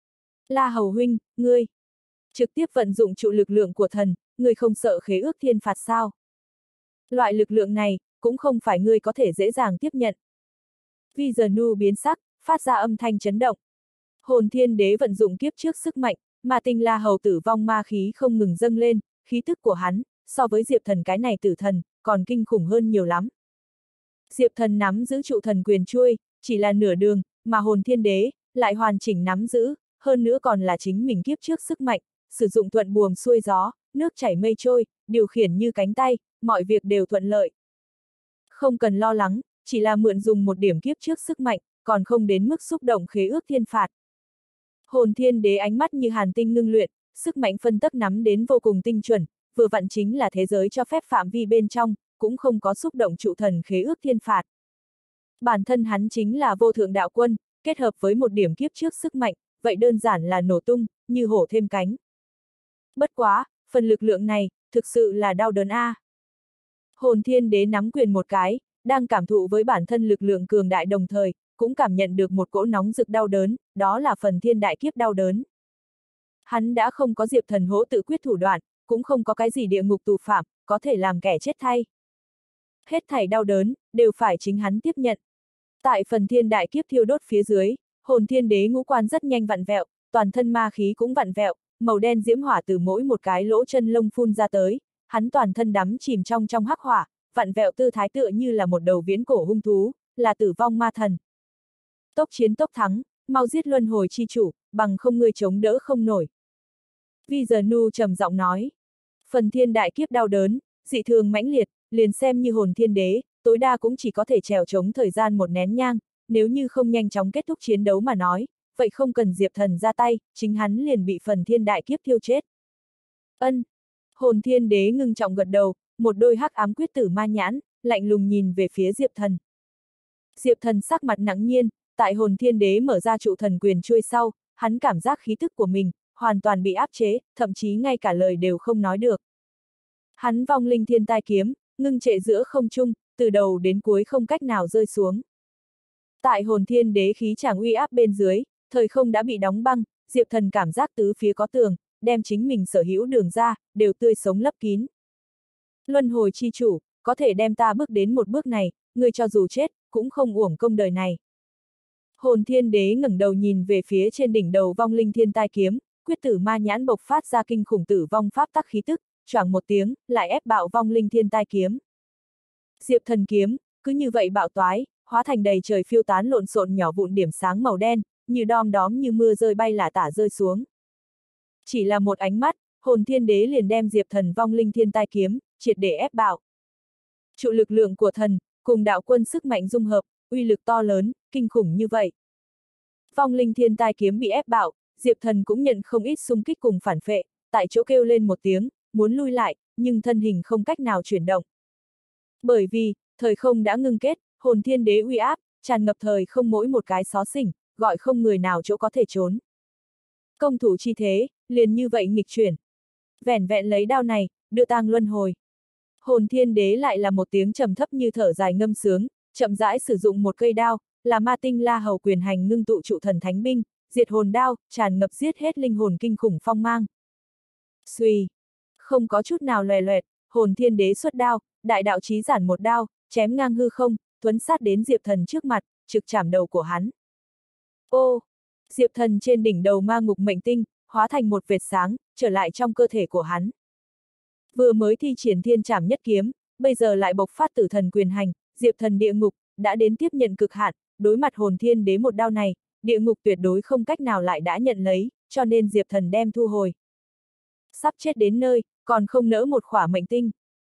La Hầu huynh, ngươi trực tiếp vận dụng trụ lực lượng của thần, ngươi không sợ khế ước thiên phạt sao? Loại lực lượng này, cũng không phải ngươi có thể dễ dàng tiếp nhận. Vi giờ nu biến sắc, phát ra âm thanh chấn động. Hồn Thiên Đế vận dụng kiếp trước sức mạnh, Ma Tinh La Hầu tử vong ma khí không ngừng dâng lên, khí tức của hắn, so với Diệp Thần cái này tử thần, còn kinh khủng hơn nhiều lắm. Diệp Thần nắm giữ trụ thần quyền chuôi, chỉ là nửa đường, mà Hồn Thiên Đế, lại hoàn chỉnh nắm giữ, hơn nữa còn là chính mình kiếp trước sức mạnh, sử dụng thuận buồm xuôi gió, nước chảy mây trôi, điều khiển như cánh tay, mọi việc đều thuận lợi. Không cần lo lắng, chỉ là mượn dùng một điểm kiếp trước sức mạnh, còn không đến mức xúc động khế ước thiên phạt. Hồn Thiên Đế ánh mắt như hàn tinh ngưng luyện, sức mạnh phân tấc nắm đến vô cùng tinh chuẩn, vừa vặn chính là thế giới cho phép phạm vi bên trong, cũng không có xúc động trụ thần khế ước thiên phạt. Bản thân hắn chính là vô thượng đạo quân, kết hợp với một điểm kiếp trước sức mạnh, vậy đơn giản là nổ tung, như hổ thêm cánh. Bất quá, phần lực lượng này, thực sự là đau đớn a. À. Hồn Thiên Đế nắm quyền một cái, đang cảm thụ với bản thân lực lượng cường đại đồng thời, cũng cảm nhận được một cỗ nóng rực đau đớn, đó là phần thiên đại kiếp đau đớn. Hắn đã không có Diệp Thần hỗ tự quyết thủ đoạn, cũng không có cái gì địa ngục tù phạm, có thể làm kẻ chết thay. Hết thảy đau đớn, đều phải chính hắn tiếp nhận. Tại phần thiên đại kiếp thiêu đốt phía dưới, Hồn Thiên Đế ngũ quan rất nhanh vặn vẹo, toàn thân ma khí cũng vặn vẹo, màu đen diễm hỏa từ mỗi một cái lỗ chân lông phun ra tới, hắn toàn thân đắm chìm trong trong hắc hỏa, vặn vẹo tư thái tựa như là một đầu viễn cổ hung thú, là tử vong ma thần. Tốc chiến tốc thắng, mau giết luân hồi chi chủ, bằng không ngươi chống đỡ không nổi. Vi giờ nu trầm giọng nói. Phần thiên đại kiếp đau đớn, dị thường mãnh liệt, liền xem như Hồn Thiên Đế, tối đa cũng chỉ có thể trèo chống thời gian một nén nhang, nếu như không nhanh chóng kết thúc chiến đấu mà nói, vậy không cần Diệp Thần ra tay, chính hắn liền bị phần thiên đại kiếp thiêu chết. Ân. Hồn Thiên Đế ngưng trọng gật đầu, một đôi hắc ám quyết tử ma nhãn, lạnh lùng nhìn về phía Diệp Thần. Diệp Thần sắc mặt nặng nhiên, tại Hồn Thiên Đế mở ra trụ thần quyền chuôi sau, hắn cảm giác khí tức của mình, hoàn toàn bị áp chế, thậm chí ngay cả lời đều không nói được. Hắn vong linh thiên tai kiếm, ngưng trệ giữa không trung, từ đầu đến cuối không cách nào rơi xuống. Tại Hồn Thiên Đế khí tràng uy áp bên dưới, thời không đã bị đóng băng, Diệp Thần cảm giác tứ phía có tường, đem chính mình sở hữu đường ra, đều tươi sống lấp kín. Luân hồi chi chủ, có thể đem ta bước đến một bước này, người cho dù chết, cũng không uổng công đời này. Hồn Thiên Đế ngẩng đầu nhìn về phía trên đỉnh đầu vong linh thiên tai kiếm, quyết tử ma nhãn bộc phát ra kinh khủng tử vong pháp tắc khí tức, choảng một tiếng, lại ép bạo vong linh thiên tai kiếm. Diệp Thần kiếm, cứ như vậy bạo toái, hóa thành đầy trời phiêu tán lộn xộn nhỏ vụn điểm sáng màu đen, như đom đóm như mưa rơi bay lả tả rơi xuống. Chỉ là một ánh mắt, Hồn Thiên Đế liền đem Diệp Thần vong linh thiên tai kiếm, triệt để ép bạo. Trụ lực lượng của thần, cùng đạo quân sức mạnh dung hợp, uy lực to lớn, kinh khủng như vậy. Vong linh thiên tai kiếm bị ép bạo, Diệp Thần cũng nhận không ít xung kích cùng phản phệ, tại chỗ kêu lên một tiếng, muốn lui lại, nhưng thân hình không cách nào chuyển động. Bởi vì, thời không đã ngưng kết, Hồn Thiên Đế uy áp, tràn ngập thời không mỗi một cái xó xỉnh, gọi không người nào chỗ có thể trốn. Công thủ chi thế, liền như vậy nghịch chuyển. Vẻn vẹn lấy đao này, đưa tang luân hồi. Hồn Thiên Đế lại là một tiếng trầm thấp như thở dài ngâm sướng, chậm rãi sử dụng một cây đao, là ma tinh la hầu quyền hành ngưng tụ trụ thần thánh binh, diệt hồn đao, tràn ngập giết hết linh hồn kinh khủng phong mang. Xuy, không có chút nào lòe loẹt, Hồn Thiên Đế xuất đao, đại đạo chí giản một đao, chém ngang hư không, tuấn sát đến Diệp Thần trước mặt, trực chảm đầu của hắn. Ô, Diệp Thần trên đỉnh đầu ma ngục mệnh tinh, hóa thành một vệt sáng, trở lại trong cơ thể của hắn. Vừa mới thi triển thiên trảm nhất kiếm, bây giờ lại bộc phát tử thần quyền hành, Diệp Thần địa ngục, đã đến tiếp nhận cực hạn, đối mặt Hồn Thiên Đế một đao này, địa ngục tuyệt đối không cách nào lại đã nhận lấy, cho nên Diệp Thần đem thu hồi. Sắp chết đến nơi, còn không nỡ một khỏa mệnh tinh.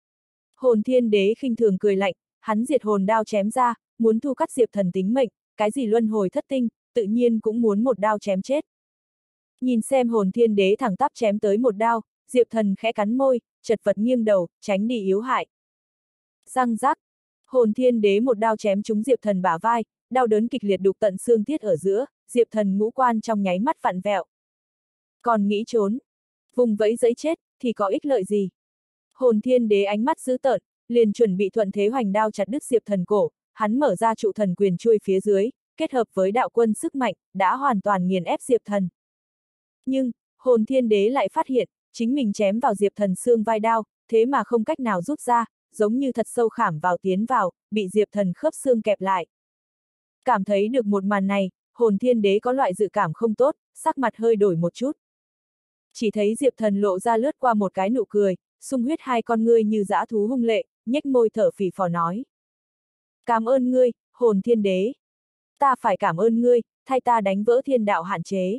Hồn Thiên Đế khinh thường cười lạnh, hắn diệt hồn đao chém ra, muốn thu cắt Diệp Thần tính mệnh, cái gì luân hồi thất tinh, tự nhiên cũng muốn một đao chém chết. Nhìn xem Hồn Thiên Đế thẳng tắp chém tới một đao, Diệp Thần khẽ cắn môi, chật vật nghiêng đầu, tránh đi yếu hại. Răng rắc, Hồn Thiên Đế một đao chém trúng Diệp Thần bả vai, đau đớn kịch liệt đục tận xương tiết ở giữa, Diệp Thần ngũ quan trong nháy mắt vặn vẹo. Còn nghĩ trốn, vùng vẫy giấy chết, thì có ích lợi gì? Hồn Thiên Đế ánh mắt dữ tợn, liền chuẩn bị thuận thế hoành đao chặt đứt Diệp Thần cổ, hắn mở ra trụ thần quyền chuôi phía dưới, kết hợp với đạo quân sức mạnh, đã hoàn toàn nghiền ép Diệp Thần. Nhưng, Hồn Thiên Đế lại phát hiện, chính mình chém vào Diệp Thần xương vai đao, thế mà không cách nào rút ra, giống như thật sâu khảm vào tiến vào, bị Diệp Thần khớp xương kẹp lại. Cảm thấy được một màn này, Hồn Thiên Đế có loại dự cảm không tốt, sắc mặt hơi đổi một chút. Chỉ thấy Diệp Thần lộ ra lướt qua một cái nụ cười, sung huyết hai con ngươi như dã thú hung lệ, nhếch môi thở phì phò nói. Cảm ơn ngươi, Hồn Thiên Đế. Ta phải cảm ơn ngươi, thay ta đánh vỡ thiên đạo hạn chế.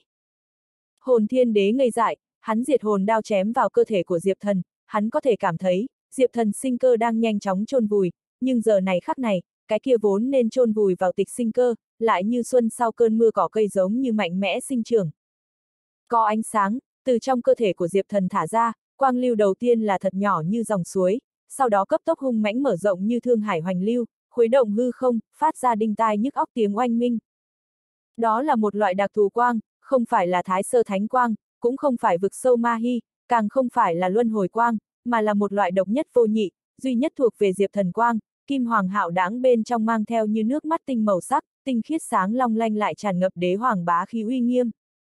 Hồn Thiên Đế ngây dại, hắn diệt hồn đao chém vào cơ thể của Diệp Thần, hắn có thể cảm thấy, Diệp Thần sinh cơ đang nhanh chóng chôn vùi, nhưng giờ này khắc này, cái kia vốn nên chôn vùi vào tịch sinh cơ, lại như xuân sau cơn mưa cỏ cây giống như mạnh mẽ sinh trưởng. Có ánh sáng, từ trong cơ thể của Diệp Thần thả ra, quang lưu đầu tiên là thật nhỏ như dòng suối, sau đó cấp tốc hung mãnh mở rộng như thương hải hoành lưu, khuấy động hư không, phát ra đinh tai nhức óc tiếng oanh minh. Đó là một loại đặc thù quang, không phải là thái sơ thánh quang, cũng không phải vực sâu ma hy, càng không phải là luân hồi quang, mà là một loại độc nhất vô nhị, duy nhất thuộc về Diệp Thần quang, kim hoàng hạo đãng bên trong mang theo như nước mắt tinh màu sắc, tinh khiết sáng long lanh lại tràn ngập đế hoàng bá khí uy nghiêm.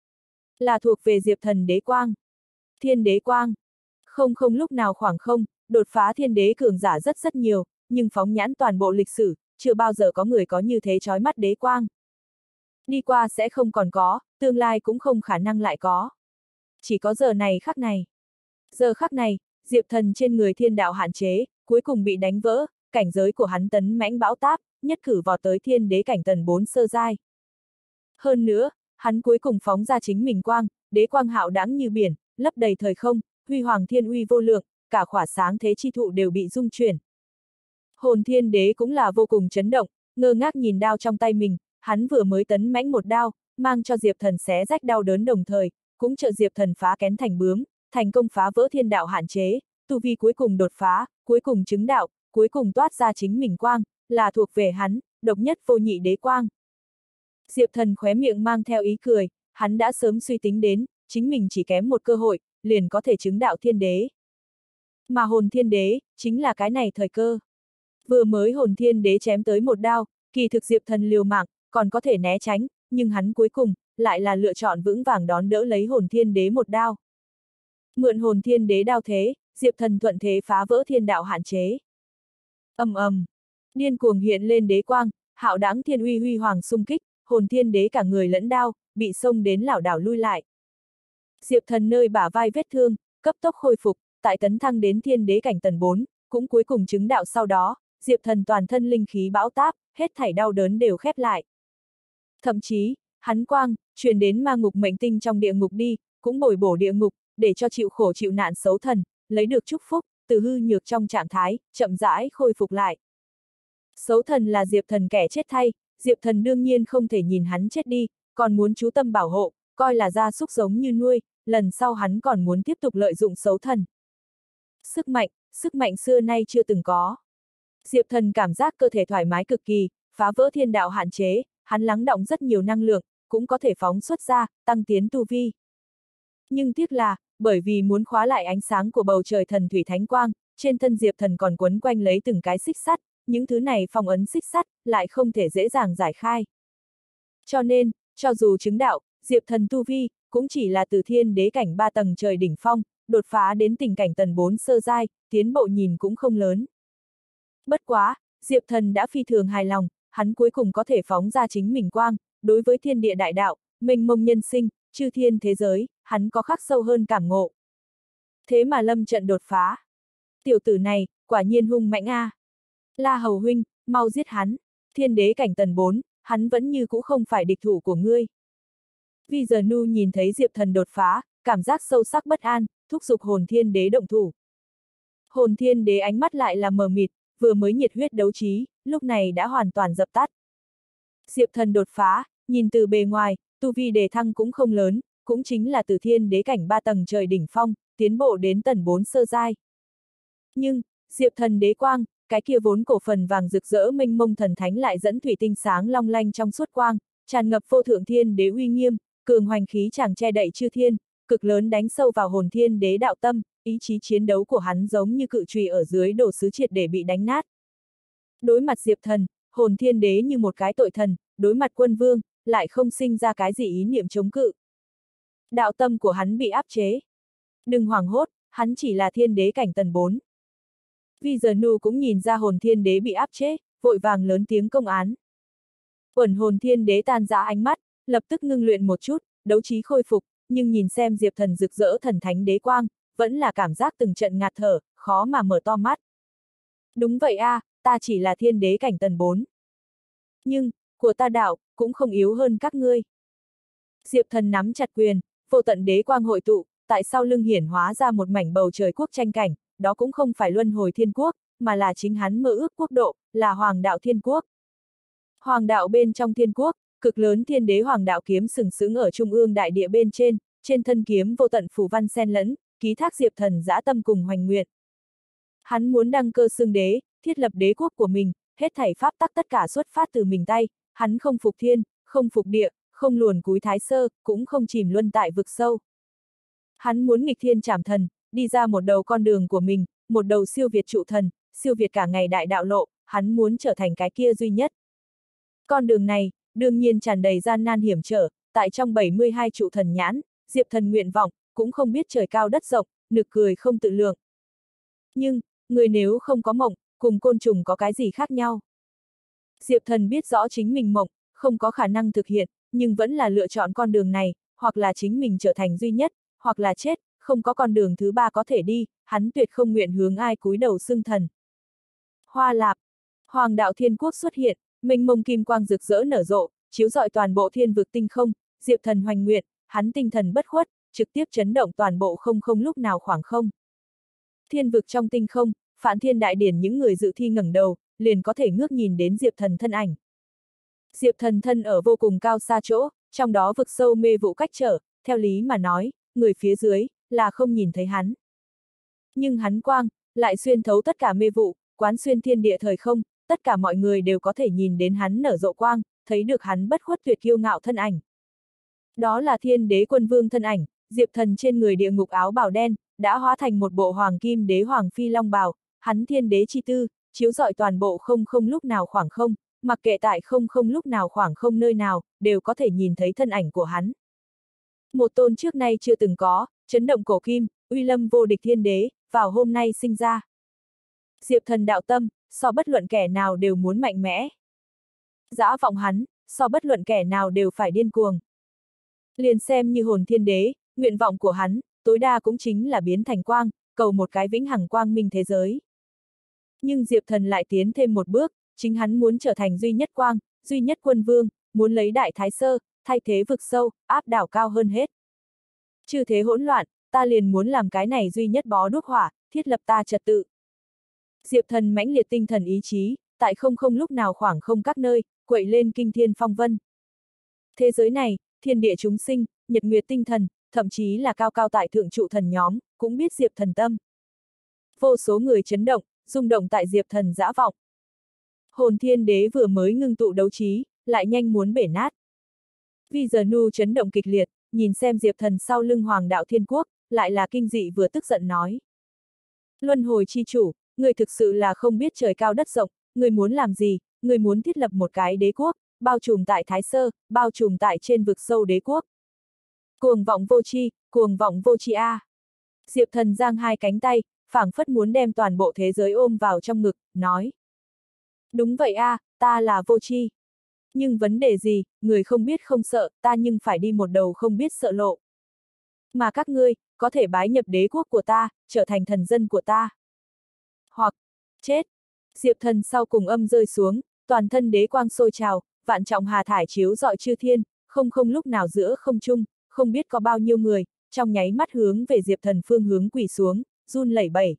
Là thuộc về Diệp Thần đế quang. Thiên đế quang. Không không lúc nào khoảng không, đột phá thiên đế cường giả rất rất nhiều, nhưng phóng nhãn toàn bộ lịch sử, chưa bao giờ có người có như thế chói mắt đế quang. Đi qua sẽ không còn có, tương lai cũng không khả năng lại có. Chỉ có giờ này khắc này. Giờ khắc này, Diệp Thần trên người thiên đạo hạn chế, cuối cùng bị đánh vỡ, cảnh giới của hắn tấn mãnh bão táp, nhất cử vọt tới thiên đế cảnh tầng bốn sơ giai. Hơn nữa, hắn cuối cùng phóng ra chính mình quang, đế quang hạo đãng như biển, lấp đầy thời không, huy hoàng thiên uy vô lượng, cả khỏa sáng thế chi thụ đều bị rung chuyển. Hồn Thiên Đế cũng là vô cùng chấn động, ngơ ngác nhìn đao trong tay mình, hắn vừa mới tấn mãnh một đao, mang cho Diệp Thần xé rách đau đớn đồng thời, cũng trợ Diệp Thần phá kén thành bướm, thành công phá vỡ thiên đạo hạn chế, tu vi cuối cùng đột phá, cuối cùng chứng đạo, cuối cùng toát ra chính mình quang, là thuộc về hắn, độc nhất vô nhị đế quang. Diệp Thần khóe miệng mang theo ý cười, hắn đã sớm suy tính đến, chính mình chỉ kém một cơ hội, liền có thể chứng đạo thiên đế. Mà Hồn Thiên Đế, chính là cái này thời cơ. Vừa mới Hồn Thiên Đế chém tới một đao, kỳ thực Diệp Thần liều mạng, còn có thể né tránh, nhưng hắn cuối cùng, lại là lựa chọn vững vàng đón đỡ lấy Hồn Thiên Đế một đao. Mượn Hồn Thiên Đế đao thế, Diệp Thần thuận thế phá vỡ thiên đạo hạn chế. Ầm ầm, điên cuồng hiện lên đế quang, hạo đãng thiên uy huy hoàng xung kích, Hồn Thiên Đế cả người lẫn đao, bị xông đến lảo đảo lui lại. Diệp Thần nơi bả vai vết thương, cấp tốc khôi phục, tại tấn thăng đến thiên đế cảnh tầng bốn, cũng cuối cùng chứng đạo sau đó, Diệp Thần toàn thân linh khí bão táp, hết thảy đau đớn đều khép lại. Thậm chí, hắn quang, truyền đến ma ngục mệnh tinh trong địa ngục đi, cũng bồi bổ địa ngục, để cho chịu khổ chịu nạn xấu thần, lấy được chúc phúc, từ hư nhược trong trạng thái, chậm rãi khôi phục lại. Xấu thần là Diệp Thần kẻ chết thay, Diệp Thần đương nhiên không thể nhìn hắn chết đi, còn muốn chú tâm bảo hộ, coi là gia súc giống như nuôi, lần sau hắn còn muốn tiếp tục lợi dụng xấu thần. Sức mạnh, sức mạnh xưa nay chưa từng có. Diệp Thần cảm giác cơ thể thoải mái cực kỳ, phá vỡ thiên đạo hạn chế, hắn lắng đọng rất nhiều năng lượng, cũng có thể phóng xuất ra, tăng tiến tu vi. Nhưng tiếc là, bởi vì muốn khóa lại ánh sáng của bầu trời thần thủy thánh quang, trên thân Diệp Thần còn quấn quanh lấy từng cái xích sắt, những thứ này phong ấn xích sắt, lại không thể dễ dàng giải khai. Cho nên, cho dù chứng đạo, Diệp Thần tu vi, cũng chỉ là từ thiên đế cảnh ba tầng trời đỉnh phong, đột phá đến tình cảnh tầng bốn sơ giai, tiến bộ nhìn cũng không lớn. Bất quá, Diệp Thần đã phi thường hài lòng, hắn cuối cùng có thể phóng ra chính mình quang, đối với thiên địa đại đạo, mênh mông nhân sinh, chư thiên thế giới, hắn có khắc sâu hơn cảm ngộ. Thế mà lâm trận đột phá. Tiểu tử này, quả nhiên hung mãnh a. À. La Hầu huynh, mau giết hắn, thiên đế cảnh tầng bốn, hắn vẫn như cũ không phải địch thủ của ngươi. Vi giờ nu nhìn thấy Diệp Thần đột phá, cảm giác sâu sắc bất an, thúc giục hồn thiên đế động thủ. Hồn thiên đế ánh mắt lại là mờ mịt, vừa mới nhiệt huyết đấu trí, lúc này đã hoàn toàn dập tắt. Diệp Thần đột phá, nhìn từ bề ngoài, tu vi đề thăng cũng không lớn, cũng chính là từ thiên đế cảnh ba tầng trời đỉnh phong, tiến bộ đến tầng bốn sơ giai. Nhưng, Diệp Thần đế quang, cái kia vốn cổ phần vàng rực rỡ mênh mông thần thánh lại dẫn thủy tinh sáng long lanh trong suốt quang, tràn ngập vô thượng thiên đế uy nghiêm, cường hoành khí chàng che đậy chư thiên, cực lớn đánh sâu vào hồn thiên đế đạo tâm, ý chí chiến đấu của hắn giống như cự chùy ở dưới đồ sứ triệt để bị đánh nát. Đối mặt Diệp Thần, hồn thiên đế như một cái tội thần, đối mặt quân vương, lại không sinh ra cái gì ý niệm chống cự. Đạo tâm của hắn bị áp chế. Đừng hoảng hốt, hắn chỉ là thiên đế cảnh tầng bốn. Vi giờ nu cũng nhìn ra hồn thiên đế bị áp chế, vội vàng lớn tiếng công án. Quẩn hồn thiên đế tan rã ánh mắt, lập tức ngưng luyện một chút, đấu trí khôi phục, nhưng nhìn xem Diệp Thần rực rỡ thần thánh đế quang, vẫn là cảm giác từng trận ngạt thở, khó mà mở to mắt. Đúng vậy a, à, ta chỉ là thiên đế cảnh tầng bốn. Nhưng, của ta đạo, cũng không yếu hơn các ngươi. Diệp Thần nắm chặt quyền, vô tận đế quang hội tụ, tại sau lưng hiển hóa ra một mảnh bầu trời quốc tranh cảnh, đó cũng không phải luân hồi thiên quốc, mà là chính hắn mơ ước quốc độ, là hoàng đạo thiên quốc. Hoàng đạo bên trong thiên quốc, cực lớn thiên đế hoàng đạo kiếm sừng sững ở trung ương đại địa bên trên, trên thân kiếm vô tận phù văn xen lẫn, ký thác Diệp Thần dã tâm cùng hoành nguyện. Hắn muốn đăng cơ xưng đế, thiết lập đế quốc của mình, hết thảy pháp tắc tất cả xuất phát từ mình tay, hắn không phục thiên, không phục địa, không luồn cúi thái sơ, cũng không chìm luân tại vực sâu. Hắn muốn nghịch thiên trảm thần, đi ra một đầu con đường của mình, một đầu siêu việt trụ thần, siêu việt cả ngày đại đạo lộ, hắn muốn trở thành cái kia duy nhất. Con đường này, đương nhiên tràn đầy gian nan hiểm trở, tại trong bảy mươi hai trụ thần nhãn, Diệp Thần nguyện vọng, cũng không biết trời cao đất rộng, nực cười không tự lượng. Nhưng, người nếu không có mộng, cùng côn trùng có cái gì khác nhau? Diệp Thần biết rõ chính mình mộng, không có khả năng thực hiện, nhưng vẫn là lựa chọn con đường này, hoặc là chính mình trở thành duy nhất, hoặc là chết, không có con đường thứ ba có thể đi, hắn tuyệt không nguyện hướng ai cúi đầu xưng thần. Hoa Lạp, Hoàng đạo thiên quốc xuất hiện, mênh mông kim quang rực rỡ nở rộ, chiếu rọi toàn bộ thiên vực tinh không, Diệp Thần hoành nguyện, hắn tinh thần bất khuất, trực tiếp chấn động toàn bộ không không lúc nào khoảng không. Thiên vực trong tinh không, Phản Thiên Đại Điển những người dự thi ngẩng đầu, liền có thể ngước nhìn đến Diệp Thần thân ảnh. Diệp Thần thân ở vô cùng cao xa chỗ, trong đó vực sâu mê vụ cách trở, theo lý mà nói, người phía dưới, là không nhìn thấy hắn. Nhưng hắn quang, lại xuyên thấu tất cả mê vụ, quán xuyên thiên địa thời không, tất cả mọi người đều có thể nhìn đến hắn nở rộ quang, thấy được hắn bất khuất tuyệt kiêu ngạo thân ảnh. Đó là thiên đế quân vương thân ảnh, Diệp Thần trên người địa ngục áo bào đen, đã hóa thành một bộ hoàng kim đế hoàng phi long bào, hắn thiên đế chi tư, chiếu rọi toàn bộ không không lúc nào khoảng không, mặc kệ tại không không lúc nào khoảng không nơi nào, đều có thể nhìn thấy thân ảnh của hắn. Một tôn trước nay chưa từng có, chấn động cổ kim, uy lâm vô địch thiên đế, vào hôm nay sinh ra. Diệp Thần đạo tâm, so bất luận kẻ nào đều muốn mạnh mẽ. Dã vọng hắn, so bất luận kẻ nào đều phải điên cuồng. Liền xem như hồn thiên đế, nguyện vọng của hắn, tối đa cũng chính là biến thành quang, cầu một cái vĩnh hằng quang minh thế giới. Nhưng Diệp Thần lại tiến thêm một bước, chính hắn muốn trở thành duy nhất quang, duy nhất quân vương, muốn lấy Đại Thái Sơ, thay thế vực sâu, áp đảo cao hơn hết. Chư thế hỗn loạn, ta liền muốn làm cái này duy nhất bó đuốc hỏa, thiết lập ta trật tự. Diệp Thần mãnh liệt tinh thần ý chí, tại không không lúc nào khoảng không các nơi, quậy lên kinh thiên phong vân. Thế giới này, thiên địa chúng sinh, nhật nguyệt tinh thần, thậm chí là cao cao tại thượng trụ thần nhóm, cũng biết Diệp Thần tâm. Vô số người chấn động, rung động tại Diệp Thần dã vọng. Hồn Thiên Đế vừa mới ngưng tụ đấu trí, lại nhanh muốn bể nát. Vì giờ nu chấn động kịch liệt, nhìn xem Diệp Thần sau lưng Hoàng đạo Thiên Quốc, lại là kinh dị vừa tức giận nói. Luân hồi chi chủ, người thực sự là không biết trời cao đất rộng, người muốn làm gì, người muốn thiết lập một cái đế quốc, bao trùm tại Thái Sơ, bao trùm tại trên vực sâu đế quốc. Cuồng vọng vô tri, cuồng vọng vô tri a. Diệp Thần giang hai cánh tay, phảng phất muốn đem toàn bộ thế giới ôm vào trong ngực, nói. Đúng vậy a, ta là vô tri. Nhưng vấn đề gì, người không biết không sợ, ta nhưng phải đi một đầu không biết sợ lộ. Mà các ngươi, có thể bái nhập đế quốc của ta, trở thành thần dân của ta. Hoặc, chết. Diệp Thần sau cùng âm rơi xuống, toàn thân đế quang sôi trào, vạn trọng hà thải chiếu rọi chư thiên, không không lúc nào giữa không trung, không biết có bao nhiêu người, trong nháy mắt hướng về Diệp Thần phương hướng quỳ xuống, run lẩy bẩy.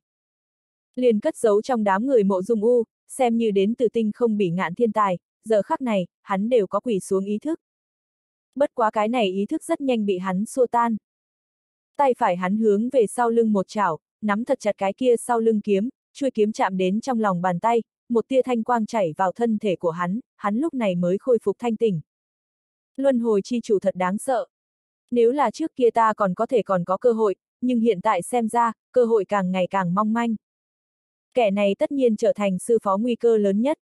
Liền cất giấu trong đám người Mộ Dung U, xem như đến từ tinh không bỉ ngạn thiên tài, giờ khắc này, hắn đều có quỳ xuống ý thức. Bất quá cái này ý thức rất nhanh bị hắn xua tan. Tay phải hắn hướng về sau lưng một chảo, nắm thật chặt cái kia sau lưng kiếm, chuôi kiếm chạm đến trong lòng bàn tay, một tia thanh quang chảy vào thân thể của hắn, hắn lúc này mới khôi phục thanh tỉnh. Luân hồi chi chủ thật đáng sợ. Nếu là trước kia ta còn có thể còn có cơ hội, nhưng hiện tại xem ra, cơ hội càng ngày càng mong manh. Kẻ này tất nhiên trở thành sư phó nguy cơ lớn nhất.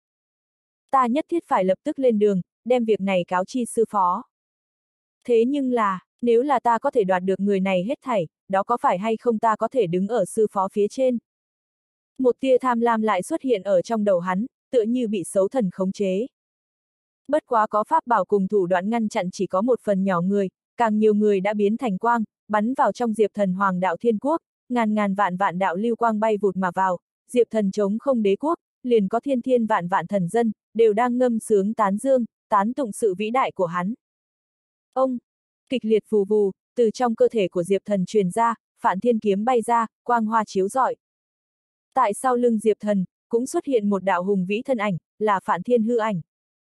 Ta nhất thiết phải lập tức lên đường, đem việc này cáo chi sư phó. Thế nhưng là, nếu là ta có thể đoạt được người này hết thảy, đó có phải hay không ta có thể đứng ở sư phó phía trên? Một tia tham lam lại xuất hiện ở trong đầu hắn, tựa như bị xấu thần khống chế. Bất quá có pháp bảo cùng thủ đoạn ngăn chặn chỉ có một phần nhỏ người, càng nhiều người đã biến thành quang, bắn vào trong Diệp Thần Hoàng đạo Thiên Quốc, ngàn ngàn vạn vạn đạo lưu quang bay vụt mà vào, Diệp Thần chống không đế quốc, liền có thiên thiên vạn vạn thần dân, đều đang ngâm sướng tán dương, tán tụng sự vĩ đại của hắn. Ông, kịch liệt vù vù, từ trong cơ thể của Diệp Thần truyền ra, Phản Thiên kiếm bay ra, quang hoa chiếu rọi. Tại sau lưng Diệp Thần, cũng xuất hiện một đạo hùng vĩ thân ảnh, là Phản Thiên hư ảnh.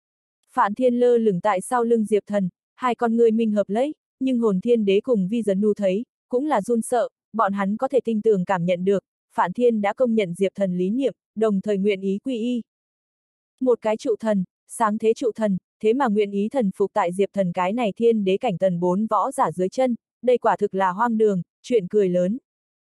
Phản Thiên lơ lửng tại sau lưng Diệp Thần, hai con người minh hợp lấy, nhưng Hồn Thiên Đế cùng Vi Dần Nu thấy, cũng là run sợ, bọn hắn có thể tin tưởng cảm nhận được, Phản Thiên đã công nhận Diệp Thần lý niệm, đồng thời nguyện ý quy y. Một cái trụ thần, sáng thế trụ thần, thế mà nguyện ý thần phục tại Diệp Thần cái này thiên đế cảnh tầng bốn võ giả dưới chân, đây quả thực là hoang đường, chuyện cười lớn.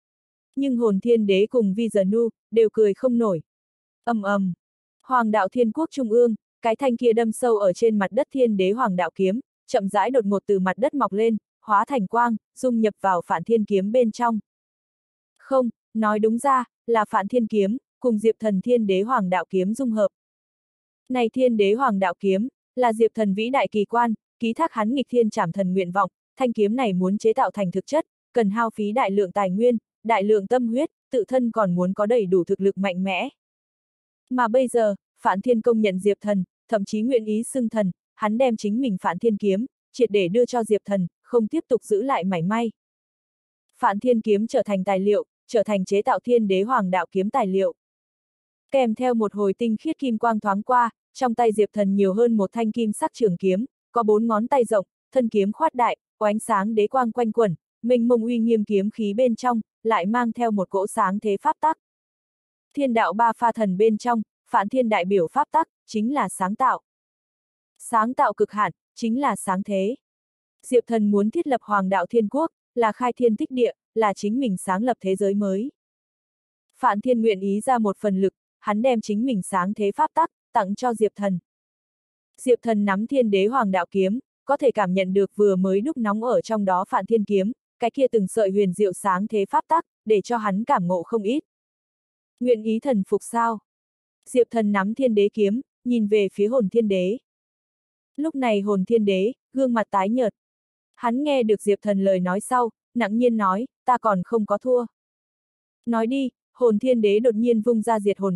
Nhưng Hồn Thiên Đế cùng Vi Dần Nu, đều cười không nổi. Ầm ầm, Hoàng đạo Thiên Quốc Trung ương, cái thanh kia đâm sâu ở trên mặt đất thiên đế hoàng đạo kiếm, chậm rãi đột ngột từ mặt đất mọc lên, hóa thành quang, dung nhập vào Phản Thiên kiếm bên trong. Không, nói đúng ra, là Phản Thiên kiếm, cùng Diệp Thần thiên đế hoàng đạo kiếm dung hợp. Này thiên đế hoàng đạo kiếm, là Diệp Thần vĩ đại kỳ quan, ký thác hắn nghịch thiên trảm thần nguyện vọng, thanh kiếm này muốn chế tạo thành thực chất, cần hao phí đại lượng tài nguyên, đại lượng tâm huyết, tự thân còn muốn có đầy đủ thực lực mạnh mẽ. Mà bây giờ, Phản Thiên công nhận Diệp Thần, thậm chí nguyện ý xưng thần, hắn đem chính mình Phản Thiên kiếm, triệt để đưa cho Diệp Thần, không tiếp tục giữ lại mảy may. Phản Thiên kiếm trở thành tài liệu, trở thành chế tạo thiên đế hoàng đạo kiếm tài liệu. Kèm theo một hồi tinh khiết kim quang thoáng qua, trong tay Diệp Thần nhiều hơn một thanh kim sắc trường kiếm, có bốn ngón tay rộng, thân kiếm khoát đại, có ánh sáng đế quang quanh quẩn, mênh mông uy nghiêm kiếm khí bên trong, lại mang theo một cỗ sáng thế pháp tắc. Thiên đạo ba pha thần bên trong, Phản Thiên đại biểu pháp tắc, chính là sáng tạo. Sáng tạo cực hạn, chính là sáng thế. Diệp Thần muốn thiết lập Hoàng đạo Thiên Quốc, là khai thiên tích địa, là chính mình sáng lập thế giới mới. Phản Thiên nguyện ý ra một phần lực, hắn đem chính mình sáng thế pháp tắc, tặng cho Diệp Thần. Diệp Thần nắm thiên đế hoàng đạo kiếm, có thể cảm nhận được vừa mới đúc nóng ở trong đó Phản Thiên kiếm, cái kia từng sợi huyền diệu sáng thế pháp tắc, để cho hắn cảm ngộ không ít. Nguyện ý thần phục sao? Diệp Thần nắm thiên đế kiếm, nhìn về phía Hồn Thiên Đế. Lúc này Hồn Thiên Đế, gương mặt tái nhợt. Hắn nghe được Diệp Thần lời nói sau, nặng nhiên nói, ta còn không có thua. Nói đi, Hồn Thiên Đế đột nhiên vung ra diệt hồn đao,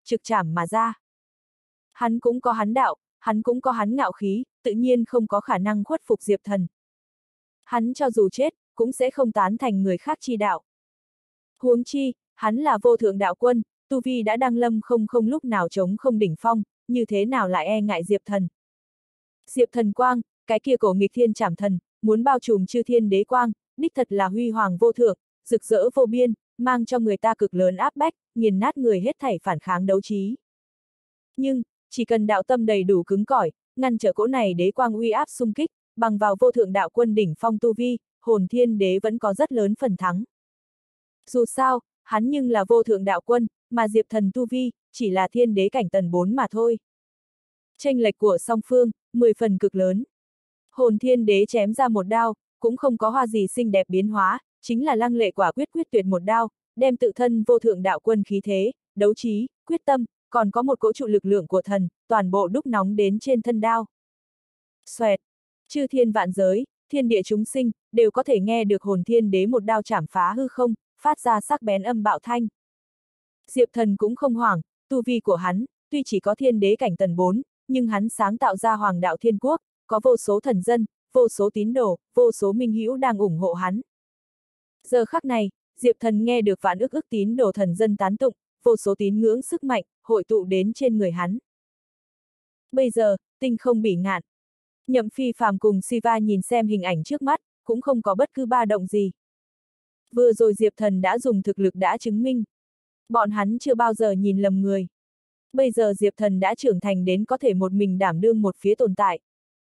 trực chảm mà ra. Hắn cũng có hắn đạo, hắn cũng có hắn ngạo khí, tự nhiên không có khả năng khuất phục Diệp Thần. Hắn cho dù chết, cũng sẽ không tán thành người khác chi đạo. Huống chi, hắn là vô thượng đạo quân, tu vi đã đăng lâm không không lúc nào chống không đỉnh phong, như thế nào lại e ngại Diệp Thần. Diệp Thần quang, cái kia cổ nghịch thiên trảm thần, muốn bao trùm chư thiên đế quang, đích thật là huy hoàng vô thượng, rực rỡ vô biên, mang cho người ta cực lớn áp bách, nghiền nát người hết thảy phản kháng đấu trí. Nhưng, chỉ cần đạo tâm đầy đủ cứng cỏi, ngăn trở cỗ này đế quang uy áp xung kích, bằng vào vô thượng đạo quân đỉnh phong tu vi, hồn thiên đế vẫn có rất lớn phần thắng. Dù sao, hắn nhưng là vô thượng đạo quân, mà Diệp Thần tu vi, chỉ là thiên đế cảnh tầng bốn mà thôi. Chênh lệch của song phương, mười phần cực lớn. Hồn thiên đế chém ra một đao, cũng không có hoa gì xinh đẹp biến hóa, chính là lăng lệ quả quyết quyết tuyệt một đao, đem tự thân vô thượng đạo quân khí thế, đấu trí, quyết tâm, còn có một cỗ trụ lực lượng của thần, toàn bộ đúc nóng đến trên thân đao. Xoẹt! Chư thiên vạn giới, thiên địa chúng sinh, đều có thể nghe được hồn thiên đế một đao chảm phá hư không, phát ra sắc bén âm bạo thanh. Diệp Thần cũng không hoảng, tu vi của hắn, tuy chỉ có thiên đế cảnh tầng bốn, nhưng hắn sáng tạo ra hoàng đạo thiên quốc, có vô số thần dân, vô số tín đồ, vô số minh hữu đang ủng hộ hắn. Giờ khắc này, Diệp Thần nghe được vạn ức ức tín đồ thần dân tán tụng, vô số tín ngưỡng sức mạnh, hội tụ đến trên người hắn. Bây giờ, tinh không bỉ ngạn. Nhậm Phi Phàm cùng Siva nhìn xem hình ảnh trước mắt, cũng không có bất cứ ba động gì. Vừa rồi Diệp Thần đã dùng thực lực đã chứng minh. Bọn hắn chưa bao giờ nhìn lầm người. Bây giờ Diệp Thần đã trưởng thành đến có thể một mình đảm đương một phía tồn tại.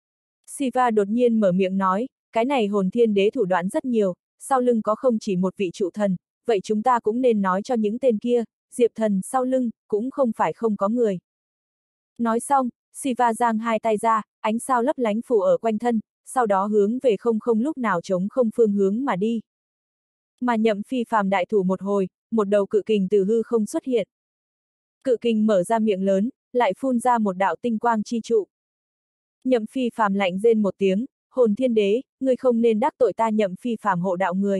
Siva đột nhiên mở miệng nói, cái này hồn thiên đế thủ đoạn rất nhiều, sau lưng có không chỉ một vị trụ thần, vậy chúng ta cũng nên nói cho những tên kia, Diệp Thần sau lưng, cũng không phải không có người. Nói xong, Siva giang hai tay ra, ánh sao lấp lánh phủ ở quanh thân, sau đó hướng về không không lúc nào chống không phương hướng mà đi. Mà Nhậm Phi Phàm đại thủ một hồi, một đầu cự kình từ hư không xuất hiện. Cự kình mở ra miệng lớn, lại phun ra một đạo tinh quang chi trụ. Nhậm Phi Phàm lạnh rên một tiếng, hồn thiên đế, ngươi không nên đắc tội ta Nhậm Phi Phàm hộ đạo người.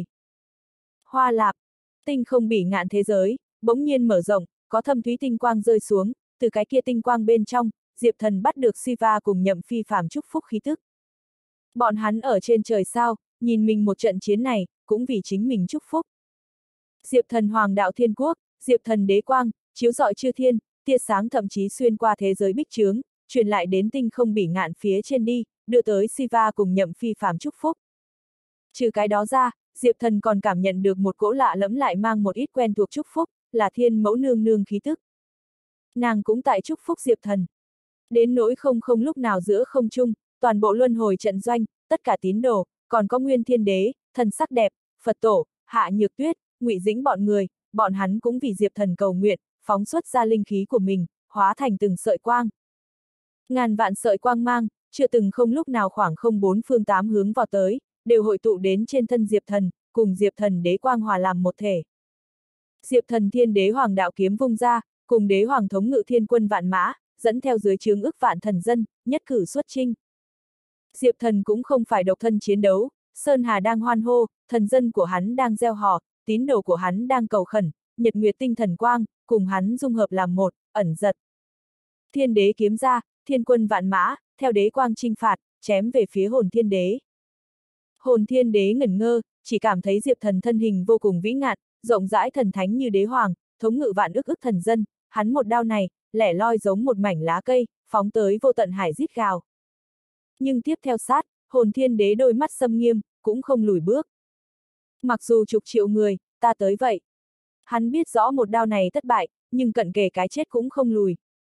Hoa lạp, tinh không bỉ ngạn thế giới, bỗng nhiên mở rộng, có thâm thúy tinh quang rơi xuống, từ cái kia tinh quang bên trong, Diệp Thần bắt được Siva cùng Nhậm Phi Phàm chúc phúc khí tức. Bọn hắn ở trên trời sao, nhìn mình một trận chiến này, cũng vì chính mình chúc phúc. Diệp Thần hoàng đạo thiên quốc, Diệp Thần đế quang, chiếu rọi chư thiên, tia sáng thậm chí xuyên qua thế giới bích chướng, truyền lại đến tinh không bỉ ngạn phía trên đi, đưa tới Siva cùng Nhậm Phi Phàm chúc phúc. Trừ cái đó ra, Diệp Thần còn cảm nhận được một cỗ lạ lẫm lại mang một ít quen thuộc chúc phúc, là thiên mẫu nương nương khí tức. Nàng cũng tại chúc phúc Diệp Thần. Đến nỗi không không lúc nào giữa không trung, toàn bộ luân hồi trận doanh, tất cả tín đồ, còn có Nguyên Thiên Đế, thần sắc đẹp, Phật Tổ, Hạ Nhược Tuyết, Ngụy Dĩnh bọn người, bọn hắn cũng vì Diệp Thần cầu nguyện, phóng xuất ra linh khí của mình, hóa thành từng sợi quang. Ngàn vạn sợi quang mang, chưa từng không lúc nào khoảng không bốn phương tám hướng vào tới, đều hội tụ đến trên thân Diệp Thần, cùng Diệp Thần đế quang hòa làm một thể. Diệp Thần thiên đế hoàng đạo kiếm vung ra, cùng đế hoàng thống ngự thiên quân vạn mã, dẫn theo dưới trướng ức vạn thần dân, nhất cử xuất chinh. Diệp Thần cũng không phải độc thân chiến đấu, Sơn Hà đang hoan hô, thần dân của hắn đang gieo hò, tín đồ của hắn đang cầu khẩn, nhật nguyệt tinh thần quang, cùng hắn dung hợp làm một, ẩn giật. Thiên đế kiếm ra, thiên quân vạn mã, theo đế quang chinh phạt, chém về phía hồn thiên đế. Hồn thiên đế ngẩn ngơ, chỉ cảm thấy Diệp Thần thân hình vô cùng vĩ ngạn, rộng rãi thần thánh như đế hoàng, thống ngự vạn ức ức thần dân, hắn một đao này, lẻ loi giống một mảnh lá cây, phóng tới vô tận hải rít gào. Nhưng tiếp theo sát, hồn thiên đế đôi mắt sâm nghiêm, cũng không lùi bước. Mặc dù chục triệu người, ta tới vậy. Hắn biết rõ một đao này thất bại, nhưng cận kề cái chết cũng không lùi.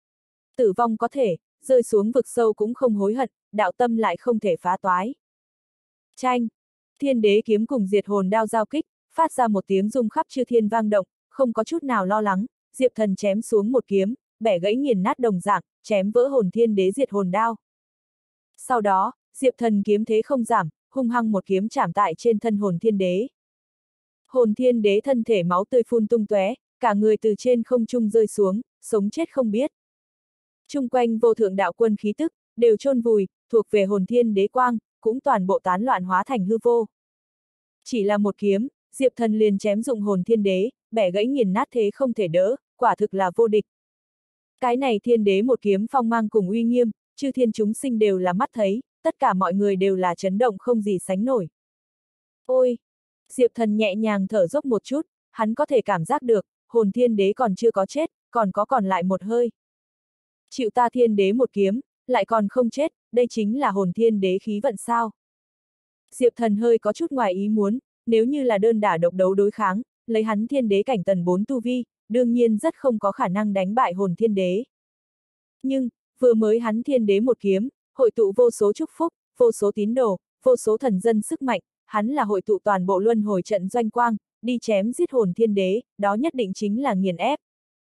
Tử vong có thể, rơi xuống vực sâu cũng không hối hận, đạo tâm lại không thể phá toái. Chanh! Thiên đế kiếm cùng diệt hồn đao giao kích, phát ra một tiếng rung khắp chư thiên vang động, không có chút nào lo lắng, Diệp Thần chém xuống một kiếm, bẻ gãy nghiền nát đồng dạng, chém vỡ hồn thiên đế diệt hồn đao. Sau đó, Diệp Thần kiếm thế không giảm, hung hăng một kiếm chảm tại trên thân hồn thiên đế. Hồn thiên đế thân thể máu tươi phun tung tóe, cả người từ trên không trung rơi xuống, sống chết không biết. Chung quanh vô thượng đạo quân khí tức, đều chôn vùi, thuộc về hồn thiên đế quang, cũng toàn bộ tán loạn hóa thành hư vô. Chỉ là một kiếm, Diệp Thần liền chém dụng hồn thiên đế, bẻ gãy nghiền nát thế không thể đỡ, quả thực là vô địch. Cái này thiên đế một kiếm phong mang cùng uy nghiêm, chư thiên chúng sinh đều là mắt thấy, tất cả mọi người đều là chấn động không gì sánh nổi. Ôi! Diệp Thần nhẹ nhàng thở dốc một chút, hắn có thể cảm giác được, hồn thiên đế còn chưa có chết, còn có còn lại một hơi. Chịu ta thiên đế một kiếm, lại còn không chết, đây chính là hồn thiên đế khí vận sao. Diệp Thần hơi có chút ngoài ý muốn, nếu như là đơn đả độc đấu đối kháng, lấy hắn thiên đế cảnh tầng bốn tu vi, đương nhiên rất không có khả năng đánh bại hồn thiên đế. Nhưng, vừa mới hắn thiên đế một kiếm, hội tụ vô số chúc phúc, vô số tín đồ, vô số thần dân sức mạnh, hắn là hội tụ toàn bộ luân hồi trận doanh quang, đi chém giết hồn thiên đế, đó nhất định chính là nghiền ép.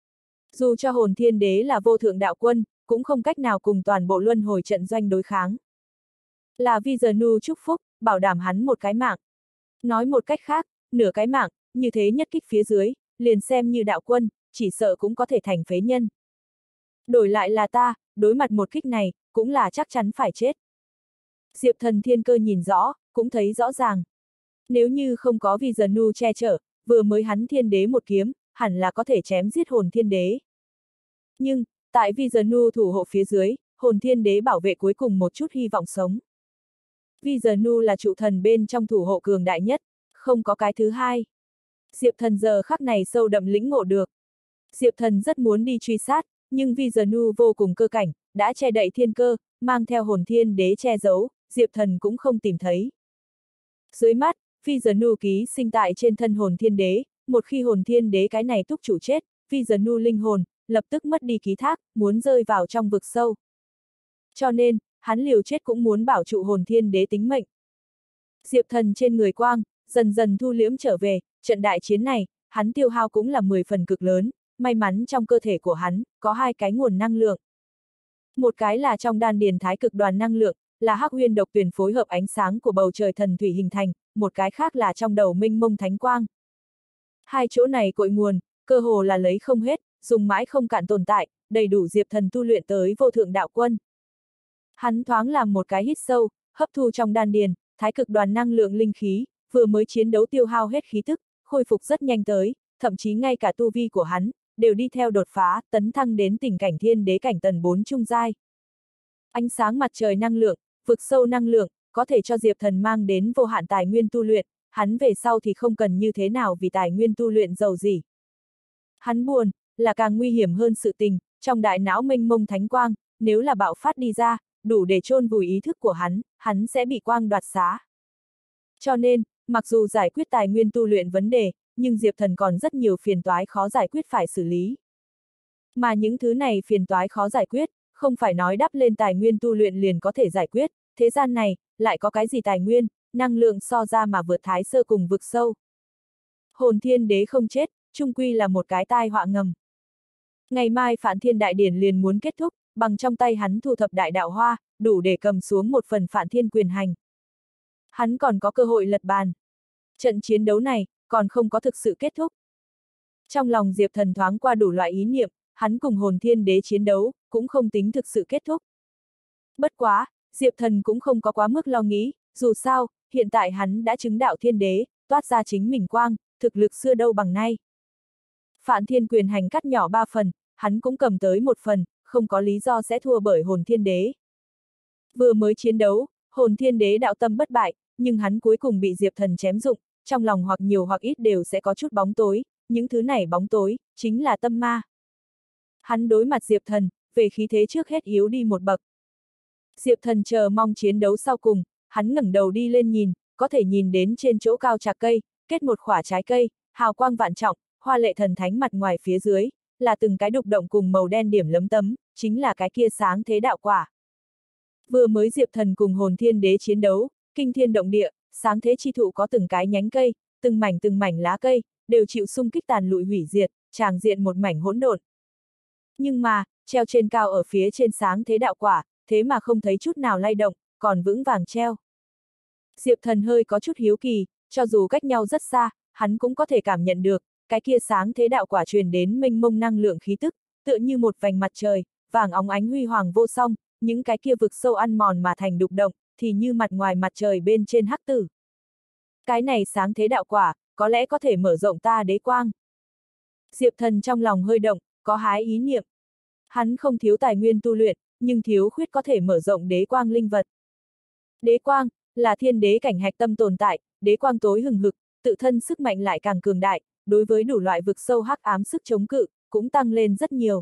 Dù cho hồn thiên đế là vô thượng đạo quân, cũng không cách nào cùng toàn bộ luân hồi trận doanh đối kháng. Là Vishnu chúc phúc, bảo đảm hắn một cái mạng. Nói một cách khác, nửa cái mạng, như thế nhất kích phía dưới, liền xem như đạo quân, chỉ sợ cũng có thể thành phế nhân. Đổi lại là ta, đối mặt một kích này, cũng là chắc chắn phải chết. Diệp Thần thiên cơ nhìn rõ, cũng thấy rõ ràng. Nếu như không có Vishnu che chở, vừa mới hắn thiên đế một kiếm, hẳn là có thể chém giết hồn thiên đế. Nhưng, tại Vishnu thủ hộ phía dưới, hồn thiên đế bảo vệ cuối cùng một chút hy vọng sống. Vishnu là trụ thần bên trong thủ hộ cường đại nhất, không có cái thứ hai. Diệp Thần giờ khắc này sâu đậm lĩnh ngộ được. Diệp Thần rất muốn đi truy sát, nhưng Vishnu vô cùng cơ cảnh, đã che đậy thiên cơ, mang theo hồn thiên đế che giấu, Diệp Thần cũng không tìm thấy. Dưới mắt, Vishnu ký sinh tại trên thân hồn thiên đế, một khi hồn thiên đế cái này túc chủ chết, Vishnu linh hồn, lập tức mất đi ký thác, muốn rơi vào trong vực sâu. Cho nên, hắn liều chết cũng muốn bảo trụ hồn thiên đế tính mệnh. Diệp Thần trên người quang, dần dần thu liễm trở về, trận đại chiến này, hắn tiêu hao cũng là mười phần cực lớn, may mắn trong cơ thể của hắn, có hai cái nguồn năng lượng. Một cái là trong đan điền thái cực đoàn năng lượng, là hắc huyên độc tuyển phối hợp ánh sáng của bầu trời thần thủy hình thành, một cái khác là trong đầu minh mông thánh quang. Hai chỗ này cội nguồn, cơ hồ là lấy không hết, dùng mãi không cạn tồn tại, đầy đủ Diệp Thần tu luyện tới vô thượng đạo quân. Hắn thoáng làm một cái hít sâu, hấp thu trong đan điền, thái cực đoàn năng lượng linh khí, vừa mới chiến đấu tiêu hao hết khí tức, khôi phục rất nhanh tới, thậm chí ngay cả tu vi của hắn, đều đi theo đột phá, tấn thăng đến tình cảnh thiên đế cảnh tầng bốn trung giai. Ánh sáng mặt trời năng lượng, vực sâu năng lượng, có thể cho Diệp Thần mang đến vô hạn tài nguyên tu luyện, hắn về sau thì không cần như thế nào vì tài nguyên tu luyện giàu gì. Hắn buồn, là càng nguy hiểm hơn sự tình, trong đại não mênh mông thánh quang, nếu là bạo phát đi ra, đủ để chôn vùi ý thức của hắn, hắn sẽ bị quang đoạt xá. Cho nên, mặc dù giải quyết tài nguyên tu luyện vấn đề, nhưng Diệp Thần còn rất nhiều phiền toái khó giải quyết phải xử lý. Mà những thứ này phiền toái khó giải quyết, không phải nói đắp lên tài nguyên tu luyện liền có thể giải quyết, thế gian này, lại có cái gì tài nguyên, năng lượng so ra mà vượt thái sơ cùng vực sâu. Hồn thiên đế không chết, chung quy là một cái tai họa ngầm. Ngày mai Phản Thiên Đại Điển liền muốn kết thúc, bằng trong tay hắn thu thập đại đạo hoa, đủ để cầm xuống một phần Phản Thiên quyền hành. Hắn còn có cơ hội lật bàn. Trận chiến đấu này, còn không có thực sự kết thúc. Trong lòng Diệp Thần thoáng qua đủ loại ý niệm, hắn cùng hồn thiên đế chiến đấu, cũng không tính thực sự kết thúc. Bất quá, Diệp Thần cũng không có quá mức lo nghĩ, dù sao, hiện tại hắn đã chứng đạo thiên đế, toát ra chính mình quang, thực lực xưa đâu bằng nay. Phản Thiên quyền hành cắt nhỏ ba phần, hắn cũng cầm tới một phần, không có lý do sẽ thua bởi hồn thiên đế. Vừa mới chiến đấu, hồn thiên đế đạo tâm bất bại, nhưng hắn cuối cùng bị Diệp Thần chém dụng, trong lòng hoặc nhiều hoặc ít đều sẽ có chút bóng tối, những thứ này bóng tối, chính là tâm ma. Hắn đối mặt Diệp Thần, về khí thế trước hết yếu đi một bậc. Diệp Thần chờ mong chiến đấu sau cùng, hắn ngẩng đầu đi lên nhìn, có thể nhìn đến trên chỗ cao trạc cây, kết một khỏa trái cây, hào quang vạn trọng, hoa lệ thần thánh mặt ngoài phía dưới, là từng cái đục động cùng màu đen điểm lấm tấm, chính là cái kia sáng thế đạo quả. Vừa mới Diệp Thần cùng hồn thiên đế chiến đấu, kinh thiên động địa, sáng thế chi thụ có từng cái nhánh cây, từng mảnh từng mảnh lá cây, đều chịu xung kích tàn lụi hủy diệt, tràng diện một mảnh hỗn độn. Nhưng mà, treo trên cao ở phía trên sáng thế đạo quả, thế mà không thấy chút nào lay động, còn vững vàng treo. Diệp Thần hơi có chút hiếu kỳ, cho dù cách nhau rất xa, hắn cũng có thể cảm nhận được, cái kia sáng thế đạo quả truyền đến mênh mông năng lượng khí tức, tựa như một vành mặt trời, vàng óng ánh huy hoàng vô song, những cái kia vực sâu ăn mòn mà thành đục động, thì như mặt ngoài mặt trời bên trên hắc tử. Cái này sáng thế đạo quả, có lẽ có thể mở rộng ta đế quang. Diệp Thần trong lòng hơi động, có hái ý niệm. Hắn không thiếu tài nguyên tu luyện, nhưng thiếu khuyết có thể mở rộng đế quang linh vật. Đế quang là thiên đế cảnh hạch tâm tồn tại, đế quang tối hừng hực, tự thân sức mạnh lại càng cường đại, đối với đủ loại vực sâu hắc ám sức chống cự, cũng tăng lên rất nhiều.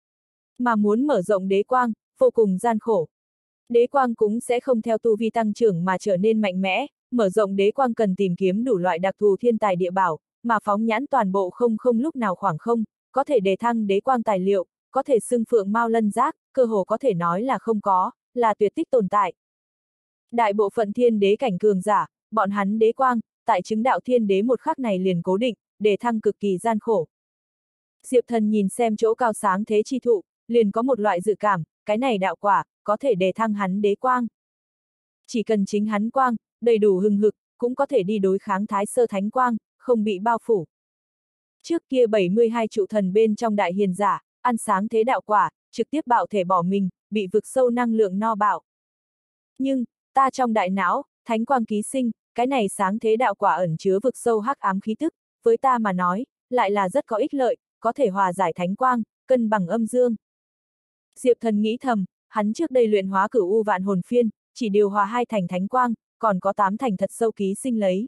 Mà muốn mở rộng đế quang, vô cùng gian khổ. Đế quang cũng sẽ không theo tu vi tăng trưởng mà trở nên mạnh mẽ, mở rộng đế quang cần tìm kiếm đủ loại đặc thù thiên tài địa bảo, mà phóng nhãn toàn bộ không không lúc nào khoảng không, có thể đề thăng đế quang tài liệu, có thể xưng phượng mao lân giác, cơ hồ có thể nói là không có, là tuyệt tích tồn tại. Đại bộ phận thiên đế cảnh cường giả, bọn hắn đế quang, tại chứng đạo thiên đế một khắc này liền cố định, đề thăng cực kỳ gian khổ. Diệp Thần nhìn xem chỗ cao sáng thế chi thụ, liền có một loại dự cảm, cái này đạo quả, có thể đề thăng hắn đế quang. Chỉ cần chính hắn quang, đầy đủ hừng hực, cũng có thể đi đối kháng thái sơ thánh quang, không bị bao phủ. Trước kia bảy mươi hai trụ thần bên trong đại hiền giả, ăn sáng thế đạo quả, trực tiếp bạo thể bỏ mình, bị vực sâu năng lượng no bạo. Nhưng, ta trong đại não, thánh quang ký sinh, cái này sáng thế đạo quả ẩn chứa vực sâu hắc ám khí tức, với ta mà nói, lại là rất có ích lợi, có thể hòa giải thánh quang, cân bằng âm dương. Diệp Thần nghĩ thầm, hắn trước đây luyện hóa cửu u vạn hồn phiên, chỉ điều hòa hai thành thánh quang, còn có tám thành thật sâu ký sinh lấy.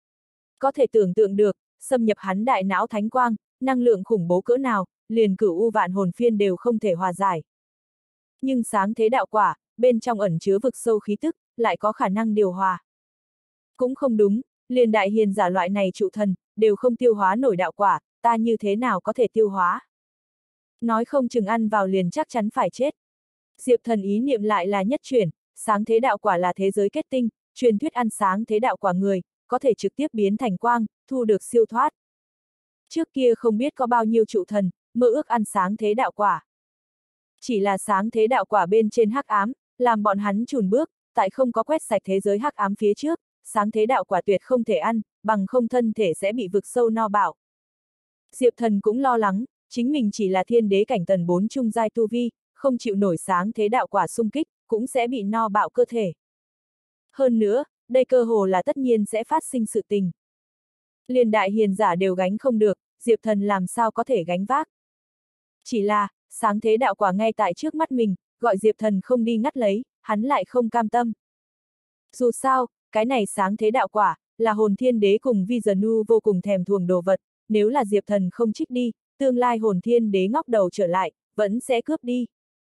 Có thể tưởng tượng được, xâm nhập hắn đại não thánh quang, năng lượng khủng bố cỡ nào, liền cửu u vạn hồn phiên đều không thể hòa giải. Nhưng sáng thế đạo quả, bên trong ẩn chứa vực sâu khí tức, lại có khả năng điều hòa. Cũng không đúng, liền đại hiền giả loại này trụ thần, đều không tiêu hóa nổi đạo quả, ta như thế nào có thể tiêu hóa? Nói không chừng ăn vào liền chắc chắn phải chết. Diệp Thần ý niệm lại là nhất chuyển, sáng thế đạo quả là thế giới kết tinh, truyền thuyết ăn sáng thế đạo quả người, có thể trực tiếp biến thành quang, thu được siêu thoát. Trước kia không biết có bao nhiêu trụ thần, mơ ước ăn sáng thế đạo quả. Chỉ là sáng thế đạo quả bên trên hắc ám, làm bọn hắn chùn bước, tại không có quét sạch thế giới hắc ám phía trước, sáng thế đạo quả tuyệt không thể ăn, bằng không thân thể sẽ bị vực sâu no bạo. Diệp Thần cũng lo lắng, chính mình chỉ là thiên đế cảnh tầng bốn trung giai tu vi, không chịu nổi sáng thế đạo quả xung kích, cũng sẽ bị no bạo cơ thể. Hơn nữa, đây cơ hồ là tất nhiên sẽ phát sinh sự tình. Liền đại hiền giả đều gánh không được, Diệp Thần làm sao có thể gánh vác. Chỉ là, sáng thế đạo quả ngay tại trước mắt mình, gọi Diệp Thần không đi ngắt lấy, hắn lại không cam tâm. Dù sao, cái này sáng thế đạo quả, là hồn thiên đế cùng Vi Giờ Nu vô cùng thèm thuồng đồ vật, nếu là Diệp Thần không trích đi, tương lai hồn thiên đế ngóc đầu trở lại, vẫn sẽ cướp đi.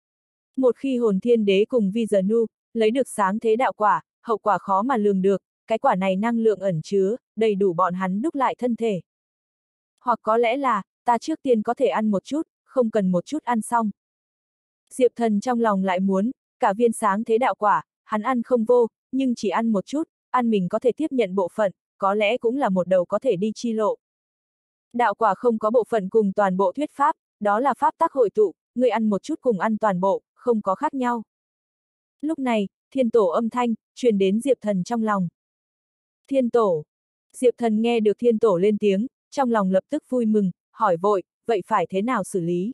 Một khi hồn thiên đế cùng Vi Giờ Nu, lấy được sáng thế đạo quả, hậu quả khó mà lường được, cái quả này năng lượng ẩn chứa, đầy đủ bọn hắn đúc lại thân thể. Hoặc có lẽ là, ta trước tiên có thể ăn một chút, không cần một chút ăn xong. Diệp Thần trong lòng lại muốn, cả viên sáng thế đạo quả, hắn ăn không vô, nhưng chỉ ăn một chút, ăn mình có thể tiếp nhận bộ phận, có lẽ cũng là một đầu có thể đi chi lộ. Đạo quả không có bộ phận cùng toàn bộ thuyết pháp, đó là pháp tắc hội tụ, người ăn một chút cùng ăn toàn bộ, không có khác nhau. Lúc này, thiên tổ âm thanh, truyền đến Diệp Thần trong lòng. Thiên tổ. Diệp Thần nghe được thiên tổ lên tiếng, trong lòng lập tức vui mừng, hỏi vội, vậy phải thế nào xử lý?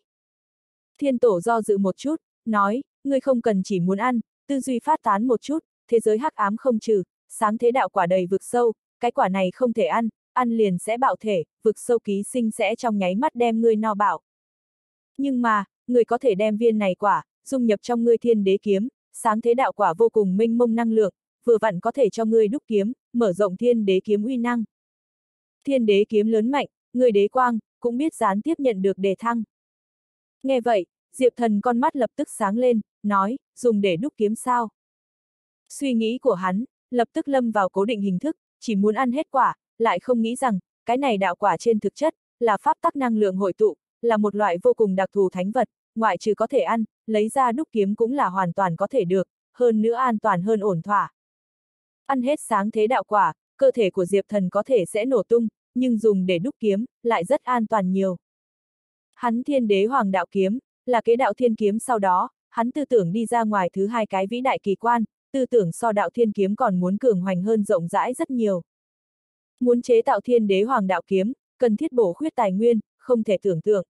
Thiên tổ do dự một chút, nói, ngươi không cần chỉ muốn ăn, tư duy phát tán một chút, thế giới hắc ám không trừ, sáng thế đạo quả đầy vực sâu, cái quả này không thể ăn, ăn liền sẽ bạo thể, vực sâu ký sinh sẽ trong nháy mắt đem ngươi no bạo. Nhưng mà, ngươi có thể đem viên này quả, dung nhập trong ngươi thiên đế kiếm, sáng thế đạo quả vô cùng mênh mông năng lượng, vừa vặn có thể cho ngươi đúc kiếm, mở rộng thiên đế kiếm uy năng. Thiên đế kiếm lớn mạnh, ngươi đế quang, cũng biết gián tiếp nhận được đề thăng. Nghe vậy, Diệp Thần con mắt lập tức sáng lên, nói, dùng để đúc kiếm sao? Suy nghĩ của hắn, lập tức lâm vào cố định hình thức, chỉ muốn ăn hết quả, lại không nghĩ rằng, cái này đạo quả trên thực chất, là pháp tắc năng lượng hội tụ, là một loại vô cùng đặc thù thánh vật, ngoại trừ có thể ăn, lấy ra đúc kiếm cũng là hoàn toàn có thể được, hơn nữa an toàn hơn ổn thỏa. Ăn hết sáng thế đạo quả, cơ thể của Diệp Thần có thể sẽ nổ tung, nhưng dùng để đúc kiếm, lại rất an toàn nhiều. Hắn thiên đế hoàng đạo kiếm, là kế đạo thiên kiếm sau đó, hắn tư tưởng đi ra ngoài thứ hai cái vĩ đại kỳ quan, tư tưởng so đạo thiên kiếm còn muốn cường hoành hơn rộng rãi rất nhiều. Muốn chế tạo thiên đế hoàng đạo kiếm, cần thiết bổ khuyết tài nguyên, không thể tưởng tượng.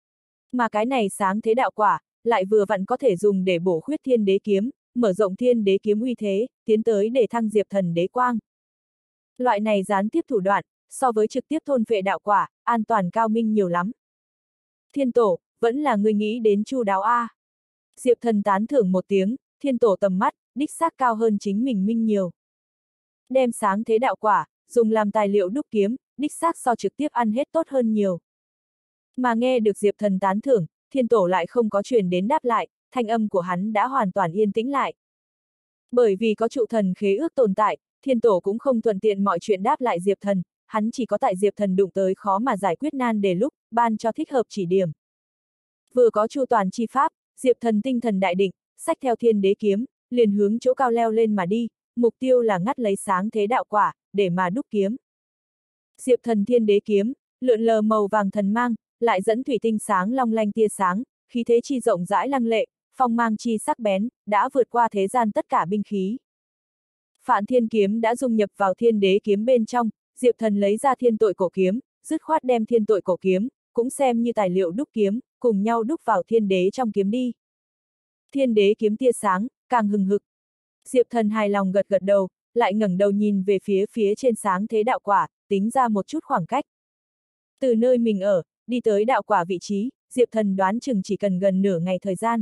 Mà cái này sáng thế đạo quả, lại vừa vặn có thể dùng để bổ khuyết thiên đế kiếm, mở rộng thiên đế kiếm uy thế, tiến tới để thăng Diệp Thần đế quang. Loại này gián tiếp thủ đoạn, so với trực tiếp thôn phệ đạo quả, an toàn cao minh nhiều lắm. Thiên tổ, vẫn là ngươi nghĩ đến chu đáo a. Diệp Thần tán thưởng một tiếng, thiên tổ tầm mắt, đích xác cao hơn chính mình minh nhiều. Đem sáng thế đạo quả, dùng làm tài liệu đúc kiếm, đích xác so trực tiếp ăn hết tốt hơn nhiều. Mà nghe được Diệp Thần tán thưởng, thiên tổ lại không có truyền đến đáp lại, thanh âm của hắn đã hoàn toàn yên tĩnh lại. Bởi vì có trụ thần khế ước tồn tại, thiên tổ cũng không thuận tiện mọi chuyện đáp lại Diệp Thần, hắn chỉ có tại Diệp Thần đụng tới khó mà giải quyết nan đề lúc, ban cho thích hợp chỉ điểm. Vừa có chu toàn chi pháp, Diệp Thần tinh thần đại định, xách theo thiên đế kiếm, liền hướng chỗ cao leo lên mà đi, mục tiêu là ngắt lấy sáng thế đạo quả, để mà đúc kiếm. Diệp Thần thiên đế kiếm, lượn lờ màu vàng thần mang, lại dẫn thủy tinh sáng long lanh tia sáng, khí thế chi rộng rãi lăng lệ, phong mang chi sắc bén, đã vượt qua thế gian tất cả binh khí. Phạn thiên kiếm đã dung nhập vào thiên đế kiếm bên trong, Diệp Thần lấy ra thiên tội cổ kiếm, dứt khoát đem thiên tội cổ kiếm, cũng xem như tài liệu đúc kiếm, cùng nhau đúc vào thiên đế trong kiếm đi. Thiên đế kiếm tia sáng, càng hừng hực. Diệp Thần hài lòng gật gật đầu, lại ngẩng đầu nhìn về phía phía trên sáng thế đạo quả, tính ra một chút khoảng cách. Từ nơi mình ở, đi tới đạo quả vị trí, Diệp Thần đoán chừng chỉ cần gần nửa ngày thời gian.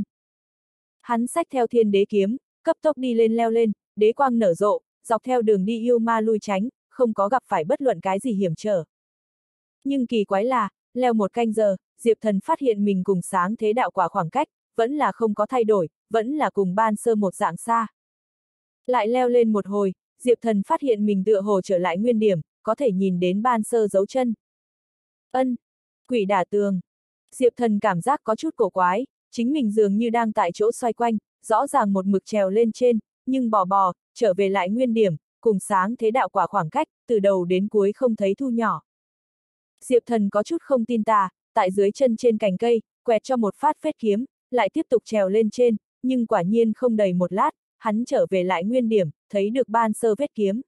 Hắn xách theo thiên đế kiếm, cấp tốc đi lên leo lên, đế quang nở rộ, dọc theo đường đi yêu ma lui tránh, không có gặp phải bất luận cái gì hiểm trở. Nhưng kỳ quái là, leo một canh giờ, Diệp Thần phát hiện mình cùng sáng thế đạo quả khoảng cách, vẫn là không có thay đổi, vẫn là cùng ban sơ một dạng xa. Lại leo lên một hồi, Diệp Thần phát hiện mình tựa hồ trở lại nguyên điểm, có thể nhìn đến ban sơ dấu chân. Ân, quỷ đả tường. Diệp Thần cảm giác có chút cổ quái, chính mình dường như đang tại chỗ xoay quanh, rõ ràng một mực trèo lên trên, nhưng bò bò, trở về lại nguyên điểm, cùng sáng thế đạo quả khoảng cách, từ đầu đến cuối không thấy thu nhỏ. Diệp Thần có chút không tin tà, tại dưới chân trên cành cây, quẹt cho một phát phết kiếm, lại tiếp tục trèo lên trên, nhưng quả nhiên không đầy một lát, hắn trở về lại nguyên điểm, thấy được ban sơ vết kiếm.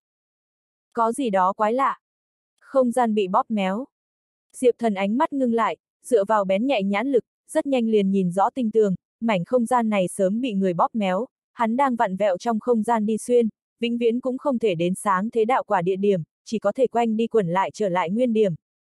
Có gì đó quái lạ. Không gian bị bóp méo. Diệp Thần ánh mắt ngưng lại, dựa vào bén nhạy nhãn lực, rất nhanh liền nhìn rõ tinh tường, mảnh không gian này sớm bị người bóp méo, hắn đang vặn vẹo trong không gian đi xuyên, vĩnh viễn cũng không thể đến sáng thế đạo quả địa điểm, chỉ có thể quanh đi quẩn lại trở lại nguyên điểm.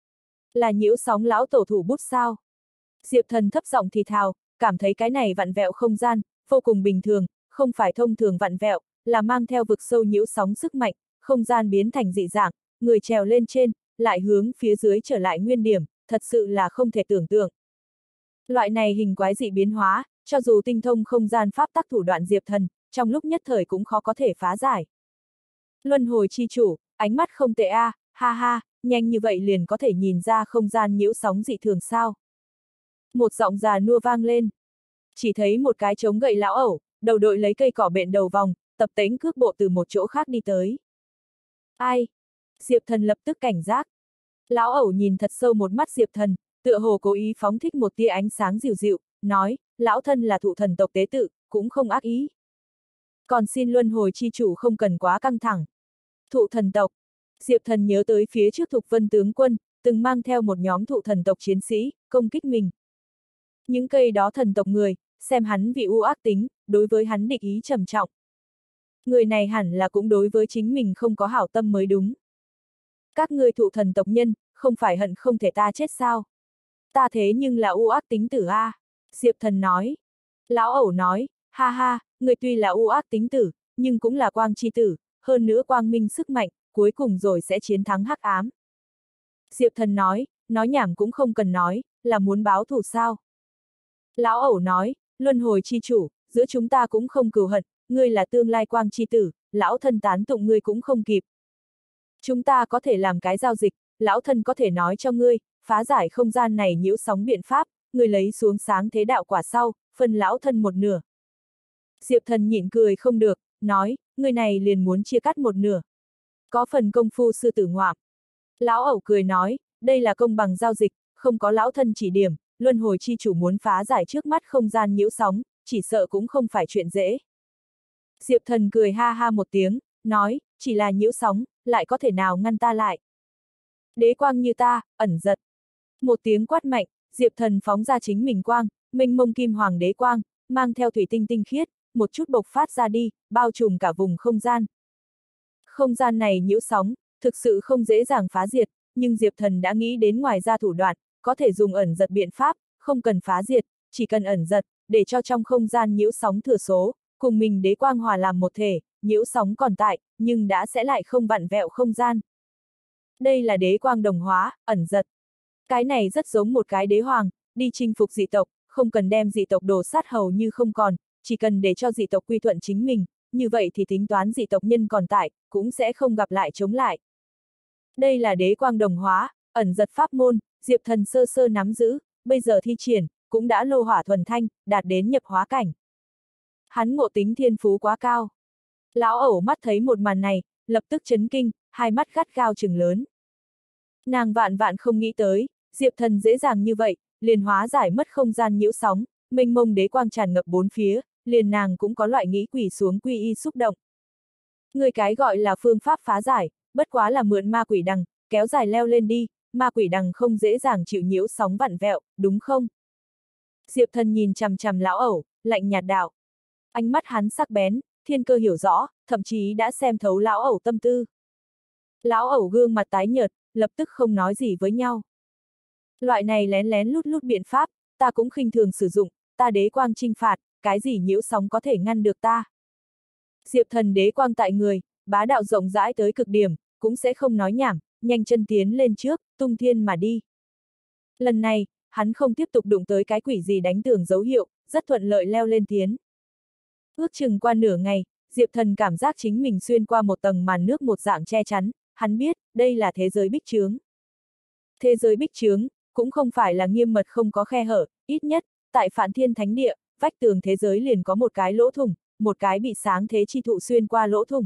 Là nhiễu sóng lão tổ thủ bút sao? Diệp Thần thấp giọng thì thào, cảm thấy cái này vặn vẹo không gian, vô cùng bình thường, không phải thông thường vặn vẹo, là mang theo vực sâu nhiễu sóng sức mạnh, không gian biến thành dị dạng, người trèo lên trên, lại hướng phía dưới trở lại nguyên điểm, thật sự là không thể tưởng tượng. Loại này hình quái dị biến hóa, cho dù tinh thông không gian pháp tắc thủ đoạn Diệp Thần, trong lúc nhất thời cũng khó có thể phá giải. Luân hồi chi chủ, ánh mắt không tệ a, à, ha ha, nhanh như vậy liền có thể nhìn ra không gian nhiễu sóng dị thường sao. Một giọng già nua vang lên. Chỉ thấy một cái trống gậy lão ẩu, đầu đội lấy cây cỏ bện đầu vòng, tập tễnh cước bộ từ một chỗ khác đi tới. Ai? Diệp Thần lập tức cảnh giác. Lão ẩu nhìn thật sâu một mắt Diệp Thần, tựa hồ cố ý phóng thích một tia ánh sáng dịu dịu, nói, lão thân là thụ thần tộc tế tự, cũng không ác ý. Còn xin luân hồi chi chủ không cần quá căng thẳng. Thụ thần tộc. Diệp Thần nhớ tới phía trước Thục Vân tướng quân, từng mang theo một nhóm thụ thần tộc chiến sĩ, công kích mình. Những cây đó thần tộc người, xem hắn vì u ác tính, đối với hắn địch ý trầm trọng. Người này hẳn là cũng đối với chính mình không có hảo tâm mới đúng. Các ngươi thụ thần tộc nhân, không phải hận không thể ta chết sao? Ta thế nhưng là u ác tính tử a. Diệp Thần nói. Lão ẩu nói, ha ha, người tuy là u ác tính tử, nhưng cũng là quang chi tử, hơn nữa quang minh sức mạnh, cuối cùng rồi sẽ chiến thắng hắc ám. Diệp Thần nói, nói nhảm cũng không cần nói, là muốn báo thù sao? Lão ẩu nói, luân hồi chi chủ, giữa chúng ta cũng không cừu hận, ngươi là tương lai quang chi tử, lão thân tán tụng ngươi cũng không kịp. Chúng ta có thể làm cái giao dịch, lão thân có thể nói cho ngươi, phá giải không gian này nhiễu sóng biện pháp, ngươi lấy xuống sáng thế đạo quả sau, phân lão thân một nửa. Diệp Thần nhịn cười không được, nói, ngươi này liền muốn chia cắt một nửa. Có phần công phu sư tử ngoạm. Lão ẩu cười nói, đây là công bằng giao dịch, không có lão thân chỉ điểm, luân hồi chi chủ muốn phá giải trước mắt không gian nhiễu sóng, chỉ sợ cũng không phải chuyện dễ. Diệp Thần cười ha ha một tiếng, nói, chỉ là nhiễu sóng, lại có thể nào ngăn ta lại. Đế quang như ta, ẩn giật. Một tiếng quát mạnh, Diệp Thần phóng ra chính mình quang, mênh mông kim hoàng đế quang, mang theo thủy tinh tinh khiết, một chút bộc phát ra đi, bao trùm cả vùng không gian. Không gian này nhiễu sóng, thực sự không dễ dàng phá diệt, nhưng Diệp Thần đã nghĩ đến ngoài ra thủ đoạn, có thể dùng ẩn giật biện pháp, không cần phá diệt, chỉ cần ẩn giật, để cho trong không gian nhiễu sóng thừa số, cùng mình đế quang hòa làm một thể, nhiễu sóng còn tại, nhưng đã sẽ lại không vặn vẹo không gian. Đây là đế quang đồng hóa, ẩn giật. Cái này rất giống một cái đế hoàng, đi chinh phục dị tộc, không cần đem dị tộc đổ sát hầu như không còn, chỉ cần để cho dị tộc quy thuận chính mình, như vậy thì tính toán dị tộc nhân còn tại, cũng sẽ không gặp lại chống lại. Đây là đế quang đồng hóa, ẩn giật pháp môn, Diệp Thần sơ sơ nắm giữ, bây giờ thi triển, cũng đã lô hỏa thuần thanh, đạt đến nhập hóa cảnh. Hắn ngộ tính thiên phú quá cao. Lão ẩu mắt thấy một màn này, lập tức chấn kinh, hai mắt gắt gao trừng lớn. Nàng vạn vạn không nghĩ tới, Diệp Thần dễ dàng như vậy, liền hóa giải mất không gian nhiễu sóng, mênh mông đế quang tràn ngập bốn phía, liền nàng cũng có loại nghĩ quỷ xuống quy y xúc động. Người cái gọi là phương pháp phá giải, bất quá là mượn ma quỷ đằng, kéo dài leo lên đi, ma quỷ đằng không dễ dàng chịu nhiễu sóng vặn vẹo, đúng không? Diệp Thần nhìn chằm chằm lão ẩu, lạnh nhạt đạo. Ánh mắt hắn sắc bén, thiên cơ hiểu rõ, thậm chí đã xem thấu lão ẩu tâm tư. Lão ẩu gương mặt tái nhợt, lập tức không nói gì với nhau. Loại này lén lén lút lút biện pháp, ta cũng khinh thường sử dụng, ta đế quang chinh phạt, cái gì nhiễu sóng có thể ngăn được ta. Diệp Thần đế quang tại người, bá đạo rộng rãi tới cực điểm, cũng sẽ không nói nhảm, nhanh chân tiến lên trước, tung thiên mà đi. Lần này, hắn không tiếp tục đụng tới cái quỷ gì đánh tường dấu hiệu, rất thuận lợi leo lên tiến. Ước chừng qua nửa ngày, Diệp Thần cảm giác chính mình xuyên qua một tầng màn nước một dạng che chắn, hắn biết, đây là thế giới bích chướng. Thế giới bích chướng, cũng không phải là nghiêm mật không có khe hở, ít nhất, tại Phạn Thiên Thánh Địa, vách tường thế giới liền có một cái lỗ thủng, một cái bị sáng thế chi thụ xuyên qua lỗ thủng.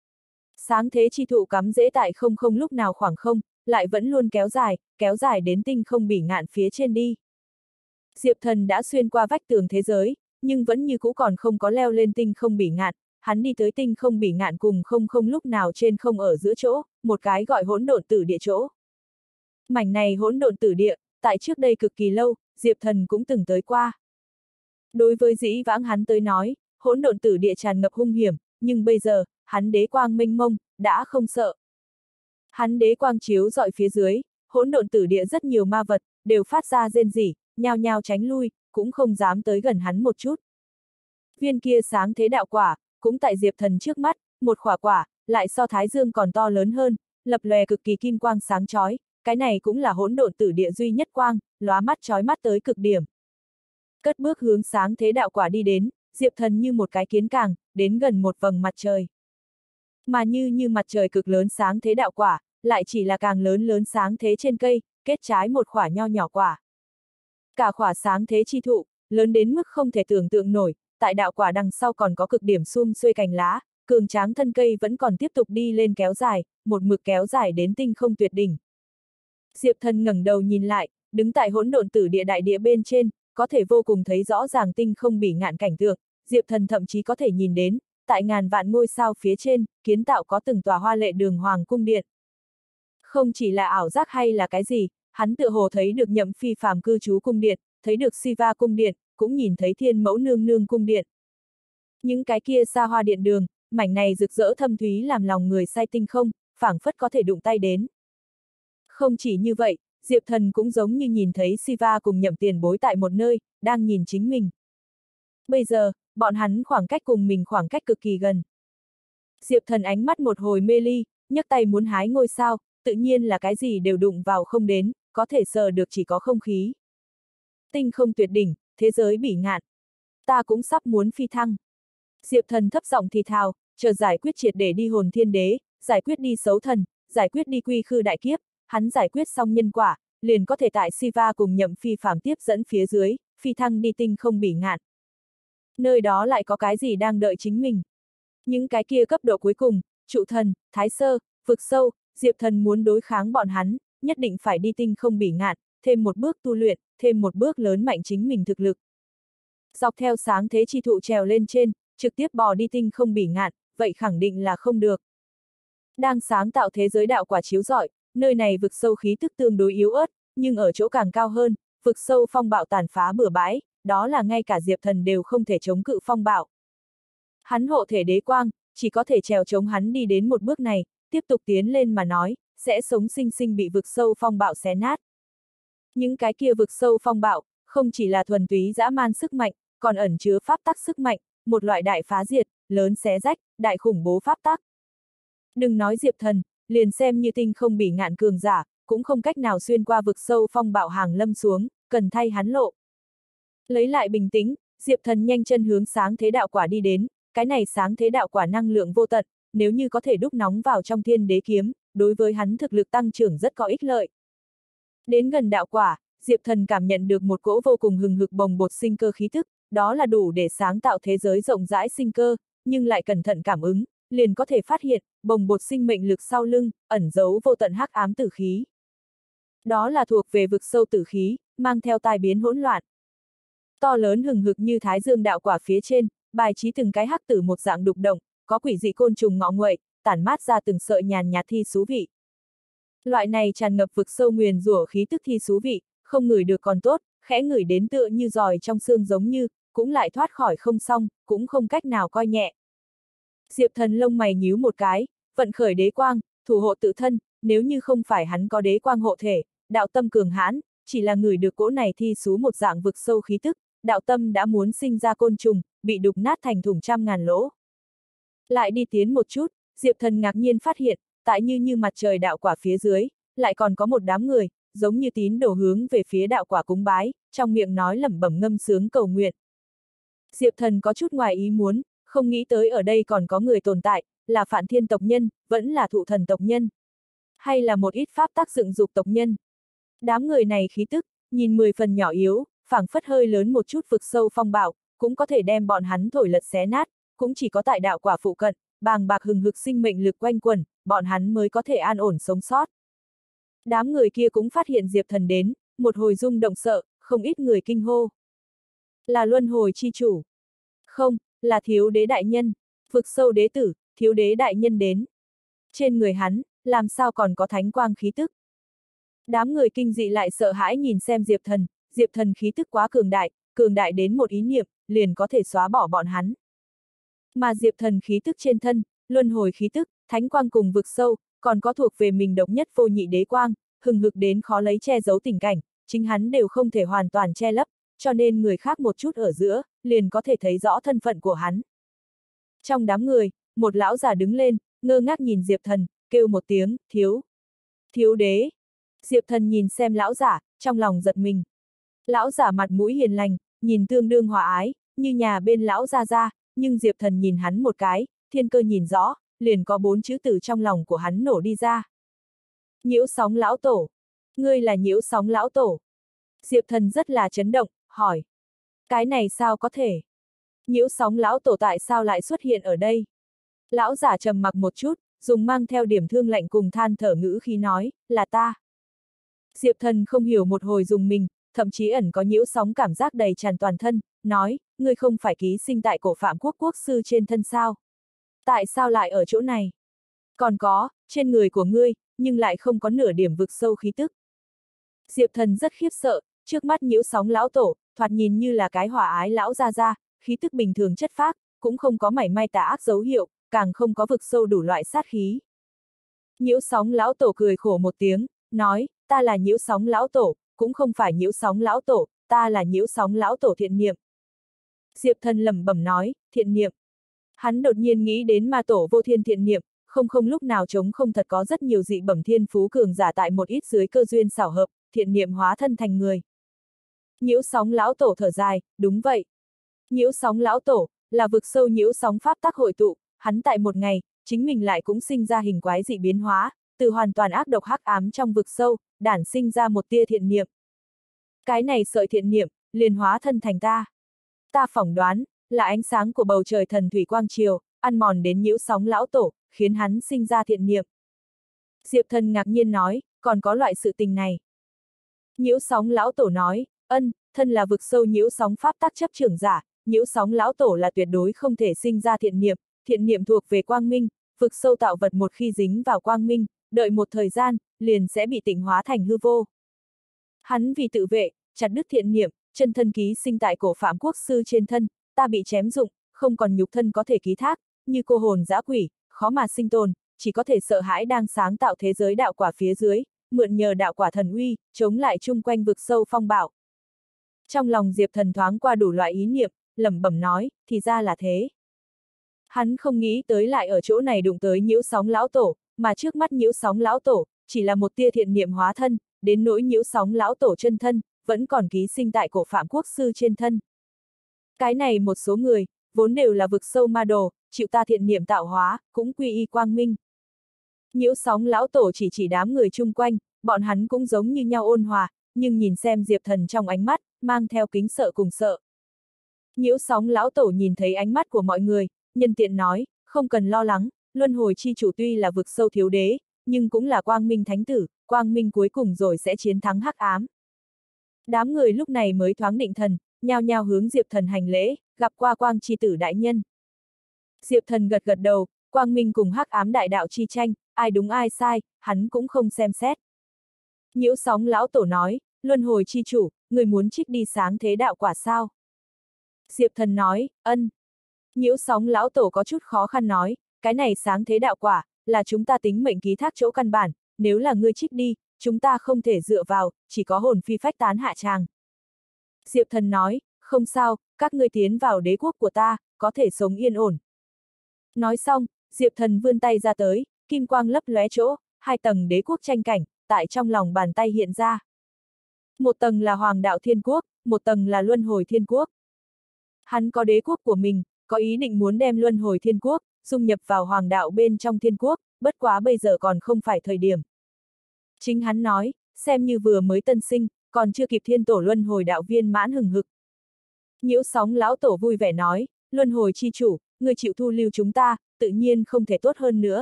Sáng thế chi thụ cắm rễ tại không không lúc nào khoảng không, lại vẫn luôn kéo dài, kéo dài đến tinh không bỉ ngạn phía trên đi. Diệp Thần đã xuyên qua vách tường thế giới, nhưng vẫn như cũ còn không có leo lên tinh không bỉ ngạn, hắn đi tới tinh không bỉ ngạn cùng không không lúc nào trên không ở giữa chỗ, một cái gọi hỗn độn tử địa chỗ. Mảnh này hỗn độn tử địa, tại trước đây cực kỳ lâu, Diệp Thần cũng từng tới qua. Đối với dĩ vãng hắn tới nói, hỗn độn tử địa tràn ngập hung hiểm, nhưng bây giờ, hắn đế quang mênh mông, đã không sợ. Hắn đế quang chiếu dọi phía dưới, hỗn độn tử địa rất nhiều ma vật, đều phát ra rên rỉ, nhao nhao tránh lui, cũng không dám tới gần hắn một chút. Viên kia sáng thế đạo quả, cũng tại Diệp Thần trước mắt, một khỏa quả, lại so thái dương còn to lớn hơn, lập lòe cực kỳ kim quang sáng chói, cái này cũng là hỗn độn tử địa duy nhất quang, lóa mắt chói mắt tới cực điểm. Cất bước hướng sáng thế đạo quả đi đến, Diệp Thần như một cái kiến càng, đến gần một vầng mặt trời. Mà như như mặt trời cực lớn sáng thế đạo quả, lại chỉ là càng lớn lớn sáng thế trên cây, kết trái một khỏa nho nhỏ quả. Cả khỏa sáng thế chi thụ, lớn đến mức không thể tưởng tượng nổi, tại đạo quả đằng sau còn có cực điểm sum xuê cành lá, cường tráng thân cây vẫn còn tiếp tục đi lên kéo dài, một mực kéo dài đến tinh không tuyệt đỉnh. Diệp Thần ngẩng đầu nhìn lại, đứng tại hỗn độn tử địa đại địa bên trên, có thể vô cùng thấy rõ ràng tinh không bỉ ngạn cảnh tượng, Diệp Thần thậm chí có thể nhìn đến, tại ngàn vạn ngôi sao phía trên, kiến tạo có từng tòa hoa lệ đường hoàng cung điện. Không chỉ là ảo giác hay là cái gì, hắn tựa hồ thấy được Nhậm Phi phàm cư trú cung điện, thấy được Siva cung điện, cũng nhìn thấy Thiên Mẫu nương nương cung điện. Những cái kia xa hoa điện đường, mảnh này rực rỡ thâm thúy làm lòng người say tinh không, phảng phất có thể đụng tay đến. Không chỉ như vậy, Diệp Thần cũng giống như nhìn thấy Siva cùng Nhậm tiền bối tại một nơi, đang nhìn chính mình. Bây giờ, bọn hắn khoảng cách cùng mình khoảng cách cực kỳ gần. Diệp Thần ánh mắt một hồi mê ly, nhấc tay muốn hái ngôi sao, tự nhiên là cái gì đều đụng vào không đến, có thể sờ được chỉ có không khí. Tinh không tuyệt đỉnh, thế giới bỉ ngạn. Ta cũng sắp muốn phi thăng. Diệp Thần thấp giọng thì thào, chờ giải quyết triệt để đi hồn thiên đế, giải quyết đi xấu thần, giải quyết đi quy khư đại kiếp, hắn giải quyết xong nhân quả, liền có thể tại Siva cùng Nhậm Phi phàm tiếp dẫn phía dưới, phi thăng đi tinh không bỉ ngạn. Nơi đó lại có cái gì đang đợi chính mình. Những cái kia cấp độ cuối cùng, trụ thần, thái sơ, vực sâu, Diệp Thần muốn đối kháng bọn hắn, nhất định phải đi tinh không bỉ ngạn, thêm một bước tu luyện, thêm một bước lớn mạnh chính mình thực lực. Dọc theo sáng thế chi thụ trèo lên trên, trực tiếp bò đi tinh không bỉ ngạn, vậy khẳng định là không được. Đang sáng tạo thế giới đạo quả chiếu rọi, nơi này vực sâu khí tức tương đối yếu ớt, nhưng ở chỗ càng cao hơn, vực sâu phong bạo tàn phá bừa bãi, đó là ngay cả Diệp Thần đều không thể chống cự phong bạo. Hắn hộ thể đế quang, chỉ có thể trèo chống hắn đi đến một bước này, tiếp tục tiến lên mà nói, sẽ sống sinh sinh bị vực sâu phong bạo xé nát. Những cái kia vực sâu phong bạo, không chỉ là thuần túy dã man sức mạnh, còn ẩn chứa pháp tắc sức mạnh, một loại đại phá diệt, lớn xé rách, đại khủng bố pháp tắc. Đừng nói Diệp Thần, liền xem như tinh không bỉ ngạn cường giả, cũng không cách nào xuyên qua vực sâu phong bạo hàng lâm xuống, cần thay hắn lộ. Lấy lại bình tĩnh, Diệp Thần nhanh chân hướng sáng thế đạo quả đi đến, cái này sáng thế đạo quả năng lượng vô tận, nếu như có thể đúc nóng vào trong thiên đế kiếm, đối với hắn thực lực tăng trưởng rất có ích lợi. Đến gần đạo quả, Diệp Thần cảm nhận được một cỗ vô cùng hừng hực bồng bột sinh cơ khí thức, đó là đủ để sáng tạo thế giới rộng rãi sinh cơ, nhưng lại cẩn thận cảm ứng, liền có thể phát hiện, bồng bột sinh mệnh lực sau lưng, ẩn giấu vô tận hắc ám tử khí. Đó là thuộc về vực sâu tử khí, mang theo tai biến hỗn loạn. To lớn hừng hực như thái dương đạo quả phía trên, bài trí từng cái hắc tử một dạng đục động, có quỷ dị côn trùng ngọ nguậy, tản mát ra từng sợi nhàn nhạt thi xú vị. Loại này tràn ngập vực sâu nguyền rủa khí tức thi xú vị, không ngửi được còn tốt, khẽ ngửi đến tựa như giòi trong xương giống như, cũng lại thoát khỏi không xong, cũng không cách nào coi nhẹ. Diệp Thần lông mày nhíu một cái, vận khởi đế quang, thủ hộ tự thân, nếu như không phải hắn có đế quang hộ thể, đạo tâm cường hãn, chỉ là ngửi được cỗ này thi xú một dạng vực sâu khí tức, đạo tâm đã muốn sinh ra côn trùng, bị đục nát thành thủng trăm ngàn lỗ. Lại đi tiến một chút, Diệp Thần ngạc nhiên phát hiện, tại như như mặt trời đạo quả phía dưới, lại còn có một đám người, giống như tín đồ hướng về phía đạo quả cúng bái, trong miệng nói lẩm bẩm ngâm sướng cầu nguyện. Diệp Thần có chút ngoài ý muốn, không nghĩ tới ở đây còn có người tồn tại, là Phạn Thiên tộc nhân, vẫn là Thụ Thần tộc nhân, hay là một ít pháp tác dựng dục tộc nhân. Đám người này khí tức, nhìn mười phần nhỏ yếu, phảng phất hơi lớn một chút vực sâu phong bạo, cũng có thể đem bọn hắn thổi lật xé nát, cũng chỉ có tại đạo quả phụ cận, bàng bạc hừng hực sinh mệnh lực quanh quẩn, bọn hắn mới có thể an ổn sống sót. Đám người kia cũng phát hiện Diệp Thần đến, một hồi rung động sợ, không ít người kinh hô. Là luân hồi chi chủ. Không, là thiếu đế đại nhân, vực sâu đế tử, thiếu đế đại nhân đến. Trên người hắn, làm sao còn có thánh quang khí tức. Đám người kinh dị lại sợ hãi nhìn xem Diệp Thần, Diệp Thần khí tức quá cường đại, cường đại đến một ý niệm, liền có thể xóa bỏ bọn hắn. Mà Diệp Thần khí tức trên thân, luân hồi khí tức, thánh quang cùng vực sâu, còn có thuộc về mình độc nhất vô nhị đế quang, hừng hực đến khó lấy che giấu tình cảnh, chính hắn đều không thể hoàn toàn che lấp, cho nên người khác một chút ở giữa, liền có thể thấy rõ thân phận của hắn. Trong đám người, một lão già đứng lên, ngơ ngác nhìn Diệp Thần, kêu một tiếng, thiếu. Thiếu đế. Diệp Thần nhìn xem lão giả, trong lòng giật mình. Lão giả mặt mũi hiền lành, nhìn tương đương hòa ái, như nhà bên lão gia gia, nhưng Diệp Thần nhìn hắn một cái, thiên cơ nhìn rõ, liền có bốn chữ từ trong lòng của hắn nổ đi ra. Nhiễu sóng lão tổ. Ngươi là nhiễu sóng lão tổ. Diệp Thần rất là chấn động, hỏi. Cái này sao có thể? Nhiễu sóng lão tổ tại sao lại xuất hiện ở đây? Lão giả trầm mặc một chút, dùng mang theo điểm thương lạnh cùng than thở ngữ khí nói, là ta. Diệp Thần không hiểu một hồi dùng mình, thậm chí ẩn có nhiễu sóng cảm giác đầy tràn toàn thân, nói, ngươi không phải ký sinh tại cổ Phạm Quốc quốc sư trên thân sao? Tại sao lại ở chỗ này? Còn có, trên người của ngươi, nhưng lại không có nửa điểm vực sâu khí tức. Diệp Thần rất khiếp sợ, trước mắt nhiễu sóng lão tổ, thoạt nhìn như là cái hòa ái lão gia gia, khí tức bình thường chất phác, cũng không có mảy may tà ác dấu hiệu, càng không có vực sâu đủ loại sát khí. Nhiễu sóng lão tổ cười khổ một tiếng, nói, ta là nhiễu sóng lão tổ, cũng không phải nhiễu sóng lão tổ, ta là nhiễu sóng lão tổ thiện niệm. Diệp Thần lẩm bẩm nói, thiện niệm. Hắn đột nhiên nghĩ đến ma tổ vô thiên thiện niệm, không không lúc nào trống không thật có rất nhiều dị bẩm thiên phú cường giả tại một ít dưới cơ duyên xảo hợp, thiện niệm hóa thân thành người. Nhiễu sóng lão tổ thở dài, đúng vậy. Nhiễu sóng lão tổ, là vực sâu nhiễu sóng pháp tắc hội tụ, hắn tại một ngày, chính mình lại cũng sinh ra hình quái dị biến hóa, từ hoàn toàn ác độc hắc ám trong vực sâu, đản sinh ra một tia thiện niệm. Cái này sợi thiện niệm, liền hóa thân thành ta. Ta phỏng đoán, là ánh sáng của bầu trời thần thủy quang triều, ăn mòn đến nhiễu sóng lão tổ, khiến hắn sinh ra thiện niệm. Diệp Thần ngạc nhiên nói, còn có loại sự tình này. Nhiễu sóng lão tổ nói, ân, thân là vực sâu nhiễu sóng pháp tắc chấp trưởng giả, nhiễu sóng lão tổ là tuyệt đối không thể sinh ra thiện niệm, thiện niệm thuộc về quang minh, vực sâu tạo vật một khi dính vào quang minh, đợi một thời gian, liền sẽ bị tịnh hóa thành hư vô. Hắn vì tự vệ, chặt đứt thiện niệm, chân thân ký sinh tại cổ Phạm Quốc sư trên thân, ta bị chém dụng, không còn nhục thân có thể ký thác, như cô hồn dã quỷ, khó mà sinh tồn, chỉ có thể sợ hãi đang sáng tạo thế giới đạo quả phía dưới, mượn nhờ đạo quả thần uy, chống lại chung quanh vực sâu phong bạo. Trong lòng Diệp Thần thoáng qua đủ loại ý niệm, lẩm bẩm nói, thì ra là thế. Hắn không nghĩ tới lại ở chỗ này đụng tới nhiễu sóng lão tổ, mà trước mắt nhiễu sóng lão tổ, chỉ là một tia thiện niệm hóa thân, đến nỗi nhiễu sóng lão tổ chân thân, vẫn còn ký sinh tại cổ Phạm Quốc sư trên thân. Cái này một số người, vốn đều là vực sâu ma đồ, chịu ta thiện niệm tạo hóa, cũng quy y quang minh. Nhiễu sóng lão tổ chỉ chỉ đám người chung quanh, bọn hắn cũng giống như nhau ôn hòa, nhưng nhìn xem Diệp Thần trong ánh mắt, mang theo kính sợ cùng sợ. Nhiễu sóng lão tổ nhìn thấy ánh mắt của mọi người, nhân tiện nói, không cần lo lắng, luân hồi chi chủ tuy là vực sâu thiếu đế, nhưng cũng là quang minh thánh tử, quang minh cuối cùng rồi sẽ chiến thắng hắc ám. Đám người lúc này mới thoáng định thần, nhao nhao hướng Diệp Thần hành lễ, gặp qua quang chi tử đại nhân. Diệp Thần gật gật đầu, quang minh cùng hắc ám đại đạo chi tranh, ai đúng ai sai, hắn cũng không xem xét. Nhiễu sóng lão tổ nói, luân hồi chi chủ, người muốn trích đi sáng thế đạo quả sao? Diệp Thần nói, ân. Nhiễu sóng lão tổ có chút khó khăn nói, cái này sáng thế đạo quả, là chúng ta tính mệnh ký thác chỗ căn bản, nếu là ngươi trích đi, chúng ta không thể dựa vào, chỉ có hồn phi phách tán hạ tràng. Diệp Thần nói, không sao, các ngươi tiến vào đế quốc của ta, có thể sống yên ổn. Nói xong, Diệp Thần vươn tay ra tới, kim quang lấp lóe chỗ, hai tầng đế quốc tranh cảnh, tại trong lòng bàn tay hiện ra. Một tầng là Hoàng đạo Thiên Quốc, một tầng là Luân hồi Thiên Quốc. Hắn có đế quốc của mình, có ý định muốn đem Luân hồi Thiên Quốc, dung nhập vào Hoàng đạo bên trong Thiên Quốc, bất quá bây giờ còn không phải thời điểm. Chính hắn nói, xem như vừa mới tân sinh, còn chưa kịp thiên tổ Luân hồi đạo viên mãn hừng hực. Nhiễu sóng lão tổ vui vẻ nói, Luân hồi chi chủ, người chịu thu lưu chúng ta, tự nhiên không thể tốt hơn nữa.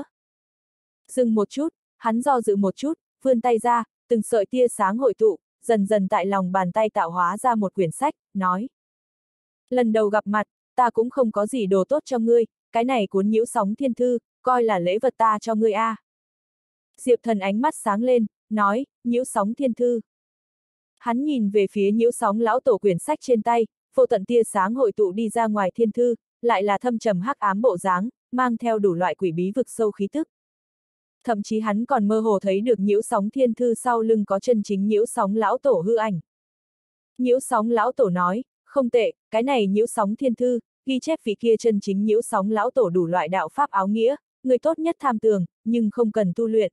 Dừng một chút, hắn do dự một chút, vươn tay ra, từng sợi tia sáng hội tụ, dần dần tại lòng bàn tay tạo hóa ra một quyển sách, nói. Lần đầu gặp mặt, ta cũng không có gì đồ tốt cho ngươi, cái này cuốn nhiễu sóng thiên thư, coi là lễ vật ta cho ngươi a. À. Diệp Thần ánh mắt sáng lên, nói, nhiễu sóng thiên thư. Hắn nhìn về phía nhiễu sóng lão tổ quyển sách trên tay, vô tận tia sáng hội tụ đi ra ngoài thiên thư, lại là thâm trầm hắc ám bộ dáng, mang theo đủ loại quỷ bí vực sâu khí tức. Thậm chí hắn còn mơ hồ thấy được nhiễu sóng thiên thư sau lưng có chân chính nhiễu sóng lão tổ hư ảnh. Nhiễu sóng lão tổ nói, không tệ, cái này nhiễu sóng thiên thư, ghi chép vị kia chân chính nhiễu sóng lão tổ đủ loại đạo pháp áo nghĩa, người tốt nhất tham tường, nhưng không cần tu luyện.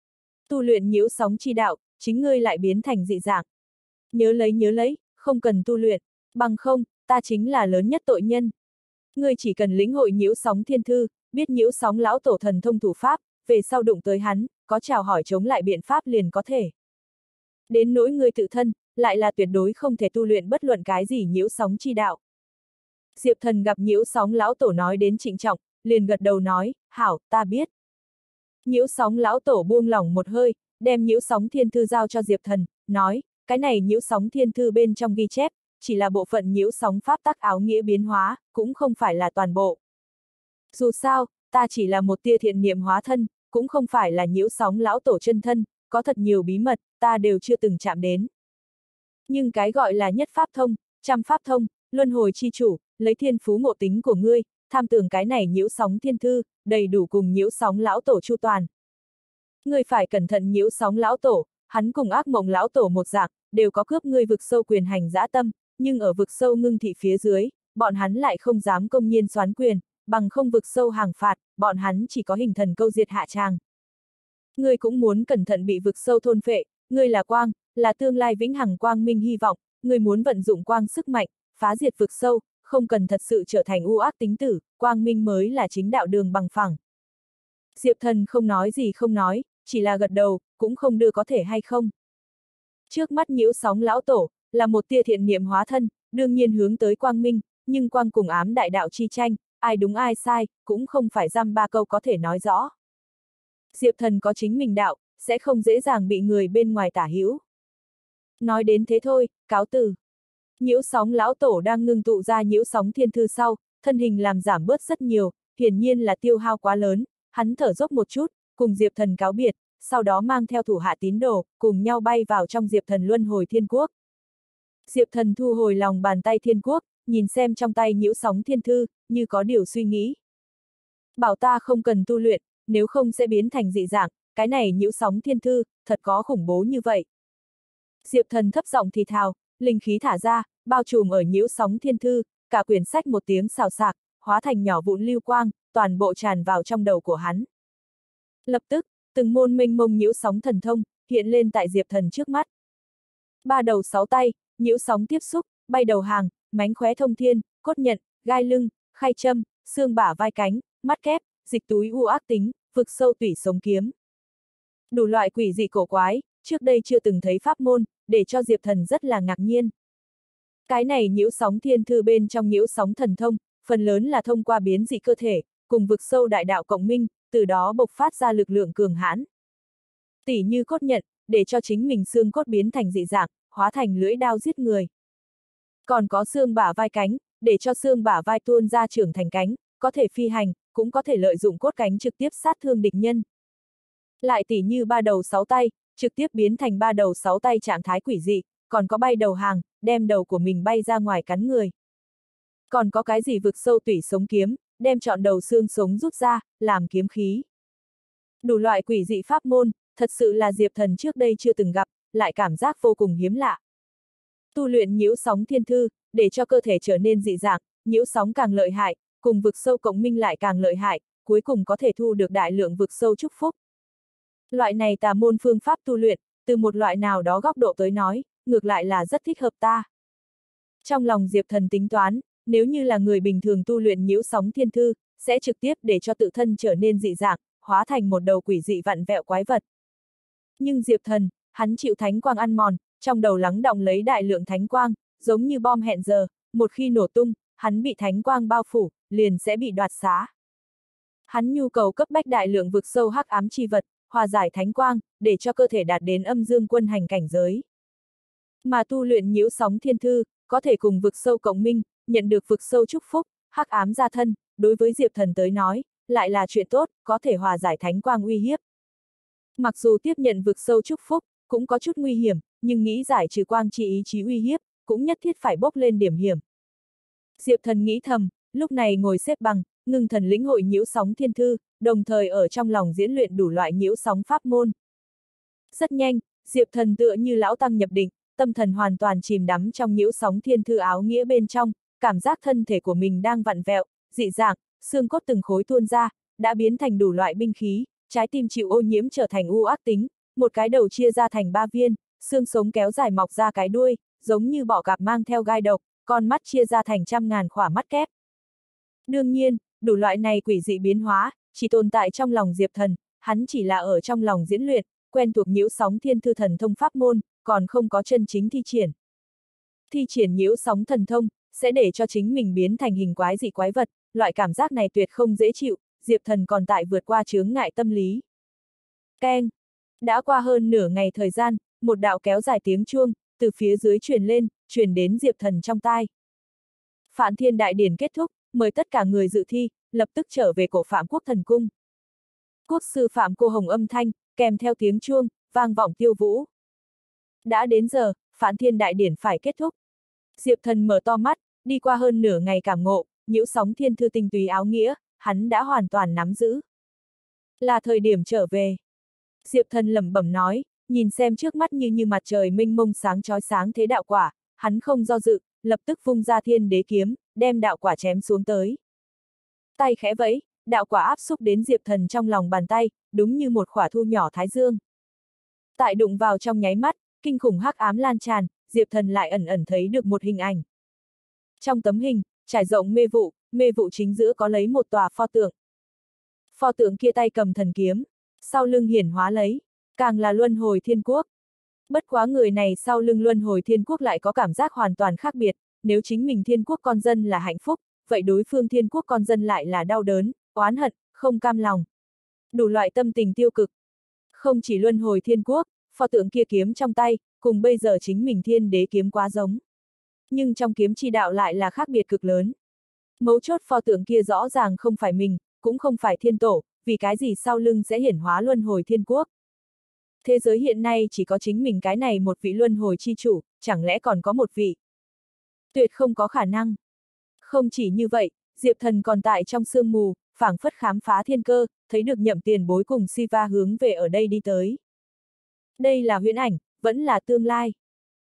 Tu luyện nhiễu sóng chi đạo, chính ngươi lại biến thành dị dạng. Nhớ lấy nhớ lấy, không cần tu luyện, bằng không, ta chính là lớn nhất tội nhân. Ngươi chỉ cần lĩnh hội nhiễu sóng thiên thư, biết nhiễu sóng lão tổ thần thông thủ pháp, về sau đụng tới hắn, có chào hỏi chống lại biện pháp liền có thể. Đến nỗi ngươi tự thân, lại là tuyệt đối không thể tu luyện bất luận cái gì nhiễu sóng chi đạo. Diệp Thần gặp nhiễu sóng lão tổ nói đến trịnh trọng, liền gật đầu nói, hảo, ta biết. Nhiễu sóng lão tổ buông lỏng một hơi, đem nhiễu sóng thiên thư giao cho Diệp Thần, nói, cái này nhiễu sóng thiên thư bên trong ghi chép, chỉ là bộ phận nhiễu sóng pháp tắc áo nghĩa biến hóa, cũng không phải là toàn bộ. Dù sao, ta chỉ là một tia thiện niệm hóa thân, cũng không phải là nhiễu sóng lão tổ chân thân, có thật nhiều bí mật, ta đều chưa từng chạm đến. Nhưng cái gọi là nhất pháp thông, trăm pháp thông, luân hồi chi chủ, lấy thiên phú ngộ tính của ngươi, tham tưởng cái này nhiễu sóng thiên thư, đầy đủ cùng nhiễu sóng lão tổ chu toàn. Ngươi phải cẩn thận nhiễu sóng lão tổ, hắn cùng ác mộng lão tổ một dạng, đều có cướp ngươi vực sâu quyền hành dã tâm, nhưng ở vực sâu ngưng thị phía dưới, bọn hắn lại không dám công nhiên soán quyền, bằng không vực sâu hàng phạt, bọn hắn chỉ có hình thần câu diệt hạ tràng. Ngươi cũng muốn cẩn thận bị vực sâu thôn phệ, ngươi là quang, là tương lai vĩnh hằng quang minh hy vọng, ngươi muốn vận dụng quang sức mạnh, phá diệt vực sâu, không cần thật sự trở thành u ác tính tử, quang minh mới là chính đạo đường bằng phẳng. Diệp Thần không nói gì không nói, chỉ là gật đầu, cũng không đưa có thể hay không. Trước mắt nhiễu sóng lão tổ, là một tia thiện niệm hóa thân, đương nhiên hướng tới quang minh, nhưng quang cùng ám đại đạo chi tranh, ai đúng ai sai, cũng không phải dăm ba câu có thể nói rõ. Diệp Thần có chính mình đạo, sẽ không dễ dàng bị người bên ngoài tả hữu. Nói đến thế thôi, cáo từ. Nhiễu sóng lão tổ đang ngưng tụ ra nhiễu sóng thiên thư sau, thân hình làm giảm bớt rất nhiều, hiển nhiên là tiêu hao quá lớn, hắn thở dốc một chút, cùng Diệp Thần cáo biệt, sau đó mang theo thủ hạ tín đồ, cùng nhau bay vào trong Diệp Thần luân hồi thiên quốc. Diệp Thần thu hồi lòng bàn tay thiên quốc, nhìn xem trong tay nhiễu sóng thiên thư, như có điều suy nghĩ. Bảo ta không cần tu luyện, nếu không sẽ biến thành dị dạng, cái này nhiễu sóng thiên thư, thật có khủng bố như vậy. Diệp Thần thấp giọng thì thào, linh khí thả ra, bao trùm ở nhiễu sóng thiên thư, cả quyển sách một tiếng xào xạc, hóa thành nhỏ vụn lưu quang, toàn bộ tràn vào trong đầu của hắn. Lập tức, từng môn mênh mông nhiễu sóng thần thông, hiện lên tại Diệp Thần trước mắt. Ba đầu sáu tay, nhiễu sóng tiếp xúc, bay đầu hàng, mánh khóe thông thiên, cốt nhận, gai lưng, khay châm, xương bả vai cánh, mắt kép, dịch túi u ác tính, vực sâu tủy sống kiếm. Đủ loại quỷ dị cổ quái, trước đây chưa từng thấy pháp môn, để cho Diệp Thần rất là ngạc nhiên. Cái này nhiễu sóng thiên thư bên trong nhiễu sóng thần thông, phần lớn là thông qua biến dị cơ thể, cùng vực sâu đại đạo cộng minh, từ đó bộc phát ra lực lượng cường hãn. Tỉ như cốt nhận, để cho chính mình xương cốt biến thành dị dạng, hóa thành lưỡi đao giết người. Còn có xương bả vai cánh, để cho xương bả vai tuôn ra trưởng thành cánh, có thể phi hành, cũng có thể lợi dụng cốt cánh trực tiếp sát thương địch nhân. Lại tỉ như ba đầu sáu tay, trực tiếp biến thành ba đầu sáu tay trạng thái quỷ dị, còn có bay đầu hàng, đem đầu của mình bay ra ngoài cắn người. Còn có cái gì vực sâu tủy sống kiếm, đem trọn đầu xương sống rút ra, làm kiếm khí. Đủ loại quỷ dị pháp môn, thật sự là Diệp Thần trước đây chưa từng gặp, lại cảm giác vô cùng hiếm lạ. Tu luyện nhiễu sóng thiên thư, để cho cơ thể trở nên dị dạng, nhiễu sóng càng lợi hại, cùng vực sâu cộng minh lại càng lợi hại, cuối cùng có thể thu được đại lượng vực sâu chúc phúc. Loại này tà môn phương pháp tu luyện, từ một loại nào đó góc độ tới nói, ngược lại là rất thích hợp ta. Trong lòng Diệp Thần tính toán, nếu như là người bình thường tu luyện nhiễu sóng thiên thư, sẽ trực tiếp để cho tự thân trở nên dị dạng, hóa thành một đầu quỷ dị vặn vẹo quái vật. Nhưng Diệp Thần, hắn chịu thánh quang ăn mòn, trong đầu lắng đọng lấy đại lượng thánh quang, giống như bom hẹn giờ, một khi nổ tung, hắn bị thánh quang bao phủ, liền sẽ bị đoạt xá. Hắn nhu cầu cấp bách đại lượng vực sâu hắc ám chi vật, hòa giải thánh quang, để cho cơ thể đạt đến âm dương quân hành cảnh giới. Mà tu luyện nhiễu sóng thiên thư, có thể cùng vực sâu cộng minh, nhận được vực sâu chúc phúc, hắc ám gia thân, đối với Diệp Thần tới nói, lại là chuyện tốt, có thể hòa giải thánh quang uy hiếp. Mặc dù tiếp nhận vực sâu chúc phúc, cũng có chút nguy hiểm, nhưng nghĩ giải trừ quang chi ý chí uy hiếp, cũng nhất thiết phải bốc lên điểm hiểm. Diệp Thần nghĩ thầm, lúc này ngồi xếp bằng, ngưng thần lĩnh hội nhiễu sóng thiên thư, đồng thời ở trong lòng diễn luyện đủ loại nhiễu sóng pháp môn. Rất nhanh, Diệp Thần tựa như lão tăng nhập định, tâm thần hoàn toàn chìm đắm trong nhiễu sóng thiên thư áo nghĩa bên trong, cảm giác thân thể của mình đang vặn vẹo, dị dạng, xương cốt từng khối tuôn ra, đã biến thành đủ loại binh khí, trái tim chịu ô nhiễm trở thành u ác tính, một cái đầu chia ra thành ba viên, xương sống kéo dài mọc ra cái đuôi, giống như bọ cạp mang theo gai độc, con mắt chia ra thành trăm ngàn khỏa mắt kép. Đương nhiên, đủ loại này quỷ dị biến hóa, chỉ tồn tại trong lòng Diệp Thần, hắn chỉ là ở trong lòng diễn luyện, quen thuộc nhiễu sóng thiên thư thần thông pháp môn, còn không có chân chính thi triển. Thi triển nhiễu sóng thần thông, sẽ để cho chính mình biến thành hình quái dị quái vật, loại cảm giác này tuyệt không dễ chịu, Diệp Thần còn tại vượt qua chướng ngại tâm lý. Keng! Đã qua hơn nửa ngày thời gian, một đạo kéo dài tiếng chuông, từ phía dưới truyền lên, truyền đến Diệp Thần trong tai. Phạn Thiên Đại Điển kết thúc, mời tất cả người dự thi, lập tức trở về cổ Phạm Quốc Thần Cung. Quốc sư Phạm Cô Hồng âm thanh, kèm theo tiếng chuông, vang vọng tiêu vũ. Đã đến giờ, Phạn Thiên Đại Điển phải kết thúc. Diệp Thần mở to mắt, đi qua hơn nửa ngày cảm ngộ, nhiễu sóng thiên thư tinh túy áo nghĩa, hắn đã hoàn toàn nắm giữ. Là thời điểm trở về. Diệp Thần lẩm bẩm nói, nhìn xem trước mắt như như mặt trời mênh mông sáng chói sáng thế đạo quả, hắn không do dự, lập tức vung ra thiên đế kiếm, đem đạo quả chém xuống tới. Tay khẽ vẫy, đạo quả áp xúc đến Diệp Thần trong lòng bàn tay, đúng như một khỏa thu nhỏ thái dương. Tại đụng vào trong nháy mắt, kinh khủng hắc ám lan tràn, Diệp Thần lại ẩn ẩn thấy được một hình ảnh. Trong tấm hình, trải rộng mê vụ, mê vụ chính giữa có lấy một tòa pho tượng. Pho tượng kia tay cầm thần kiếm, sau lưng hiển hóa lấy, càng là luân hồi thiên quốc. Bất quá người này sau lưng luân hồi thiên quốc lại có cảm giác hoàn toàn khác biệt, nếu chính mình thiên quốc con dân là hạnh phúc, vậy đối phương thiên quốc con dân lại là đau đớn, oán hận, không cam lòng. Đủ loại tâm tình tiêu cực. Không chỉ luân hồi thiên quốc, pho tượng kia kiếm trong tay, cùng bây giờ chính mình thiên đế kiếm quá giống. Nhưng trong kiếm chi đạo lại là khác biệt cực lớn. Mấu chốt pho tượng kia rõ ràng không phải mình, cũng không phải thiên tổ, vì cái gì sau lưng sẽ hiển hóa luân hồi thiên quốc. Thế giới hiện nay chỉ có chính mình cái này một vị luân hồi chi chủ, chẳng lẽ còn có một vị? Tuyệt không có khả năng. Không chỉ như vậy, Diệp Thần còn tại trong sương mù, phảng phất khám phá thiên cơ, thấy được Nhậm Tiền Bối cùng Siva hướng về ở đây đi tới. Đây là huyễn ảnh, vẫn là tương lai.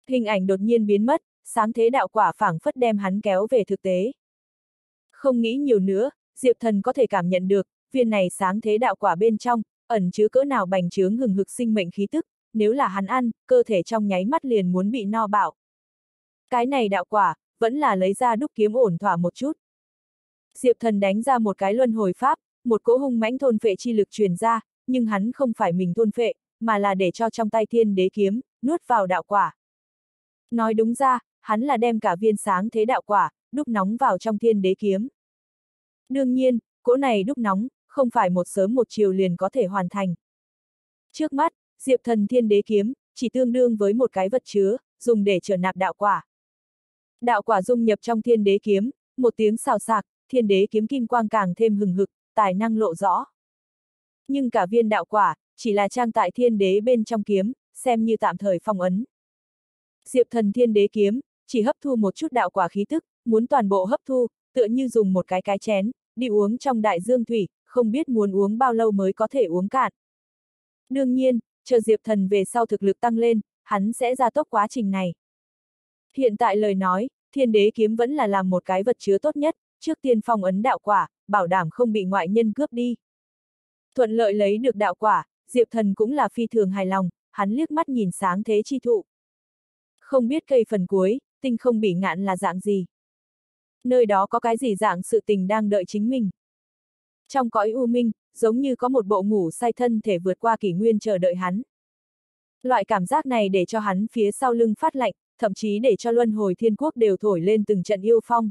Hình ảnh đột nhiên biến mất, sáng thế đạo quả phảng phất đem hắn kéo về thực tế. Không nghĩ nhiều nữa, Diệp Thần có thể cảm nhận được, viên này sáng thế đạo quả bên trong, ẩn chứa cỡ nào bành trướng hừng hực sinh mệnh khí tức, nếu là hắn ăn, cơ thể trong nháy mắt liền muốn bị no bạo. Cái này đạo quả, vẫn là lấy ra đúc kiếm ổn thỏa một chút. Diệp Thần đánh ra một cái luân hồi pháp, một cỗ hung mãnh thôn phệ chi lực truyền ra, nhưng hắn không phải mình thôn phệ, mà là để cho trong tay thiên đế kiếm, nuốt vào đạo quả. Nói đúng ra, hắn là đem cả viên sáng thế đạo quả, đúc nóng vào trong thiên đế kiếm. Đương nhiên, cỗ này đúc nóng, không phải một sớm một chiều liền có thể hoàn thành. Trước mắt, Diệp Thần thiên đế kiếm, chỉ tương đương với một cái vật chứa, dùng để trở nạp đạo quả. Đạo quả dung nhập trong thiên đế kiếm, một tiếng xào xạc, thiên đế kiếm kim quang càng thêm hừng hực, tài năng lộ rõ. Nhưng cả viên đạo quả, chỉ là trang tại thiên đế bên trong kiếm, xem như tạm thời phong ấn. Diệp Thần thiên đế kiếm, chỉ hấp thu một chút đạo quả khí tức, muốn toàn bộ hấp thu, tựa như dùng một cái cái chén, đi uống trong đại dương thủy, không biết muốn uống bao lâu mới có thể uống cạn. Đương nhiên, chờ Diệp Thần về sau thực lực tăng lên, hắn sẽ gia tốc quá trình này. Hiện tại lời nói, thiên đế kiếm vẫn là làm một cái vật chứa tốt nhất, trước tiên phong ấn đạo quả, bảo đảm không bị ngoại nhân cướp đi. Thuận lợi lấy được đạo quả, Diệp Thần cũng là phi thường hài lòng, hắn liếc mắt nhìn sáng thế chi thụ. Không biết cây phần cuối, tinh không bỉ ngạn là dạng gì. Nơi đó có cái gì dạng sự tình đang đợi chính mình. Trong cõi u minh, giống như có một bộ ngủ say thân thể vượt qua kỷ nguyên chờ đợi hắn. Loại cảm giác này để cho hắn phía sau lưng phát lạnh, thậm chí để cho luân hồi thiên quốc đều thổi lên từng trận yêu phong.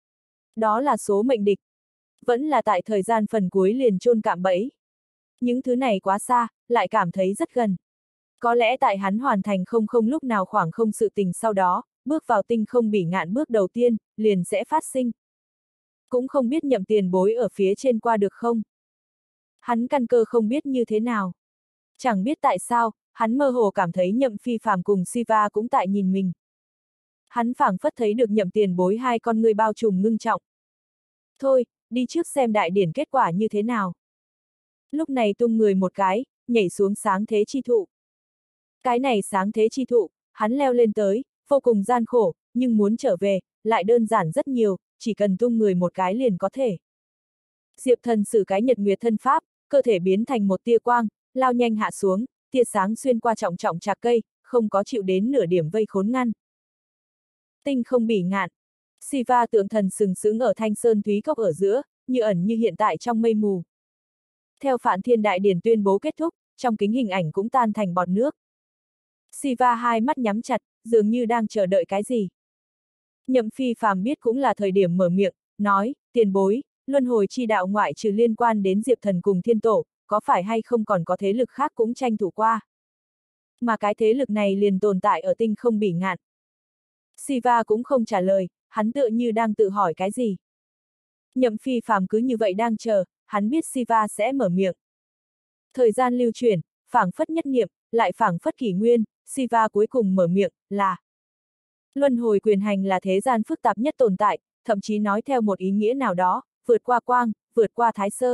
Đó là số mệnh địch. Vẫn là tại thời gian phần cuối liền chôn cạm bẫy. Những thứ này quá xa, lại cảm thấy rất gần. Có lẽ tại hắn hoàn thành không không lúc nào khoảng không sự tình sau đó, bước vào tinh không bỉ ngạn bước đầu tiên, liền sẽ phát sinh. Cũng không biết Nhậm tiền bối ở phía trên qua được không. Hắn căn cơ không biết như thế nào. Chẳng biết tại sao, hắn mơ hồ cảm thấy Nhậm Phi Phàm cùng Siva cũng tại nhìn mình. Hắn phảng phất thấy được Nhậm tiền bối hai con người bao trùm ngưng trọng. Thôi, đi trước xem đại điển kết quả như thế nào. Lúc này tung người một cái, nhảy xuống sáng thế chi thụ. Cái này sáng thế chi thụ, hắn leo lên tới, vô cùng gian khổ, nhưng muốn trở về, lại đơn giản rất nhiều, chỉ cần tung người một cái liền có thể. Diệp Thần sử cái nhật nguyệt thân pháp, cơ thể biến thành một tia quang, lao nhanh hạ xuống, tia sáng xuyên qua trọng trọng trạc cây, không có chịu đến nửa điểm vây khốn ngăn. Tinh không bỉ ngạn. Siva tượng thần sừng sững ở thanh sơn thúy cốc ở giữa, như ẩn như hiện tại trong mây mù. Theo Phạn Thiên Đại Điển tuyên bố kết thúc, trong kính hình ảnh cũng tan thành bọt nước. Siva hai mắt nhắm chặt, dường như đang chờ đợi cái gì. Nhậm Phi Phàm biết cũng là thời điểm mở miệng, nói, tiền bối, luân hồi chi đạo ngoại trừ liên quan đến Diệp Thần cùng Thiên Tổ, có phải hay không còn có thế lực khác cũng tranh thủ qua. Mà cái thế lực này liền tồn tại ở tinh không bỉ ngạn. Siva cũng không trả lời, hắn tựa như đang tự hỏi cái gì. Nhậm Phi Phàm cứ như vậy đang chờ, hắn biết Siva sẽ mở miệng. Thời gian lưu chuyển, phảng phất nhất niệm, lại phảng phất kỷ nguyên, Siva cuối cùng mở miệng, là luân hồi quyền hành là thế gian phức tạp nhất tồn tại, thậm chí nói theo một ý nghĩa nào đó, vượt qua quang, vượt qua thái sơ.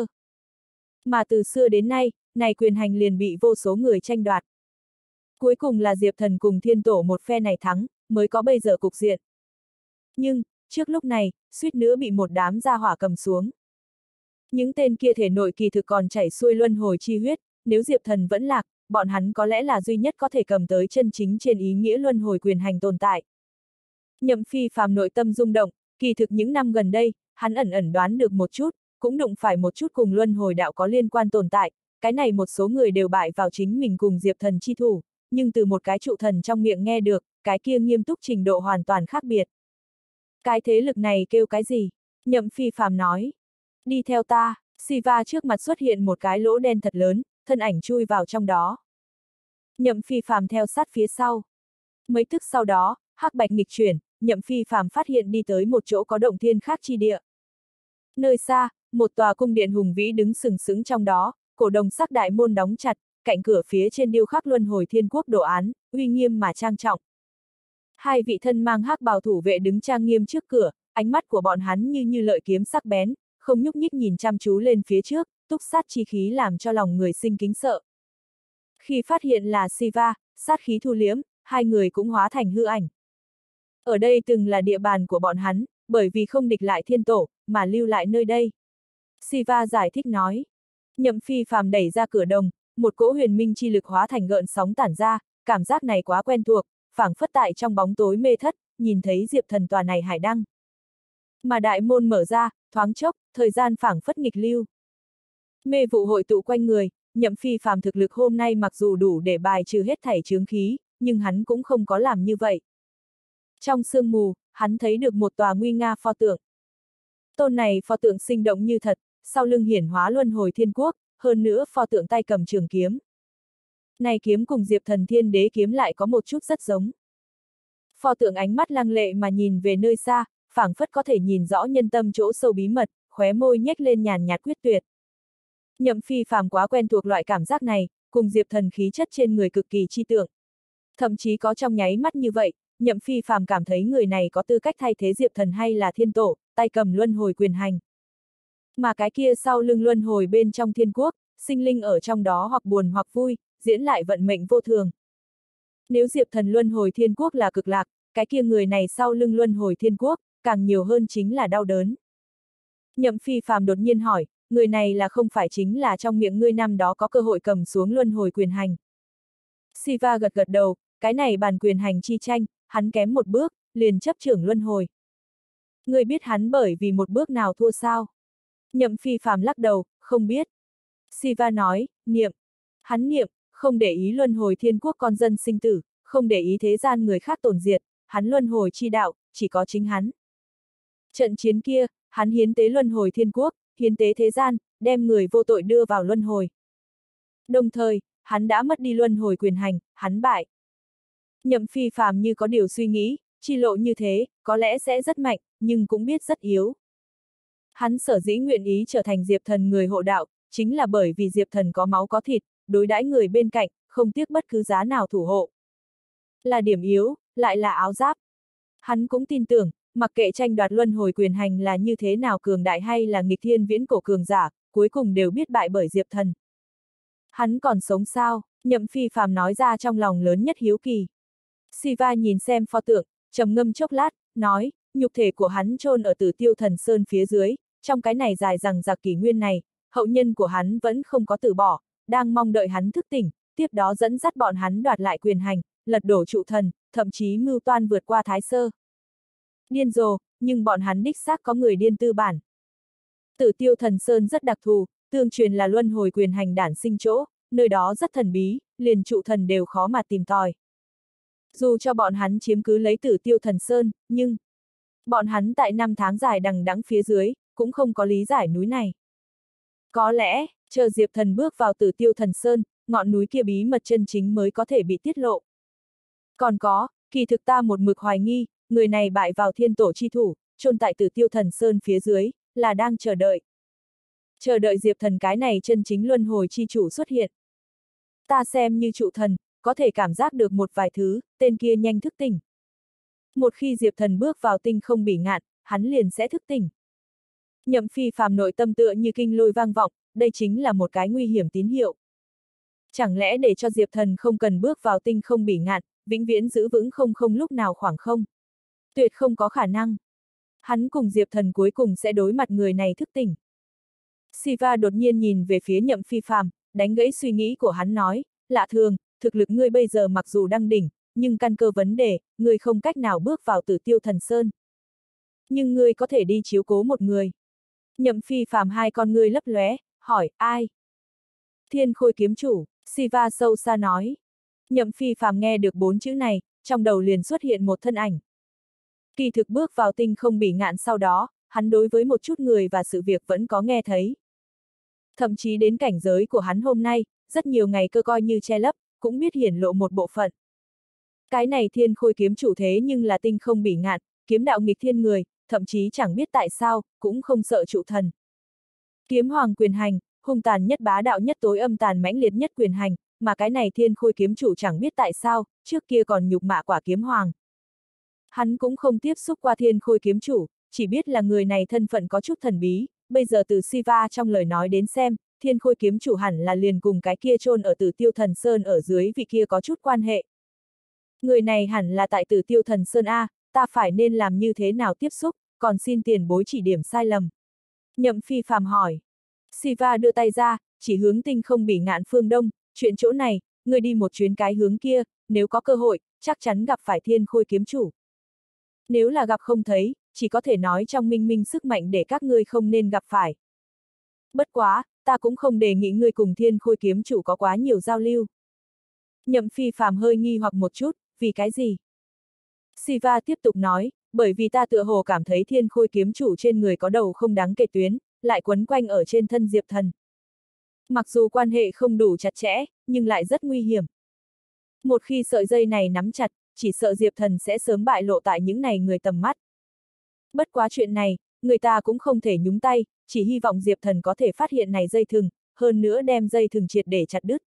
Mà từ xưa đến nay, này quyền hành liền bị vô số người tranh đoạt. Cuối cùng là Diệp Thần cùng Thiên Tổ một phe này thắng, mới có bây giờ cục diện. Nhưng, trước lúc này, suýt nữa bị một đám gia hỏa cầm xuống. Những tên kia thể nội kỳ thực còn chảy xuôi luân hồi chi huyết, nếu Diệp Thần vẫn lạc, bọn hắn có lẽ là duy nhất có thể cầm tới chân chính trên ý nghĩa luân hồi quyền hành tồn tại. Nhậm Phi Phàm nội tâm rung động, kỳ thực những năm gần đây, hắn ẩn ẩn đoán được một chút, cũng đụng phải một chút cùng luân hồi đạo có liên quan tồn tại, cái này một số người đều bại vào chính mình cùng Diệp Thần chi thủ, nhưng từ một cái trụ thần trong miệng nghe được, cái kia nghiêm túc trình độ hoàn toàn khác biệt. Cái thế lực này kêu cái gì? Nhậm Phi Phàm nói. Đi theo ta, Siva trước mặt xuất hiện một cái lỗ đen thật lớn, thân ảnh chui vào trong đó. Nhậm Phi Phàm theo sát phía sau. Mấy tức sau đó, hắc bạch nghịch chuyển, Nhậm Phi Phàm phát hiện đi tới một chỗ có động thiên khác chi địa. Nơi xa, một tòa cung điện hùng vĩ đứng sừng sững trong đó, cổ đồng sắc đại môn đóng chặt, cạnh cửa phía trên điêu khắc luân hồi thiên quốc đồ án, uy nghiêm mà trang trọng. Hai vị thân mang hắc bào thủ vệ đứng trang nghiêm trước cửa, ánh mắt của bọn hắn như như lợi kiếm sắc bén, không nhúc nhích nhìn chăm chú lên phía trước, túc sát chi khí làm cho lòng người sinh kính sợ. Khi phát hiện là Siva, sát khí thu liếm, hai người cũng hóa thành hư ảnh. Ở đây từng là địa bàn của bọn hắn, bởi vì không địch lại thiên tổ, mà lưu lại nơi đây. Siva giải thích nói. Nhậm Phi Phàm đẩy ra cửa đồng, một cỗ huyền minh chi lực hóa thành gợn sóng tản ra, cảm giác này quá quen thuộc, phảng phất tại trong bóng tối mê thất, nhìn thấy Diệp Thần tòa này hải đăng. Mà đại môn mở ra, thoáng chốc, thời gian phảng phất nghịch lưu. Mê vụ hội tụ quanh người, Nhậm Phi Phàm thực lực hôm nay mặc dù đủ để bài trừ hết thảy chướng khí, nhưng hắn cũng không có làm như vậy. Trong sương mù, hắn thấy được một tòa nguy nga pho tượng. Tôn này pho tượng sinh động như thật, sau lưng hiển hóa luân hồi thiên quốc, hơn nữa pho tượng tay cầm trường kiếm. Này kiếm cùng Diệp Thần Thiên Đế kiếm lại có một chút rất giống. Pho tượng ánh mắt lăng lệ mà nhìn về nơi xa, phảng phất có thể nhìn rõ nhân tâm chỗ sâu bí mật, khóe môi nhếch lên nhàn nhạt quyết tuyệt. Nhậm Phi Phàm quá quen thuộc loại cảm giác này, cùng Diệp Thần khí chất trên người cực kỳ chi tượng. Thậm chí có trong nháy mắt như vậy, Nhậm Phi Phàm cảm thấy người này có tư cách thay thế Diệp Thần hay là thiên tổ, tay cầm luân hồi quyền hành. Mà cái kia sau lưng luân hồi bên trong thiên quốc, sinh linh ở trong đó hoặc buồn hoặc vui, diễn lại vận mệnh vô thường. Nếu Diệp Thần luân hồi thiên quốc là cực lạc, cái kia người này sau lưng luân hồi thiên quốc, càng nhiều hơn chính là đau đớn. Nhậm Phi Phàm đột nhiên hỏi, người này là không phải chính là trong miệng ngươi năm đó có cơ hội cầm xuống luân hồi quyền hành. Siva gật gật đầu, cái này bàn quyền hành chi tranh, hắn kém một bước, liền chấp trưởng luân hồi. Ngươi biết hắn bởi vì một bước nào thua sao? Nhậm Phi Phàm lắc đầu, không biết. Siva nói, niệm. Hắn niệm, không để ý luân hồi thiên quốc con dân sinh tử, không để ý thế gian người khác tổn diệt, hắn luân hồi chi đạo, chỉ có chính hắn. Trận chiến kia, hắn hiến tế luân hồi thiên quốc, hiến tế thế gian, đem người vô tội đưa vào luân hồi. Đồng thời, hắn đã mất đi luân hồi quyền hành, hắn bại. Nhậm Phi Phàm như có điều suy nghĩ, chi lộ như thế, có lẽ sẽ rất mạnh, nhưng cũng biết rất yếu. Hắn sở dĩ nguyện ý trở thành Diệp Thần người hộ đạo, chính là bởi vì Diệp Thần có máu có thịt, đối đãi người bên cạnh, không tiếc bất cứ giá nào thủ hộ. Là điểm yếu, lại là áo giáp. Hắn cũng tin tưởng, mặc kệ tranh đoạt luân hồi quyền hành là như thế nào cường đại hay là nghịch thiên viễn cổ cường giả, cuối cùng đều biết bại bởi Diệp Thần. Hắn còn sống sao? Nhậm Phi Phàm nói ra trong lòng lớn nhất hiếu kỳ. Siva nhìn xem pho tượng, trầm ngâm chốc lát, nói, nhục thể của hắn chôn ở Tử Tiêu Thần Sơn phía dưới, trong cái này dài rằng giặc kỷ nguyên này, hậu nhân của hắn vẫn không có từ bỏ, đang mong đợi hắn thức tỉnh, tiếp đó dẫn dắt bọn hắn đoạt lại quyền hành, lật đổ trụ thần, thậm chí mưu toan vượt qua Thái Sơ. Điên rồ, nhưng bọn hắn đích xác có người điên tư bản. Tử Tiêu Thần Sơn rất đặc thù, tương truyền là luân hồi quyền hành đản sinh chỗ, nơi đó rất thần bí, liền trụ thần đều khó mà tìm tòi. Dù cho bọn hắn chiếm cứ lấy Tử Tiêu Thần Sơn, nhưng bọn hắn tại năm tháng dài đằng đẵng phía dưới, cũng không có lý giải núi này. Có lẽ, chờ Diệp Thần bước vào Tử Tiêu Thần Sơn, ngọn núi kia bí mật chân chính mới có thể bị tiết lộ. Còn có, kỳ thực ta một mực hoài nghi, người này bại vào thiên tổ chi thủ, chôn tại Tử Tiêu Thần Sơn phía dưới, là đang chờ đợi. Chờ đợi Diệp Thần cái này chân chính luân hồi chi chủ xuất hiện. Ta xem như trụ thần, có thể cảm giác được một vài thứ, tên kia nhanh thức tỉnh. Một khi Diệp Thần bước vào tinh không bỉ ngạn, hắn liền sẽ thức tỉnh. Nhậm Phi Phàm nội tâm tựa như kinh lôi vang vọng, đây chính là một cái nguy hiểm tín hiệu. Chẳng lẽ để cho Diệp Thần không cần bước vào tinh không bỉ ngạn, vĩnh viễn giữ vững không không lúc nào khoảng không? Tuyệt không có khả năng. Hắn cùng Diệp Thần cuối cùng sẽ đối mặt người này thức tỉnh. Siva đột nhiên nhìn về phía Nhậm Phi Phàm, đánh gãy suy nghĩ của hắn nói, lạ thường, thực lực ngươi bây giờ mặc dù đang đỉnh, nhưng căn cơ vấn đề, ngươi không cách nào bước vào Tử Tiêu Thần Sơn. Nhưng ngươi có thể đi chiếu cố một người. Nhậm Phi Phàm hai con ngươi lấp lóe, hỏi, ai? Thiên Khôi kiếm chủ, Siva sâu xa nói. Nhậm Phi Phàm nghe được bốn chữ này, trong đầu liền xuất hiện một thân ảnh. Kỳ thực bước vào tinh không bỉ ngạn sau đó, hắn đối với một chút người và sự việc vẫn có nghe thấy. Thậm chí đến cảnh giới của hắn hôm nay, rất nhiều ngày cơ coi như che lấp, cũng biết hiển lộ một bộ phận. Cái này Thiên Khôi kiếm chủ thế nhưng là tinh không bỉ ngạn, kiếm đạo nghịch thiên người, thậm chí chẳng biết tại sao, cũng không sợ trụ thần. Kiếm hoàng quyền hành, hung tàn nhất bá đạo nhất tối âm tàn mãnh liệt nhất quyền hành, mà cái này Thiên Khôi kiếm chủ chẳng biết tại sao, trước kia còn nhục mạ quả kiếm hoàng. Hắn cũng không tiếp xúc qua Thiên Khôi kiếm chủ, chỉ biết là người này thân phận có chút thần bí, bây giờ từ Siva trong lời nói đến xem, Thiên Khôi kiếm chủ hẳn là liền cùng cái kia chôn ở Tử Tiêu Thần Sơn ở dưới vị kia có chút quan hệ. Người này hẳn là tại Tử Tiêu Thần Sơn A, ta phải nên làm như thế nào tiếp xúc, còn xin tiền bối chỉ điểm sai lầm. Nhậm Phi Phàm hỏi. Siva đưa tay ra, chỉ hướng tinh không bỉ ngạn phương đông, chuyện chỗ này, người đi một chuyến cái hướng kia, nếu có cơ hội, chắc chắn gặp phải Thiên Khôi kiếm chủ. Nếu là gặp không thấy, chỉ có thể nói trong minh minh sức mạnh để các ngươi không nên gặp phải. Bất quá, ta cũng không đề nghị ngươi cùng Thiên Khôi kiếm chủ có quá nhiều giao lưu. Nhậm Phi Phàm hơi nghi hoặc một chút, vì cái gì? Siva tiếp tục nói, bởi vì ta tựa hồ cảm thấy Thiên Khôi kiếm chủ trên người có đầu không đáng kể tuyến, lại quấn quanh ở trên thân Diệp Thần. Mặc dù quan hệ không đủ chặt chẽ, nhưng lại rất nguy hiểm. Một khi sợi dây này nắm chặt, chỉ sợ Diệp Thần sẽ sớm bại lộ tại những này người tầm mắt. Bất quá chuyện này, người ta cũng không thể nhúng tay, chỉ hy vọng Diệp Thần có thể phát hiện này dây thừng, hơn nữa đem dây thừng triệt để chặt đứt.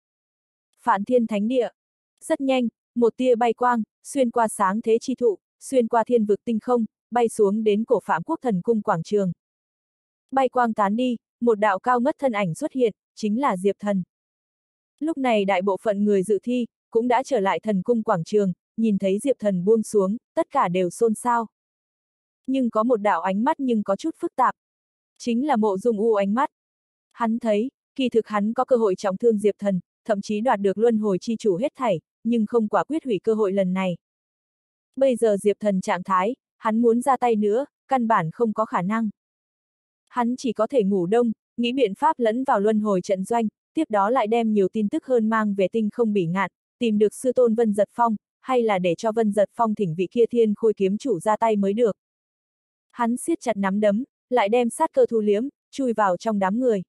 Phản Thiên Thánh Địa. Rất nhanh, một tia bay quang, xuyên qua sáng thế chi thụ, xuyên qua thiên vực tinh không, bay xuống đến cổ Phạm Quốc Thần Cung quảng trường. Bay quang tán đi, một đạo cao ngất thân ảnh xuất hiện, chính là Diệp Thần. Lúc này đại bộ phận người dự thi, cũng đã trở lại thần cung quảng trường, nhìn thấy Diệp Thần buông xuống, tất cả đều xôn xao. Nhưng có một đạo ánh mắt nhưng có chút phức tạp. Chính là Mộ Dung U ánh mắt. Hắn thấy, kỳ thực hắn có cơ hội trọng thương Diệp Thần, thậm chí đoạt được luân hồi chi chủ hết thảy, nhưng không quả quyết hủy cơ hội lần này. Bây giờ Diệp Thần trạng thái, hắn muốn ra tay nữa, căn bản không có khả năng. Hắn chỉ có thể ngủ đông, nghĩ biện pháp lẫn vào luân hồi trận doanh, tiếp đó lại đem nhiều tin tức hơn mang về tinh không bỉ ngạn, tìm được sư tôn Vân Giật Phong, hay là để cho Vân Giật Phong thỉnh vị kia Thiên Khôi kiếm chủ ra tay mới được. Hắn siết chặt nắm đấm, lại đem sát cơ thu liếm, chui vào trong đám người.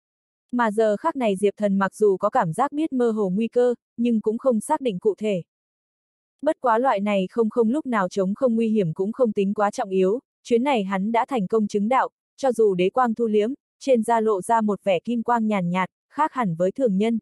Mà giờ khắc này Diệp Thần mặc dù có cảm giác biết mơ hồ nguy cơ, nhưng cũng không xác định cụ thể. Bất quá loại này không không lúc nào chống không nguy hiểm cũng không tính quá trọng yếu, chuyến này hắn đã thành công chứng đạo, cho dù đế quang thu liếm, trên da lộ ra một vẻ kim quang nhàn nhạt, khác hẳn với thường nhân.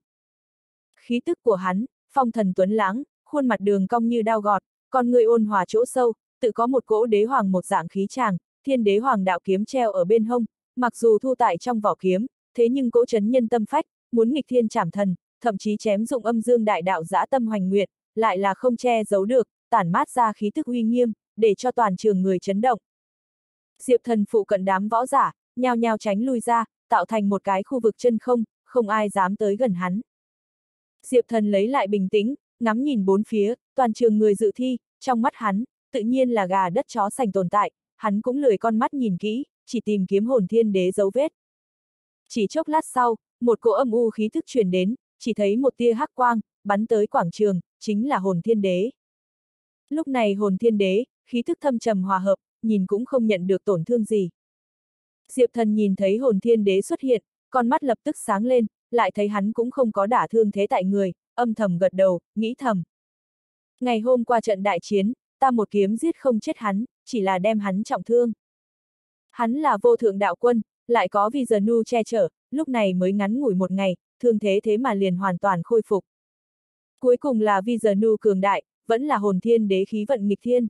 Khí tức của hắn, phong thần tuấn lãng, khuôn mặt đường cong như đao gọt, con người ôn hòa chỗ sâu, tự có một cỗ đế hoàng một dạng khí tràng, thiên đế hoàng đạo kiếm treo ở bên hông, mặc dù thu tại trong vỏ kiếm, thế nhưng cỗ chấn nhân tâm phách, muốn nghịch thiên trảm thần, thậm chí chém dụng âm dương đại đạo dã tâm hoành nguyệt, lại là không che giấu được, tản mát ra khí tức uy nghiêm, để cho toàn trường người chấn động. Diệp Thần phụ cận đám võ giả, nhao nhao tránh lui ra, tạo thành một cái khu vực chân không, không ai dám tới gần hắn. Diệp Thần lấy lại bình tĩnh, ngắm nhìn bốn phía, toàn trường người dự thi, trong mắt hắn, tự nhiên là gà đất chó sành tồn tại, hắn cũng lười con mắt nhìn kỹ, chỉ tìm kiếm hồn thiên đế dấu vết. Chỉ chốc lát sau, một cỗ âm u khí thức truyền đến, chỉ thấy một tia hắc quang, bắn tới quảng trường, chính là hồn thiên đế. Lúc này hồn thiên đế, khí thức thâm trầm hòa hợp, nhìn cũng không nhận được tổn thương gì. Diệp Thần nhìn thấy hồn thiên đế xuất hiện, con mắt lập tức sáng lên, lại thấy hắn cũng không có đả thương thế tại người, âm thầm gật đầu, nghĩ thầm. Ngày hôm qua trận đại chiến, ta một kiếm giết không chết hắn, chỉ là đem hắn trọng thương. Hắn là vô thượng đạo quân, lại có Vizanu che chở, lúc này mới ngắn ngủi một ngày, thương thế thế mà liền hoàn toàn khôi phục. Cuối cùng là Vizanu cường đại, vẫn là hồn thiên đế khí vận nghịch thiên.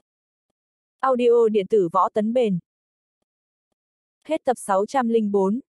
Audio điện tử võ tấn bền. Hết tập sáu trăm lẻ bốn.